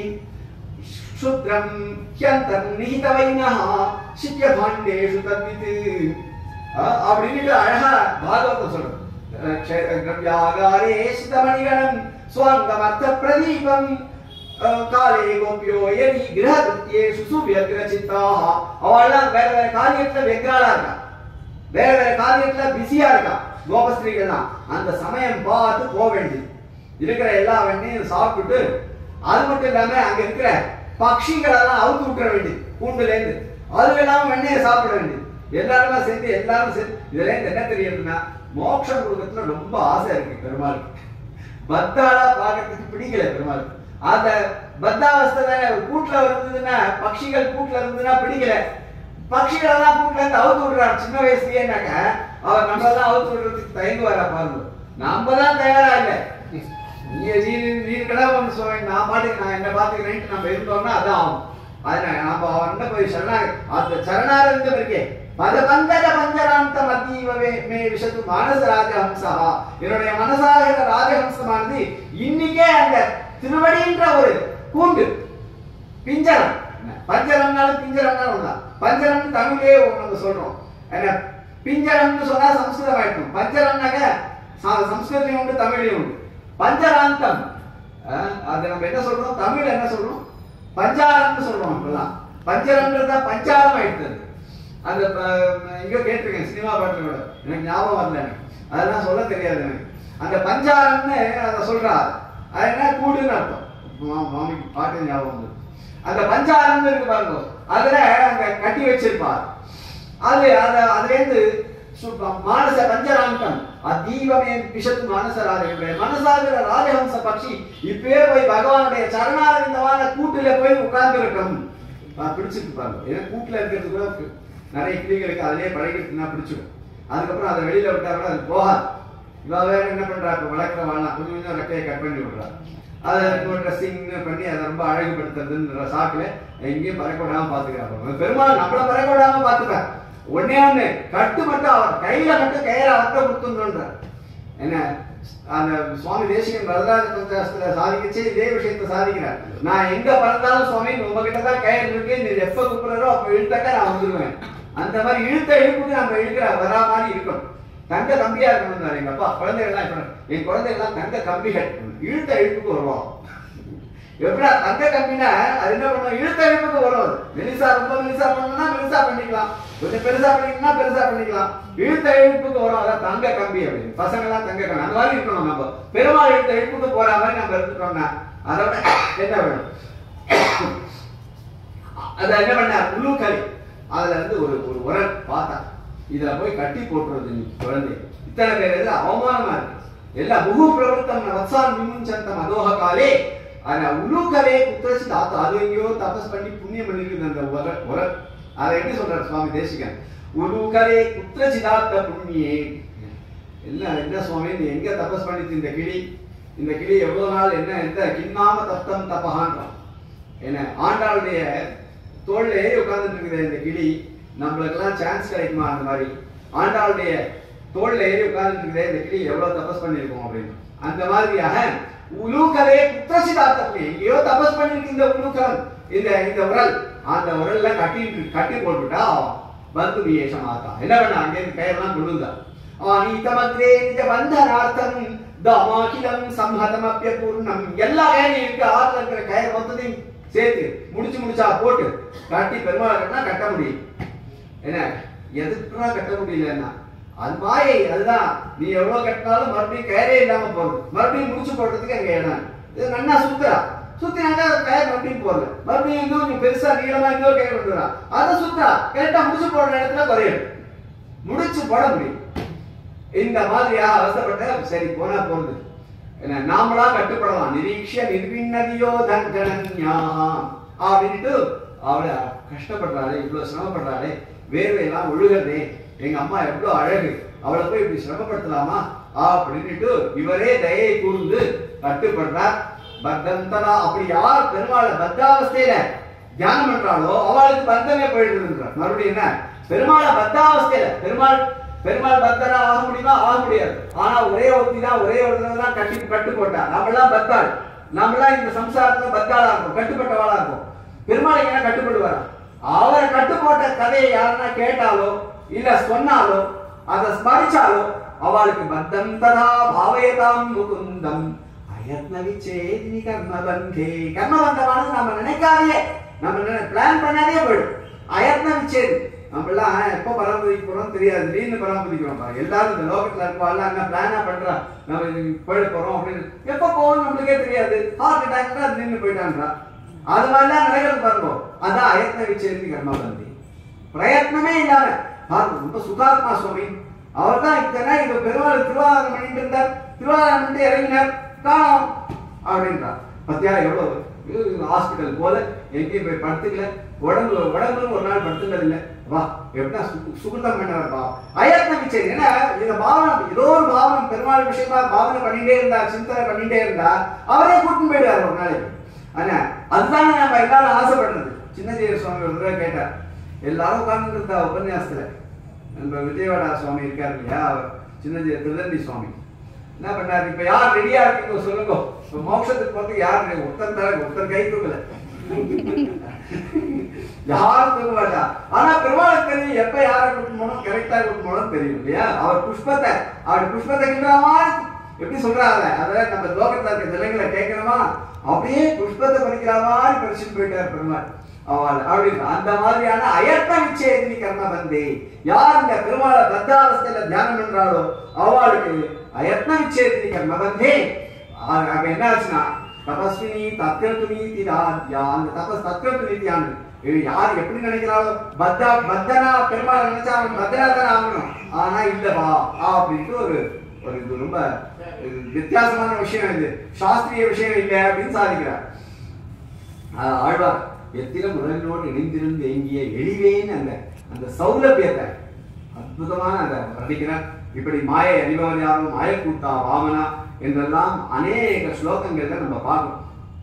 சுத்ரம் ஹ்யந்தம் நிஹிதவைனஹ சித்ய பாண்டேஷு தத்வித் அப்படின்னு அழகா பாகவதம் சொல்றது. க்ஷேத்ரவ்யாகாரே சிதமணிகணம் ஸ்வாங்கமர்த்த பிரதீபம் காலே கோபியோ யதி கிரஹத்யேஷு சுவ்யக்ரசித்தாஹ. அவெல்லாம் வேற வேற காரியத்துல வெக்ராளா இருக்கா, வேற வேற காரியத்துல பிஸியா இருக்கா கோபஸ்திரீகள்லாம். அந்த சமயம் பார்த்து போக வேண்டியது. இருக்கிற எல்லா வெண்ணையும் சாப்பிட்டுட்டு அது மட்டும் இல்லாம அங்க இருக்கிற பட்சிகளெல்லாம் அவுத்து விட்டுற வேண்டியது கூண்டுல இருந்து. அது எல்லாம் வெண்ணையை சாப்பிட வேண்டியது. எல்லாரும் சேர்ந்து இதுல இருந்து என்ன தெரியுதுன்னா மோட்சம் கொடுக்கறதுல ரொம்ப ஆசை இருக்கு பெருமாள். பத்தாளா பாக்கிறதுக்கு பிடிக்கல பெருமாள். அந்த பத்தாவஸ்தை கூட்டுல இருந்ததுன்னா பட்சிகள் கூட்டுல இருந்ததுன்னா பிடிக்கல. பட்சிகள் எல்லாம் கூட்டுல இருந்து அவுத்து விடுறாரு சின்ன வயசுலயேனாக்க அவர் நம்மளதான் அவுத்து விடுறதுக்கு தயங்குவாரா பாருங்க. நம்ம தான் தயாரா இல்லை. நீங்களா ஒன்று சொல்றீங்க, நான் பாட்டுக்கு நான் என்ன பாத்துக்கிறேன் நம்ம இருந்தோம்னா அதான் ஆகும். அதனால நம்ம அவர்கிட்ட போய் அந்த சரணாரந்தம் இருக்கே பதபந்தக பஞ்சராந்த மத்தியவே மே விஷத்து மானச ராஜஹம்சா. என்னுடைய மனசாகிற ராஜஹம்சமானது இன்னைக்கே அந்த திருவடின்ற ஒரு கூண்டு பிஞ்சரம். பஞ்சரம்னாலும் பிஞ்சரம்னாலும் ஒண்ணுதான். பஞ்சரம் தமிழே நம்ம சொல்றோம். என்ன பிஞ்சரம்னு சொன்னா சம்ஸ்கிருதம் ஆயிடும். பஞ்சரம்னாக்க சம்ஸ்கிருதம் உண்டு தமிழையும் உண்டு. பஞ்சராந்தம் அது நம்ம என்ன சொல்றோம், தமிழ் என்ன சொல்றோம், பஞ்சாரம்னு சொல்றோம். இப்பெல்லாம் பஞ்சரம்ன்றதா பஞ்சாரம் ஆயிடுது. அந்த எங்கயோ கேட்டிருக்கேன் சினிமா பாட்டுல கூட, எனக்கு ஞாபகம் வரல, அதெல்லாம் சொல்ல தெரியாது எனக்கு. அந்த பஞ்சாரம்னு அதை சொல்றா, அது என்ன கூடுன்னு அர்த்தம். மாமிக்கு பாட்டு ஞாபகம் வந்து அந்த பஞ்சாரம்னு இருக்கு பாருங்க, அதுல அங்க கட்டி வச்சிருப்பார். அதுல இருந்து மானச பஞ்சராந்தம் அதீவமே பிஷத்து மனசராஜனுடைய மனசாகிற ராஜஹம்ச பட்சி இப்பவே போய் பகவானுடைய சரணாரவிந்தமான கூட்டுல போய் உட்கார்ந்து இருக்கணும். பிடிச்சிட்டு பாருங்க. ஏன்னா கூட்டுல இருக்கிறது கூட நிறைய கிளிகளுக்கு அதிலே பழகிட்டுனா பிடிச்சிடும். அதுக்கப்புறம் அதை வெளியில விட்டா கூட அது போகாது. இவ வேற என்ன பண்றா, இப்ப வளர்க்குற வாழலாம் கொஞ்சம் கொஞ்சம் ரெக்கையை கட் பண்ணி விடுறா. அதை ட்ரெஸ்ஸிங் பண்ணி அதை ரொம்ப அழகுபடுத்துறதுன்ற சாக்குல எங்கேயும் பறக்க விடாம பாத்துக்கிறாங்க. பெருமாள் நம்மள பறக்க விடாம பாத்துக்கிறார். ஒன்னே ஒண்ணு கட்டு மட்டும் அவர் கையில மட்டும் கயிறை அவர்கிட்ட கொடுத்துன்ற. என்ன அந்த சுவாமி தேசிகன் வரலாறு பஞ்சாசத்துல சாதிக்கச்சே இதே விஷயத்த சாதிக்கிறார். நான் எங்க பறந்தாலும் சுவாமி உங்ககிட்ட தான் கயிறு இருக்கு, நீ எப்ப கூப்பிடுறோ அப்ப இழுத்தாக்க நான் வந்துடுவேன். அந்த மாதிரி இழுத்த இழுப்புக்கு நம்ம இழுக்கிற வரா மாதிரி இருக்கணும். தங்க கம்பியா இருக்கணும். எங்க அப்பா குழந்தைகள்லாம் என் குழந்தைகள்லாம் தங்க கம்பிகள் இழுத்த இழுப்புக்கு வருவோம். எப்படா தங்க கம்பினா அது என்ன பண்ணும், இழுத்த இழுப்புக்கு வரும். மெலிசா ரொம்ப மெலிசா பண்ணணும்னா மெலிசா பண்ணிக்கலாம், கொஞ்சம் பெருசா பண்ணிக்கணும்னா பெருசா பண்ணிக்கலாம். இழுத்த இழுப்புக்கு வரும், அதான் தங்க கம்பி அப்படின்னு. பசங்க எல்லாம் தங்க கம்பி அந்த மாதிரி இருக்கணும். நம்ம பெருமாள் இழுத்த இழுப்புக்கு போற மாதிரி நம்ம இருந்துட்டோம்னா அதோட என்ன வேணும், அதை என்ன பண்ண உள்ளூக்கலை அதுல இருந்து ஒரு உரல் பார்த்தா இதுல போய் கட்டி போட்டுறது. நீ குழந்தை இத்தனை பேர் அவமானமா இருக்கு. எல்லாம் முகு பிரவருத்தம் வத்சான் விமுஞ்சந்தம் அதோஹ காலே உள்ளூக்கலே குத்திரச்சு தாத்தா அது எங்கேயோ தபஸ் பண்ணி புண்ணியம் பண்ணிருக்கு அந்த உரல். அதை எப்படி சொல்றாரு சுவாமி தேசிகன், உள்ளூக்கலே குத்திரச்சிதாத்த புண்ணியே. என்ன சுவாமி நீ எங்க தபஸ் பண்ணிட்டு இந்த கிளி எவ்வளவு நாள் என்ன எந்த கிண்ணாம தப்தம் தப்பகான்றான். என்ன ஆண்டாளுடைய தோல்லே உட்கார்ந்துட்டு இருக்குது இந்த கிளி, நம்மளுக்கெல்லாம் சான்ஸ் கிடைக்குமா அந்த மாதிரி ஆண்டாளுடைய தோல்ல ஏறி உட்கார்ந்துட்டு இருக்குது இந்த கிளி எவ்வளவு தபஸ் பண்ணிருக்கோம் அப்படின்னு. அந்த மாதிரியாக உலூக்கலே குத்திரச்சிதாத்தப்படி எங்கேயோ தபஸ் பண்ணிருக்கு இந்த உலூக்கலம் இந்த உரல். அந்த உரல்ல கட்டி போட்டுட்டா பந்து விசேஷமாத்தா என்ன பண்ண அங்கே கயிறெல்லாம் கொடுந்தா நீத்தமத்ரே நிஜ பந்தனார்த்தம் தமாகிலம் சம்ஹதமப்ய பூர்ணம். எல்லா கயிறையும் இருக்கு, ஆறுல இருக்கிற கயிறு மொத்தத்தையும் சேர்த்து முடிச்சா போட்டு கட்டி பெருமாள் கட்ட முடியும். என்ன எதுக்குன்னா கட்ட முடியலன்னா அது மாயை. அதுதான் நீ எவ்வளவு கட்டினாலும் மறுபடியும் கயிறே இல்லாம போறது, மறுபடியும் முடிச்சு போடுறதுக்கு அங்க இடம். இது நன்னா சுத்தினாங்க கயிறு மறுபடியும் போடல, மறுபடியும் இன்னும் கொஞ்சம் பெருசா நீளமா இன்னொரு கயிறு கொண்டு வரா, அதை சுத்தா கரெக்டா முடிச்சு போடுற இடத்துல குறையும், முடிச்சு போட முடியும். இந்த மாதிரியா அவசரப்பட்ட சரி போனா போறது. என்ன நாமளா கட்டுப்படலாம். நிரீட்ச நிர்விண்ணதியோ தன்யா அப்படின்ட்டு அவளை கஷ்டப்படுறாளே, இவ்வளவு சிரமப்படுறாளே, வேர்வையெல்லாம் ஒழுகிறதே, எங்க அம்மா எவ்வளவு அழகு, அவளை போய் இப்படி சிரமப்படுத்தலாமா அப்படின்ட்டு இவரே தயை கூர்ந்து கட்டுப்படுறார். பத்தந்தரா. அப்படி யார் பெருமாளை பத்தாவஸ்தையில தியானம் பண்றாளோ அவளுக்கு பந்தமே போயிடுதுன்றார். மறுபடியும் என்ன, பெருமாளை பத்தாவஸ்தையில பெருமாள் பக்தரா ஆக முடியுமா? ஆக முடியாது. ஆனா ஒரே ஒருத்தி தான், ஒரே ஒரு தான் கட்டு போட்டா. நம்மளாம் பக்தாள், நம்மளாம் இந்த சம்சாரத்துல பக்தாளா இருக்கும், கட்டுப்பட்டவாளா இருக்கும். பெருமாள் என்ன கட்டுப்படுவாரா? அவரை கட்டு போட்ட கதையை யாருன்னா கேட்டாலோ இல்ல சொன்னாலோ அதை ஸ்மரிச்சாலோ அவளுக்கு பத்தம் ததா பாவயதாம் முகுந்தம் அயத்ன விச்சேதி கர்மபந்தே. கர்மபந்தமானது நம்ம நினைக்காதே, நம்ம பிளான் பண்ணாதே போயிடும். அயத்ன விச்சேதி. நம்மளாம் எப்போ பராமரிக்க போறோம் தெரியாது, திடீர்னு பராமரிக்கிறோம். எல்லாரும் இந்த லோகத்துல இருப்பாள் அங்க பிளானா பண்றா, நம்ம போயிட போறோம் அப்படின்னு. எப்ப போகணும் நம்மளுக்கே தெரியாது. ஹார்ட் அட்டாக் அது நின்று போயிட்டான்றா. அது மாதிரிலாம் நடக்கிறது பாருங்க. அதான் அயத்ன விச்சேதி கர்மபந்தி. பிரயத்னமே இல்லாம பாருங்க. ரொம்ப சுகாத்மா சுவாமி அவர் தான் இத்தனை இது பெருமாள் திருவாரூரம் பண்ணிட்டு இருந்தார், திருவாரூரம் பண்ணிட்டு இறங்கினார், காணோம் அப்படின்றார். பத்தியா எவ்வளவு ஹாஸ்பிட்டல் போல எங்கேயும் போய் படுத்துக்கல, உடம்பு ஒரு நாள் படுத்துக்கிறது இல்லை. வா எப்படின்னா சுகுந்தம் பண்ணவர்பா அயத்னம் விச்சேதி. ஏன்னா இந்த பாவனம் ஏதோ ஒரு பாவனம் பெருமாள் விஷயமா பாவனை பண்ணிட்டே இருந்தா, சிந்தனை பண்ணிட்டே இருந்தா அவரே கூட்டின்னு போயிடுவார் ஒரு நாளைக்கு. ஆனா அதுதானே நம்ம எல்லாரும் ஆசைப்படுறது. சின்னஜீர சுவாமி ஒரு தடவை கேட்டார், எல்லாரும் உட்கார்ந்து இருந்தா உபன்யாசத்துல. நம்ம விஜயவாடா சுவாமி இருக்காரு இல்லையா, அவர் சின்னஜீர திருதண்டி சுவாமி என்ன பண்ணாரு, இப்ப யார் ரெடியா இருக்கீங்க சொல்லுங்க, இப்ப மோட்சத்துக்கு போறதுக்கு யார் ஒருத்தர் தர ஒருத்தர் கை தூக்கல, யாரும் தூக்க மாட்டா. ஆனா பெருமாளுக்கு தெரியும் எப்ப யாரை கூட்டு போனோம், கரெக்டா கூட்டு போனோம் தெரியும் இல்லையா. அவர் புஷ்பத்தை கிண்டாமா எப்படி சொல்றாங்க, அதாவது நம்ம லோகத்துல இருக்க நிலைகளை கேட்கணுமா அப்படியே புஷ்பத்தை பறிக்கிற மாதிரி பறிச்சுட்டு போயிட்டார் பெருமாள். அவள் அப்படி அந்த மாதிரியான அயத்த விச்சேதி கர்மபந்தே. யார் இந்த பெருமாளை பத்தாவஸ்தையில தியானம் பண்றாளோ அவளுக்கு அயத்ன விச்சேதி கர்மபந்தே. அப்ப என்ன ஆச்சுன்னா தபஸ்வினி தத்கர்த்து நீதிராத்யா. அந்த தபஸ் தத்கர்த்து நீதியானது யார் எப்படி நினைக்கிறாளோ, பத்தனா பெருமாள் நினைச்சா அவன் பத்தனா தான் ஆகணும். ஆனா இல்லவா அப்படின்ட்டு ஒரு இது ரொம்ப வித்தியாசமான விஷயம், இது சாஸ்திரிய விஷயம் இல்லை அப்படின்னு சாதிக்கிறார் ஆழ்வார். எத்திலும் உடனோடு இணைந்திருந்து எங்கிய எளிவேன்னு அந்த சௌலபியத்தை அற்புதமான அந்த ரசிக்கிறார். இப்படி மாயை அறிபவர் யாரும், மாயக்கூத்தா வாமனா என்றெல்லாம் அநேக ஸ்லோகங்கள்ல நம்ம பார்க்கணும்.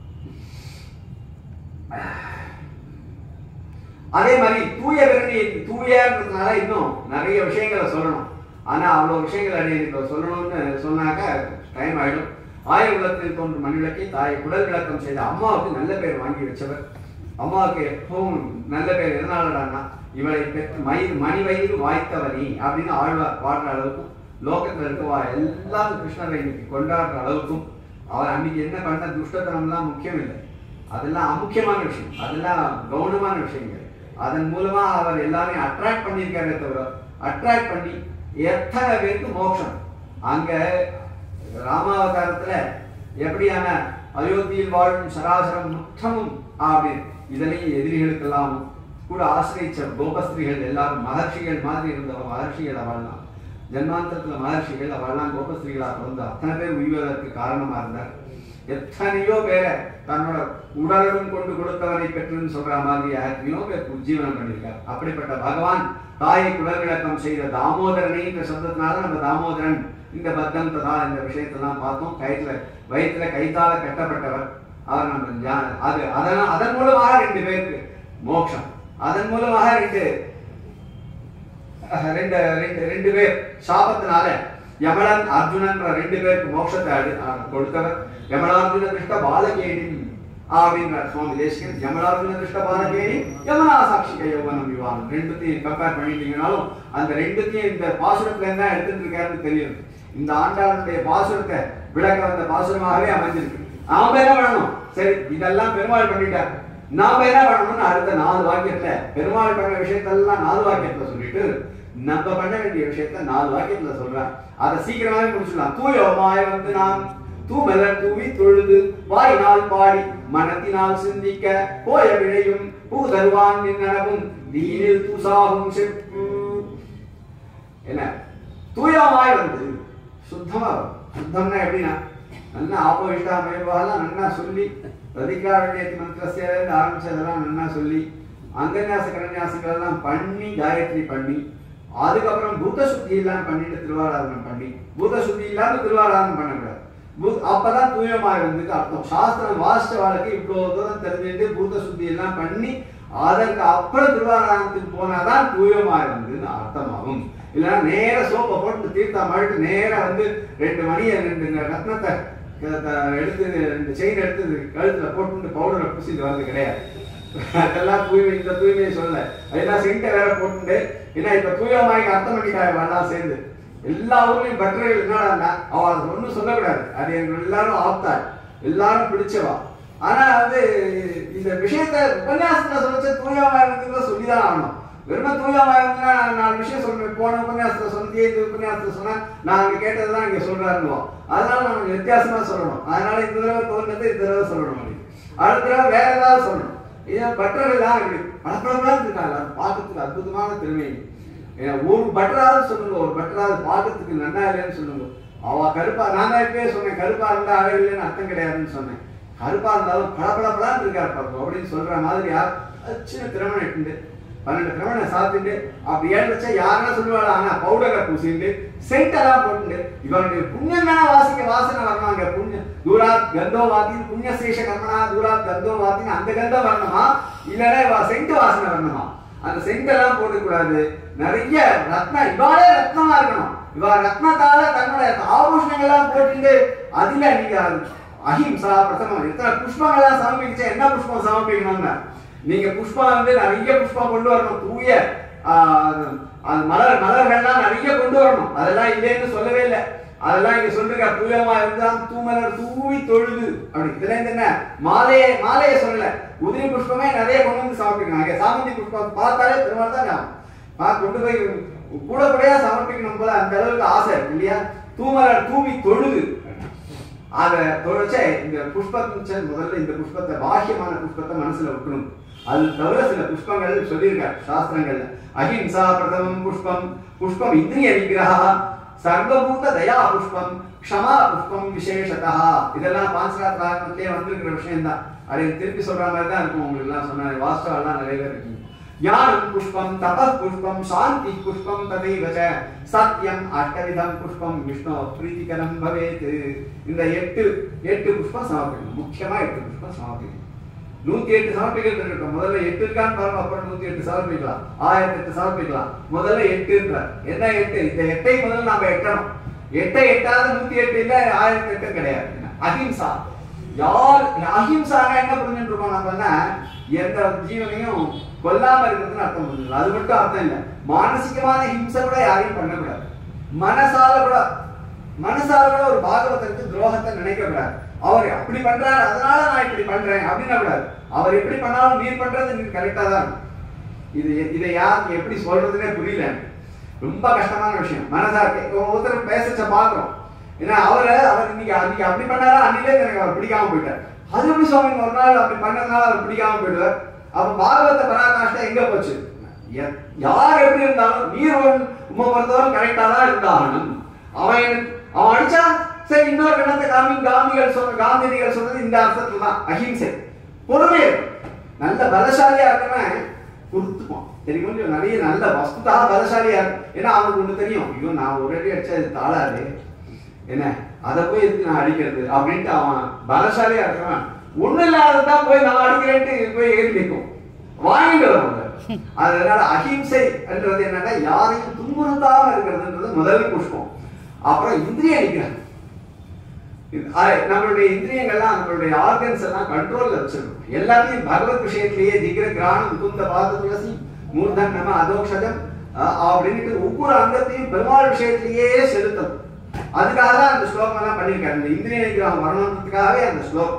அதே மாதிரி தூய விரணி தூயன்றதுனால இன்னும் நிறைய விஷயங்களை சொல்லணும். ஆனா அவ்வளவு விஷயங்கள் அடைய சொல்லணும்னு சொன்னாக்க டைம் ஆயிடும். ஆயுளத்தில் தோன்றும் மண்விளக்கை தாயை குடல் விளக்கம் செய்த அம்மாவுக்கு நல்ல பேர் வாங்கி வச்சவர். அம்மாவுக்கு எப்பவும் நல்ல பேர் எதனாலடான்னா இவளை பெற்று மணி வயிறு வாய்த்தவனி அப்படின்னு ஆழ்வார் பாடுற அளவுக்கும், லோகத்துல இருக்கவா எல்லாரும் கிருஷ்ணரை இன்னைக்கு கொண்டாடுற அளவுக்கும், அவர் அன்னைக்கு என்ன பண்ண துஷ்டத்தனம்லாம் முக்கியம் இல்லை, அதெல்லாம் அமுக்கியமான விஷயம், அதெல்லாம் கவுனமான விஷயங்கள். அதன் மூலமா அவர் எல்லாரையும் அட்ராக்ட் பண்ணியிருக்காரே தவிர, அட்ராக்ட் பண்ணி எத்தனை பேருக்கு மோட்சம். அங்க ராமாவதாரத்துல எப்படியான அயோத்தியில் வாழும் சராசரம் முற்றமும் அப்படின்னு இதனையும் எதிரிகளுக்கெல்லாம் கூட ஆசிரியிச்ச கோபஸ்திரிகள் எல்லாரும் மகர்ஷிகள் மாதிரி இருந்தவங்க. மகர்ஷிகள் அவள்லாம் ஜன்மாந்தரத்துல மகர்ஷிகள் அவள்லாம் கோபஸ்திரிகளா பிறந்த அத்தனை பேர் உய்வதற்கு காரணமா இருந்தார். எத்தனையோ பேரை தன்னோட உடலுடன் கொண்டு கொடுத்தவனை பெற்றுன்னு சொல்ற மாதிரி எத்தனையோ பேர் உஜ்ஜீவனம் பண்ணியிருக்கார். அப்படிப்பட்ட பகவான் தாயை குடல் விளக்கம் செய்த தாமோதரனை என்ற சப்தத்தினால நம்ம தாமோதரன் இந்த பத்தம் ததா இந்த விஷயத்தெல்லாம் பார்த்தோம். வயிற்றுல கைத்தால கட்டப்பட்டவர் அவர். நம்ம அதன் மூலமாக 2 பேருக்கு மோட்சம். அதன் மூலமாக ரெண்டு பேர் சாபத்தினால யமலன் அர்ஜுனன் 2 பேருக்கு மோட்சத்தை கொடுத்தவர். யமலார்ஜுன திருஷ்ட பாலகேணி அப்படின்றார் சுவாமி தேசிகன். யமலார்ஜுன திருஷ்ட பாலகேணி யமனா சாட்சிக யௌவனம் விவானம். 2த்தையும் கம்பேர் பண்ணிட்டீங்கனாலும் அந்த 2த்தையும் இந்த பாசுரத்துல என்ன எடுத்துட்டு இருக்காருன்னு தெரியும். இந்த ஆண்டாளுடைய பாசுரத்தை விளக்க வந்த பாசுரமாகவே அமைஞ்சிருக்கு. நாம என்ன பண்ணணும், சரி இதெல்லாம் பெருமாள் பண்ணிட்டார், நாம என்ன பண்ணணும்னு அடுத்த 4 வாக்கியத்துல பெருமாள் பண்ண விஷயத்தெல்லாம் 4 வாக்கியத்துல சொல்லிட்டு நம்ம பண்ண வேண்டிய விஷயத்த 4 வாக்கியத்துல சொல்றார். அதை சீக்கிரமாவே முடிச்சுடலாம். தூயோமாய் வந்து நாம் தூமலர் தூவி தொழுது வாயினால் பாடி மனத்தினால் சிந்திக்க போய விழையும் பூ தருவான் நின்னவும் தீனில் தூசாகும் செப்பு. என்ன தூயமாய் வந்து சுத்தமா வரும். சுத்தம்னா எப்படின்னா நல்லா ஆப்போசிட்டா மேல்வாலாம் நல்லா சொல்லி ரதிகாரண்யத்தி மந்திரஸ்லேருந்து ஆரம்பிச்சதெல்லாம் நல்லா சொல்லி அங்கன்யாச கரன்யாசங்கள் எல்லாம் பண்ணி காயத்ரி பண்ணி அதுக்கப்புறம் பூத சுத்தி எல்லாம் பண்ணிட்டு திருவாராதனம் பண்ணி, பூத சுத்தி இல்லாத திருவாராதனம் பண்ணக்கூடாது. அப்பதான் தூயமாகிறதுக்கு அர்த்தம். சாஸ்திரம் வாசிச்ச வாழ்க்கை இவ்வளவு தூரம் தெரிஞ்சுட்டு பூத சுத்தி எல்லாம் பண்ணி அதற்கு அப்புறம் திருவாராயணத்துக்கு போனாதான் தூயமாகிறதுன்னு அர்த்தமாகும். இல்லைன்னா நேர சோப்பை போட்டு தீர்த்தம் மழிட்டு நேரம் வந்து 2 மணியை 2 ரத்னத்தை எடுத்து 2 செயின் எடுத்து கழுத்துல போட்டு பவுடரை பூசிட்டு வர்றது கிடையாது. அதெல்லாம் தூய்மை, இந்த தூய்மையை சொல்லல. அதெல்லாம் சென்ட்டை வேற போட்டு ஏன்னா இப்ப தூயமாய்க்கு அர்த்தம் பண்ணிட்டாங்க எல்லாம் சேர்ந்து. எல்லா ஊர்லயும் பட்டறைகள் என்னடா அவள் ஒன்றும் சொல்லக்கூடாது, அது எங்க எல்லாரும் ஆப்தாள், எல்லாரும் பிடிச்சவா. ஆனா வந்து இந்த விஷயத்த உபன்யாசத்துல சொல்லிச்ச தூயமாயிருந்தா சொல்லிதான் ஆகணும். வெறும் தூயமாயிருந்தா 4 விஷயம் சொல்றேன், போன உபன்யாசத்துல சொன்னதே இந்த உபன்யாசத்துல சொன்னா நான் அங்க கேட்டதுதான் இங்க சொல்றாருவோம். அதனால நம்ம வித்தியாசமா சொல்லணும். அதனால இந்த தடவை தோணுது இந்த தடவை சொல்லணும், அடுத்த தடவை வேற ஏதாவது சொல்லணும். இதன் பட்டர்கள் தான் இப்படி படப்படலாம் இருக்காங்க, பார்க்கறதுக்கு அற்புதமான திறமை. ஒரு பட்டராவது சொல்லுங்க, ஒரு பட்டராவது பார்க்கறதுக்கு நன்னா இல்லைன்னு சொல்லுங்க. அவ கருப்பா, நான் தான் இப்பயே சொன்னேன், கருப்பா இருந்தா அழகு இல்லைன்னு அர்த்தம் கிடையாதுன்னு சொன்னேன். கருப்பா இருந்தாலும் பளபளபளான்னு இருக்காரு பாருங்க அப்படின்னு சொல்ற மாதிரி யார் சின்ன திறமனை இட்டு 12 திறமனை சாப்பிட்டு அப்படி ஏழுச்சா யாருன்னா சொல்லுவாள். ஆனா பவுடரை பூசிட்டு சென்டெல்லாம் போட்டு இவனுடைய புண்ணியம் தானே வாசனை வரணுங்க. புண்ணியம் தூராத் கந்தோ வாத்தின்னு புண்ணிய சேஷ கர்மனா தூராத் கந்தோ வாத்தின்னு அந்த கந்தம் வரணுமா, இல்லைன்னா சென்ட் வாசனை வரணுமா? அந்த சென்டெல்லாம் போட்டுக்கூடாது. நிறைய ரத்னம், இவாளே ரத்னமா இருக்கணும். இவா ரத்னத்தால தன்னுடைய ஆபூஷணங்கள்லாம் போட்டு அதுல நீங்க அஹிம்சா பிரதமம் எத்தனை புஷ்பங்கள்லாம் சமர்ப்பிச்சா என்ன புஷ்பம் சமர்ப்பிக்கணும்னா நீங்க புஷ்பம் வந்து நிறைய புஷ்பம் கொண்டு வரணும். தூய மலர்கள்லாம் நிறைய கொண்டு வரணும். அதெல்லாம் இல்லைன்னு சொல்லவே இல்லை. அதெல்லாம் இங்க சொல்றீங்க தூயமா இருந்தான் தூமலர் தூவி தொழுது அப்படி. இதுல என்ன மாலையை சொல்லல, உதிரி புஷ்பமே நிறைய கொண்டு வந்து சமர்ப்பிக்கணும். சாமந்தி புஷ்பம் பார்த்தாலே பெருமாள் தான் கொண்டு போய் கூட கூடையா சமர்ப்பிக்கணும் போல அந்த அளவுக்கு ஆசை இருக்கு இல்லையா? தூமலர் தூவி தொழுது அதை தொலைச்ச இந்த புஷ்பத்தை முதல்ல இந்த புஷ்பத்தை பாஹ்யமான புஷ்பத்தை மனசுல விட்டுணும். அது தவிர சில புஷ்பங்கள் சொல்லியிருக்காரு சாஸ்திரங்கள்ல. அஹிம்சா பிரதமம் புஷ்பம், புஷ்பம் இந்திரிய நிகிரஹ, சர்வபூத தயா புஷ்பம், க்ஷமா புஷ்பம் விசேஷதா. இதெல்லாம் பாஞ்சராத்திரத்திலே வந்திருக்கிற விஷயம் தான். அதை திருப்பி சொல்ற மாதிரி தான் இருக்கும். உங்களுக்கு எல்லாம் சொன்ன வாஸ்தவெல்லாம் நிறைய பேர் இருக்கீங்க. ஞானம் புஷ்பம், தப புஷ்பம், சாந்தி புஷ்பம், ததைவச சத்யம் அஷ்டவிதம் புஷ்பம் விஷ்ணு பிரீத்திகரம் பவேத். இந்த 8 புஷ்பம் சமர்ப்பிக்கணும். முக்கியமா 8 புஷ்பம் சமர்ப்பிக்கணும். 108 சமர்ப்பிக்கிறது இருக்கட்டும். முதல்ல 8 இருக்கான்னு பாருங்க, அப்புறம் 108 சமர்ப்பிக்கலாம், 1008 சமர்ப்பிக்கலாம். முதல்ல 8 இருக்கிறார். என்ன 8? இந்த 8ஐ முதல்ல நாம எட்டணும். 8ஐ எட்டாவது 108 இல்ல, 1008 கிடையாது. அஹிம்சா. யார் அஹிம்சானா என்ன புரிஞ்சுட்டு இருக்கோம் நம்ம? எந்த ஜீவனையும் கொல்லாம இருக்கிறதுன்னு அர்த்தம் புரிஞ்சுக்கலாம். அது மட்டும் அர்த்தம் இல்லை. மானசிகமான ஹிம்சை கூட யாரையும் பண்ணக்கூடாது. மனசால கூட ஒரு பாகவதற்கு துரோகத்தை நினைக்க கூடாது. அவர் அப்படி பண்றாரு அதனால நான் இப்படி பண்றேன் அப்படின்னா கூடாது. அவர் எப்படி பண்ணாலும் நீர் பண்றது நீர் கரெக்டா தான். இதை யாருக்கு எப்படி சொல்றதுன்னே புரியல. ரொம்ப கஷ்டமான விஷயம். மனசா ஒருத்தர் பேசச்ச பாக்குறோம். ஏன்னா அவர் இன்னைக்கு அப்படி பண்ணாரா அன்னிலே எனக்கு அவர் பிடிக்காம போயிட்டார். அது எப்படி சுவாமி ஒரு நாள் அப்படி பண்ணதுனால அவர் பிடிக்காம போயிடுவார். அப்ப பாகவத பராகாஷ்டா எங்க போச்சு? யார் எப்படி இருந்தாலும் நீர் உண்மை பொறுத்தவரை கரெக்டா தான் இருந்தாகணும். அவன் அடிச்சா சரி, இன்னொரு கணத்தை காந்திகள் சொன்னது இந்த அர்த்தத்துல தான். அஹிம்சை, பொறுமை, நல்ல பலசாலியா இருக்கவன் பொறுத்துப்பான். தெரியும், நிறைய நல்ல வஸ்துதாக பலசாலியா இருக்கு. ஏன்னா அவனுக்கு ஒண்ணு தெரியும், ஐயோ நான் ஒரு அடி அடிச்சா இது தாளாது, என்ன அதை போய் எதுக்கு நான் அடிக்கிறது அப்படின்ட்டு அவன் பலசாலியா இருக்கவன் ஒண்ணு இல்லாததான் போய் நான் அடிக்கிறேன்ட்டு போய் ஏறி நிற்கும், வாங்கிட்டு வருவாங்க. அதனால அஹிம்சை என்றது என்னன்னா யாரையும் துன்புறுத்தாம இருக்கிறதுன்றது முதல் புஷ்பம். அப்புறம் இந்திரிய அடிக்கிறாங்க. நம்மளுடைய இந்திரியங்கள்லாம் நம்மளுடைய ஆர்கன்ஸ் எல்லாம் கண்ட்ரோல்ல வச்சிருக்கோம். எல்லாத்தையும் பகவத் விஷயத்திலேயே திகிர கிராணம் முகுந்த பாத துளசி மூர்தன் நம அதோக்ஷதம் அப்படின்ட்டு ஒவ்வொரு அங்கத்தையும் பெருமாள் விஷயத்திலேயே செலுத்தணும். அதுக்காக தான் அந்த ஸ்லோகம் எல்லாம் பண்ணியிருக்காரு. இந்த இந்திரிய நிகிரகம் வரணுன்றதுக்காகவே அந்த ஸ்லோகம்.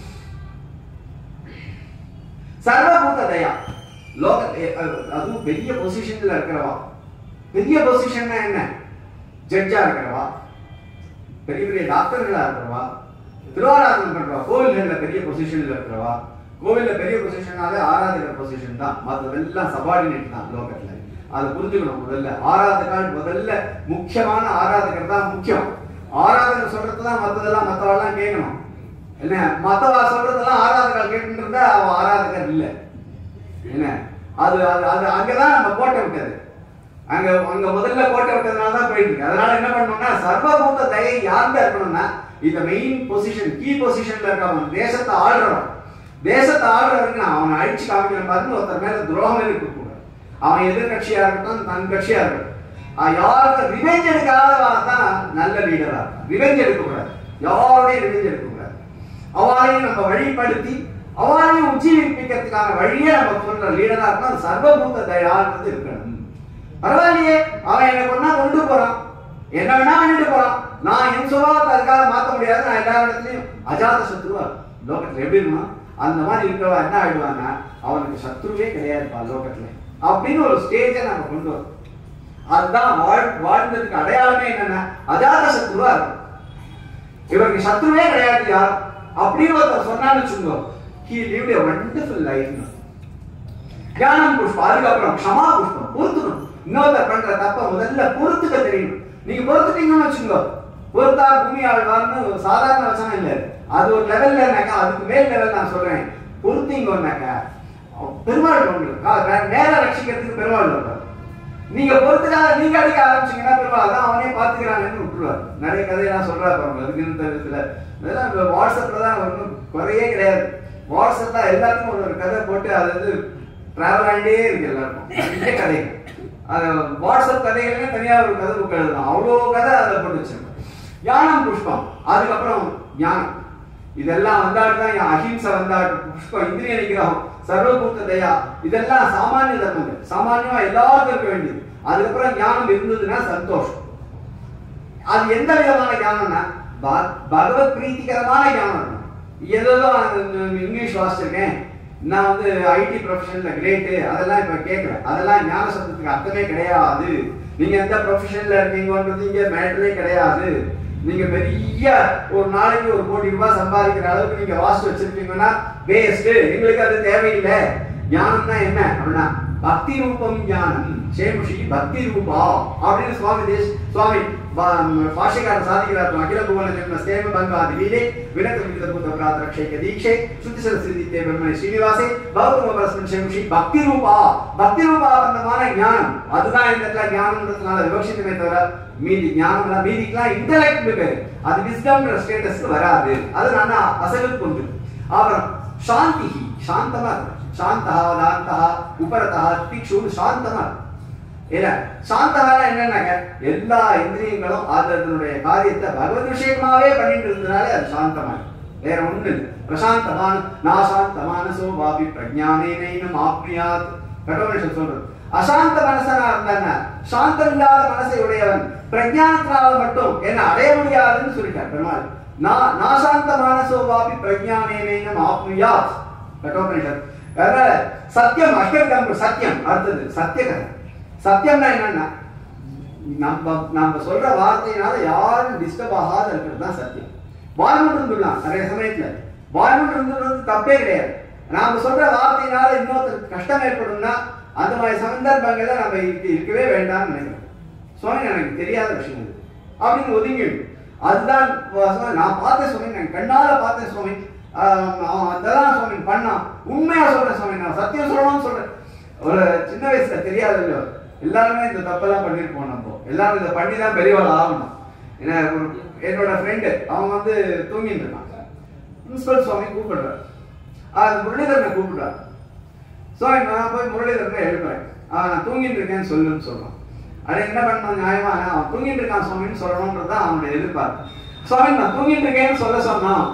சர்வபூத தயா லோக, அதுவும் பெரிய பொசிஷன்ல இருக்கிறவா. பெரிய பொசிஷன்னா என்ன? ஜட்ஜா இருக்கிறவா, பெரிய பெரிய டாக்டர்களா இருக்கிறவா, திருவாராதனம் பண்றவா, கோவில்கள்ல பெரிய பொசிஷன்ல இருக்கிறவா. கோவில்ல பெரிய பொசிஷனாலே ஆராதகர் பொசிஷன் தான், மற்றதெல்லாம் சபார்டினேட் தான் லோகத்துல. அதை புரிஞ்சுக்கணும். முதல்ல ஆராதகர், முதல்ல முக்கியமான ஆராதகர் தான் முக்கியம். ஆராதகர் சொல்றதுதான் மற்றதெல்லாம் மற்றவெல்லாம் கேட்கணும். என்ன மற்றவா சொல்றதெல்லாம் ஆராதகர் கேட்டு இருந்தா அவ ஆராதகர் இல்லை. என்ன அது அது அங்கதான் நம்ம கோட்டை விட்டது. அங்க முதல்ல கோட்டை விட்டதுனால தான் போயிட்டு இருக்கு. அதனால என்ன பண்ணணும்னா சர்வபூத தயை யார்கிட்ட இருக்கணும்னா இந்த மெயின் பொசிஷன் கீ பொசிஷன்ல இருக்கவன் தேசத்தை ஆள்றவன் நான் அவனை அழிச்சு காமிக்கிற பாருன்னு ஒருத்தர் மேல துரோகமே இருக்கக்கூடாது. அவன் எதிர்கட்சியா இருக்கட்டும் தன் கட்சியா இருக்கட்டும் யாருக்கு ரிவெஞ்ச் எடுக்காததான் நல்ல லீடரா இருக்கும். ரிவெஞ்ச் எடுக்கக்கூடாது, யாரோடையும் ரிவெஞ்ச் எடுக்கக்கூடாது. அவளையும் நம்ம வழிப்படுத்தி அவளையும் உஜ்ஜீவிப்பிக்கிறதுக்கான வழியே நம்ம சொல்ற லீடரா இருக்கும். அது சர்வபூத தயான்றது இருக்கணும். பரவாயில்லையே, அவன் என்ன கொண்டா கொண்டு போறான், என்ன வேணா பண்ணிட்டு போறான், நான் என் சுபாவத்தை அதுக்காக மாற்ற முடியாது. நான் எல்லா இடத்துலயும் அஜாத சத்ருவா லோகத்துல எப்படி இருந்தான் அந்த மாதிரி இருக்கிறவா என்ன ஆயிடுவாங்க, அவனுக்கு சத்ருவே கிடையாதுப்பா லோகத்துல அப்படின்னு ஒரு ஸ்டேஜை நம்ம கொண்டு வரோம். அதுதான் வாழ்ந்ததுக்கு அடையாளமே என்னன்னா அஜாத சத்ருவா இருக்கும். இவருக்கு சத்ருவே கிடையாது யாரும் அப்படின்னு ஒருத்தர் சொன்னான்னு வச்சுக்கோ, he lived a wonderful life. ஞானம் புஷ்பம், அதுக்கப்புறம் க்ஷமா புஷ்பம், பொறுத்துக்கணும். இன்னொருத்தர் பண்ற தப்ப முதல்ல பொறுத்துக்க தெரியணும். நீங்க பொறுத்துட்டீங்கன்னு வச்சுக்கோ, பொறுத்தார் பூமி ஆழ்வார்னு சாதாரண வச்சனம் இல்லை, அது ஒரு லெவல்லனாக்கா அதுக்கு மேல் லெவல் நான் சொல்றேன். பொறுத்தீங்கன்னாக்கா பெருமாள் உங்களுக்கு நேர ரட்சிக்கிறதுக்கு பெருமாள் இருப்பார். நீங்க பொறுத்துக்காக நீங்க அடிக்க ஆரம்பிச்சீங்கன்னா பெருமாள் தான் அவனே பாத்துக்கிறாங்கன்னு விட்டுருவார். நிறைய கதையெல்லாம் சொல்றாரு பாருங்க. அதுக்குன்னு தெரிவித்துல இதெல்லாம் வாட்ஸ்அப்ல தான் ஒன்றும் குறையே கிடையாது. வாட்ஸ்அப் தான் எல்லாத்துக்கும் ஒரு கதை போட்டு அது வந்து டிராவல் ஆகிட்டே இருக்கு எல்லாருக்கும் நிறைய கதைகள். அது வாட்ஸ்அப் கதைகள்னே தனியா ஒரு கதை புக் எழுதலாம், அவ்வளோ கதை அதை போட்டு வச்சிருக்கோம். ஞானம் புஷ்பம், அதுக்கப்புறம் ஞானம், இதெல்லாம் வந்தாட்டுதான் அஹிம்சை வந்தாட்டு புஷ்பம், இந்திரிய நிகிரகம், சர்வபூத்த தயா, இதெல்லாம் சாமானிய தர்மங்கள், சாமானியமா எல்லாருக்கும் இருக்க வேண்டியது. அதுக்கப்புறம் ஞானம் இருந்ததுன்னா சந்தோஷம். அது எந்த விதமான ஞானம்னா பகவத் பிரீத்திகரமான ஞானம். ஏதோ இங்கிலீஷ் வாசிச்சிருக்கேன், நான் வந்து ஐடி ப்ரொஃபஷன்ல கிரேட்டு, அதெல்லாம் இப்ப கேட்கிறேன். அதெல்லாம் ஞான சப்தத்துக்கு அர்த்தமே கிடையாது. நீங்க எந்த ப்ரொஃபஷன்ல இருக்கீங்கன்றது இங்க மேட்டரே கிடையாது. நீங்க பெரிய ஒரு நாளைக்கு 1 கோடி ரூபாய் சம்பாதிக்கிற அளவுக்கு நீங்க வாசிச்சு வச்சிருக்கீங்கன்னா வேஸ்ட், எங்களுக்கு அது தேவையில்லை. ஞானம்னா என்ன அப்படின்னா பக்தி ரூபம் ஞானம் சேமுஷி பக்தி ரூபா அப்படின்னு சுவாமி பாஷைக்காரர் சாதிக்கிறார். அகில புவன ஜென்ம ஸ்தேம பங்காதி லீலே வினத விவித பூத பிராத்ரக்ஷைக தீக்ஷே சுத்திசர சிதித்தே பிரம்மணி ஸ்ரீனிவாசே பௌத்தம பரஸ்மன் சேமுஷி பக்தி ரூபா பந்தமான ஞானம். அதுதான் இந்த இடத்துல ஞானம்ன்றதுனால விவக்ஷித்தமே தவிர மீதி ஞானம் மீதிக்கெல்லாம் இன்டலெக்ட் பேரு, அது விஸ்டம்ன்ற ஸ்டேட்டஸ்க்கு வராது. அது நான் அசலுக்கு கொண்டு. அப்புறம் சாந்தி, சாந்தமா இருக்கும். சாந்தா தாந்தா உபரதா திக்ஷு சாந்தமா இருக்கும். ஏன்னா சாந்தகான என்னன்னாக்க எல்லா இந்திரியங்களும் அதனுடைய காரியத்தை பகவத் விஷயமாவே பண்ணிட்டு இருந்ததுனாலே அது சாந்தமான, வேற ஒண்ணு இல்லை. பிரசாந்தமான நாசாந்தமான சோபாபி பிரஜானேனைனம் ஆப்னியாத் கட்டோபனிஷத் சொல்றது. அசாந்த மனசனா இருந்தா சாந்தம் இல்லாத மனசை உடையவன் பிரஜானத்தினால மட்டும் என்ன அடைய முடியாதுன்னு சொல்லிட்டார் பெருமாள். நாசாந்த மனசோபாபி பிரஜானேனைனம் ஆப்னியாத் கட்டோபனிஷத். அதனால சத்தியம் அஷ்டவிதம் சத்தியம். அடுத்தது சத்தியகரம். சத்தியம்னா என்னன்னா நம்ம சொல்ற வார்த்தையினால யாரும் டிஸ்டர்ப் ஆகாத இருக்கிறது தான் சத்தியம். வாய்மொன்று இருந்துடலாம், நிறைய சமயத்துல வாய்மொன்று இருந்துறது தப்பே கிடையாது. நாம சொல்ற வார்த்தையினால இன்னொருத்தருக்கு கஷ்டம் ஏற்படும்னா அந்த மாதிரி சந்தர்ப்பங்கள்ல நம்ம இருக்கவே வேண்டாம்னு நினைக்கிறோம். சுவாமி எனக்கு தெரியாத விஷயம் அப்படின்னு ஒதுங்கிடும். அதுதான் நான் பார்த்தேன் சுவாமி, நான் கண்ணால பார்த்தேன் சுவாமி, அதெல்லாம் சுவாமி பண்ணான், உண்மையா சொல்றேன் சுவாமி, நான் சத்தியம் சொல்லணும்னு சொல்றேன். ஒரு சின்ன வயசுல தெரியாது இல்லையோ, எல்லாருமே இந்த தப்பெல்லாம் பண்ணிருப்போம். நம்ம எல்லாரும் இதை பண்ணி தான் பெரியவாள் ஆகணும். ஏன்னா என்னோட ஃப்ரெண்டு அவன் வந்து தூங்கிட்டு இருக்கான். பிரின்சிபல் சுவாமி கூப்பிடுறாரு, அது முரளிதரனை கூப்பிடுறாரு. சுவாமி நான் போய் முரளிதரனை எழுப்புறேன், நான் தூங்கிட்டு இருக்கேன்னு சொல்லுன்னு சொல்றான். அதை என்ன பண்ண நியாயமா, அவன் தூங்கிட்டு இருக்கான் சுவாமின்னு சொல்லணும்ன்றதுதான் அவனுடைய எதிர்பார்ப்பு. சுவாமி நான் தூங்கிட்டு இருக்கேன்னு சொல்ல சொன்னான்.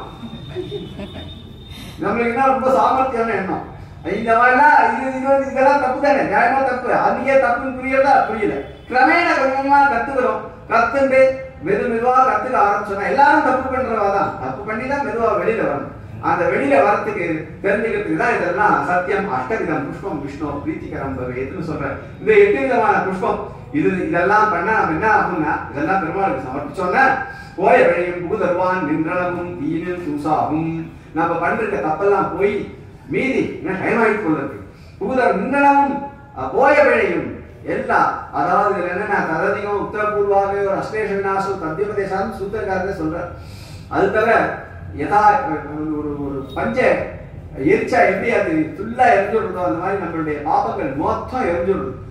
நம்மளுக்கு என்ன ரொம்ப சாமர்த்தியமான எண்ணம், இந்த மாதிரிலாம் இதெல்லாம் தப்பு தானே, நியாயமா தப்பு. அதுக்கே தப்புன்னு புரியல, புரியல. கிரமேண கிரமமா கத்துக்கிறோம். கத்துண்டு மெதுவா கத்துக்க ஆரம்பிச்சோம்னா எல்லாரும் தப்பு பண்றவாதான், தப்பு பண்ணி தான் மெதுவா வெளியில வரணும். அந்த வெளியில வரத்துக்கு தெரிஞ்சுக்கிறதுக்கு தான் இதெல்லாம் சத்தியம் அஷ்டவிதம் புஷ்பம் விஷ்ணு பிரீத்திகரம் எதுன்னு சொல்றேன். இந்த 8 விதமான புஷ்பம் இதெல்லாம் பண்ணா நம்ம என்ன ஆகும்னா, இதெல்லாம் பெருமாளுக்கு சமர்ப்பிச்சோன்னா போய வழியும் பூதர்வான் நின்றளவும் தீனில் சூசாகும். நம்ம பண்ற தப்பெல்லாம் போய் மீதி டைம் ஆகிட்டு கொள்ளுது. பூதர் நின்றளவும் போய வழியும் எல்லாம், அதாவது என்னன்னா தரதிகம் உத்தரபூர்வாக ஒரு அஸ்லேஷனாசு தத்தியபதேசான்னு சூத்திரக்காரரே சொல்ற. அது தவிர யதா ஒரு பஞ்ச எரிச்சா எப்படி அது ஃபுல்லா எரிஞ்சுடுறதோ அந்த மாதிரி நம்மளுடைய பாபங்கள் மொத்தம் எரிஞ்சுடுது.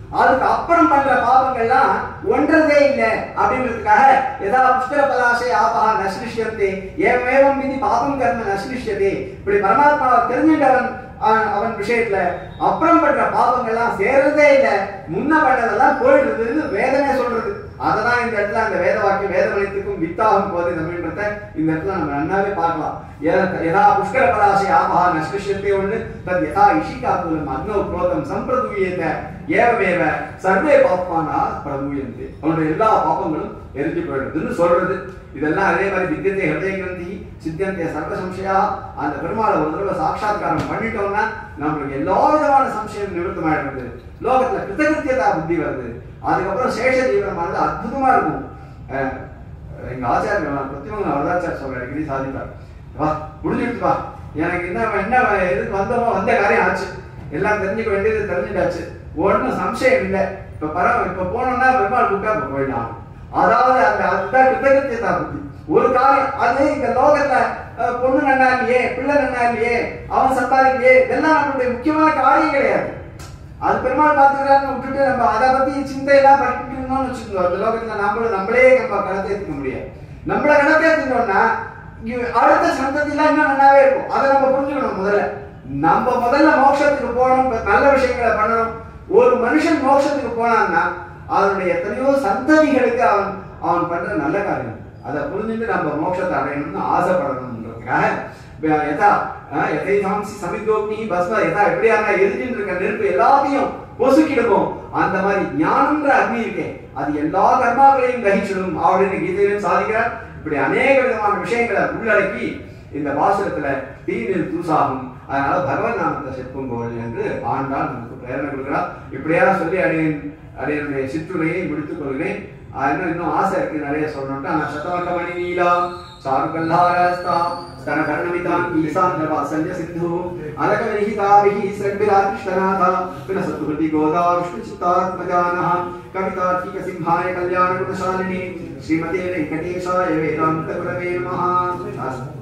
அதுக்கு அப்புறம் பண்ற பாவங்கள்லாம் ஒன்றதே இல்லை அப்படின்றதுக்காக யதா புஷ்கர பலாசை ஆபஹா நஸ்லிஷ்யந்தே ஏவமேவம் விதி பாபம் கர்ம நஸ்லிஷ்யதே. இப்படி பரமாத்மாவை தெரிஞ்சிட்டவன் அவன் விஷயத்துல அப்புறம் பண்ற பாவங்கள்லாம் சேர்றதே இல்லை, முன்ன பண்ணதெல்லாம் போயிடுறதுன்னு வேதமே சொல்றது. அததான் இந்த இடத்துல அந்த வேத வாக்கியம் வேதமணித்துக்கும் வித்தாகும் போது அப்படின்றத இந்த இடத்துல நம்ம நன்னாவே பார்க்கலாம். யதா புஷ்கர பலாசை ஆபஹா நஸ்லிஷ்யந்தே ஒண்ணு, தத் யதா இஷிகாகுலம் அக்னோ குரோதம் சம்பிரதுயேத ஏவமேவ சர்வே பாப்பானா பிரபூயந்தே. அவனுடைய எல்லா பாப்பங்களும் எரிஞ்சு போயிடுதுன்னு சொல்றது. இதெல்லாம் அதே மாதிரி வித்தியத்தை ஹிருதய கிரந்தி சித்தியந்தைய சர்வ சம்சயா. அந்த பெருமாளை ஒரு தடவை சாட்சாத்காரம் பண்ணிட்டோம்னா நம்மளுக்கு எல்லா விதமான சம்சயம் நிவர்த்தமாயிடுறது. லோகத்துல கிருத்தகிருத்தியதா புத்தி வருது. அதுக்கப்புறம் சேஷ ஜீவனமானது அற்புதமா இருக்கும். எங்க ஆச்சாரியர் பிரத்திமங்கல வரதாச்சார் சொல்ற அடிக்கடி சாதிப்பார், வா முடிஞ்சிடுச்சு வா, எனக்கு என்ன எதுக்கு வந்தோமோ வந்த காரியம் ஆச்சு, எல்லாம் தெரிஞ்சுக்க வேண்டியது தெரிஞ்சுட்டாச்சு, ஒன்றும் சம்சயம் இல்லை. இப்ப போனோம்னா பெருமாள் கூட்டா இப்ப போயிடலாம். அதாவது அதுதான் கிருத்தகிருத்தியதா புத்தி. ஒரு காரியம் அது இந்த லோகத்துல பொண்ணு நன்னா இல்லையே, பிள்ளை நன்னா இல்லையே, அவன் சம்பாதிக்கலையே, இதெல்லாம் நம்மளுடைய முக்கியமான காரியம் கிடையாது. அது பெருமாள் பார்த்துக்கிறான்னு விட்டுட்டு நம்ம அதை பத்தி சிந்தையெல்லாம் படிக்கிட்டு இருந்தோம்னு வச்சுக்கோங்க, அந்த லோகத்துல நம்மளே நம்ம கடத்தேற்க முடியாது. நம்மள கடத்தேற்றினோம்னா அடுத்த சந்ததியெல்லாம் இன்னும் நன்னாவே இருக்கும். அதை நம்ம புரிஞ்சுக்கணும். முதல்ல மோட்சத்துக்கு போகணும், நல்ல விஷயங்களை பண்ணணும். ஒரு மனுஷன் மோட்சத்துக்கு போனான்னா அதனுடைய எத்தனையோ சந்ததிகளுக்கு அவன் பண்ற நல்ல காரியம். அதை புரிஞ்சுட்டு நம்ம மோட்சத்தை அடையணும்னு ஆசைப்படணும்ன்றதுக்காக சமிதோக்னி பஸ்ம யதா எப்படியான எரிஞ்சின்னு இருக்க நெருப்பு எல்லாத்தையும் பொசுக்கிடுவோம். அந்த மாதிரி ஞானம்ன்ற அக்னி இருக்கே, அது எல்லா கர்மாக்களையும் கிரகிச்சிடும் அப்படின்னு கீதையிலும் சாதிக்கிறார். இப்படி அநேக விதமான விஷயங்களை உள்ளடக்கி இந்த பாசுரத்துல தீனில் தூசாகும். அதனால பகவன் நாமத்தை செப்புங்கோள் என்று ஆண்டாள் நமக்கு பிரேரணை கொடுக்கிறார். இப்படியா சொல்லி அடையனுடைய சிற்றுரையை முடித்துக் கொள்கிறேன். இன்னும் ஆசை இருக்கு நிறைய சொல்லணும்ட்டு. ஆனா சதமகமணி நீலா சாருகல்லாரஸ்தா ஸ்தன கர்ணமிதான் ஈசாந்திரவா சஞ்ச சித்து அலக விஹிதாவிஹி ஸ்ரக்பிரா கிருஷ்ணநாதா பினசத்துஹதி கோதா விஷ்ணு சித்தாத்மஜானஹ கவிதார்க்கிக சிம்ஹாய கல்யாண குணசாலினி ஸ்ரீமதே வெங்கடேஷாய வேதாந்த குரவே நமஹ.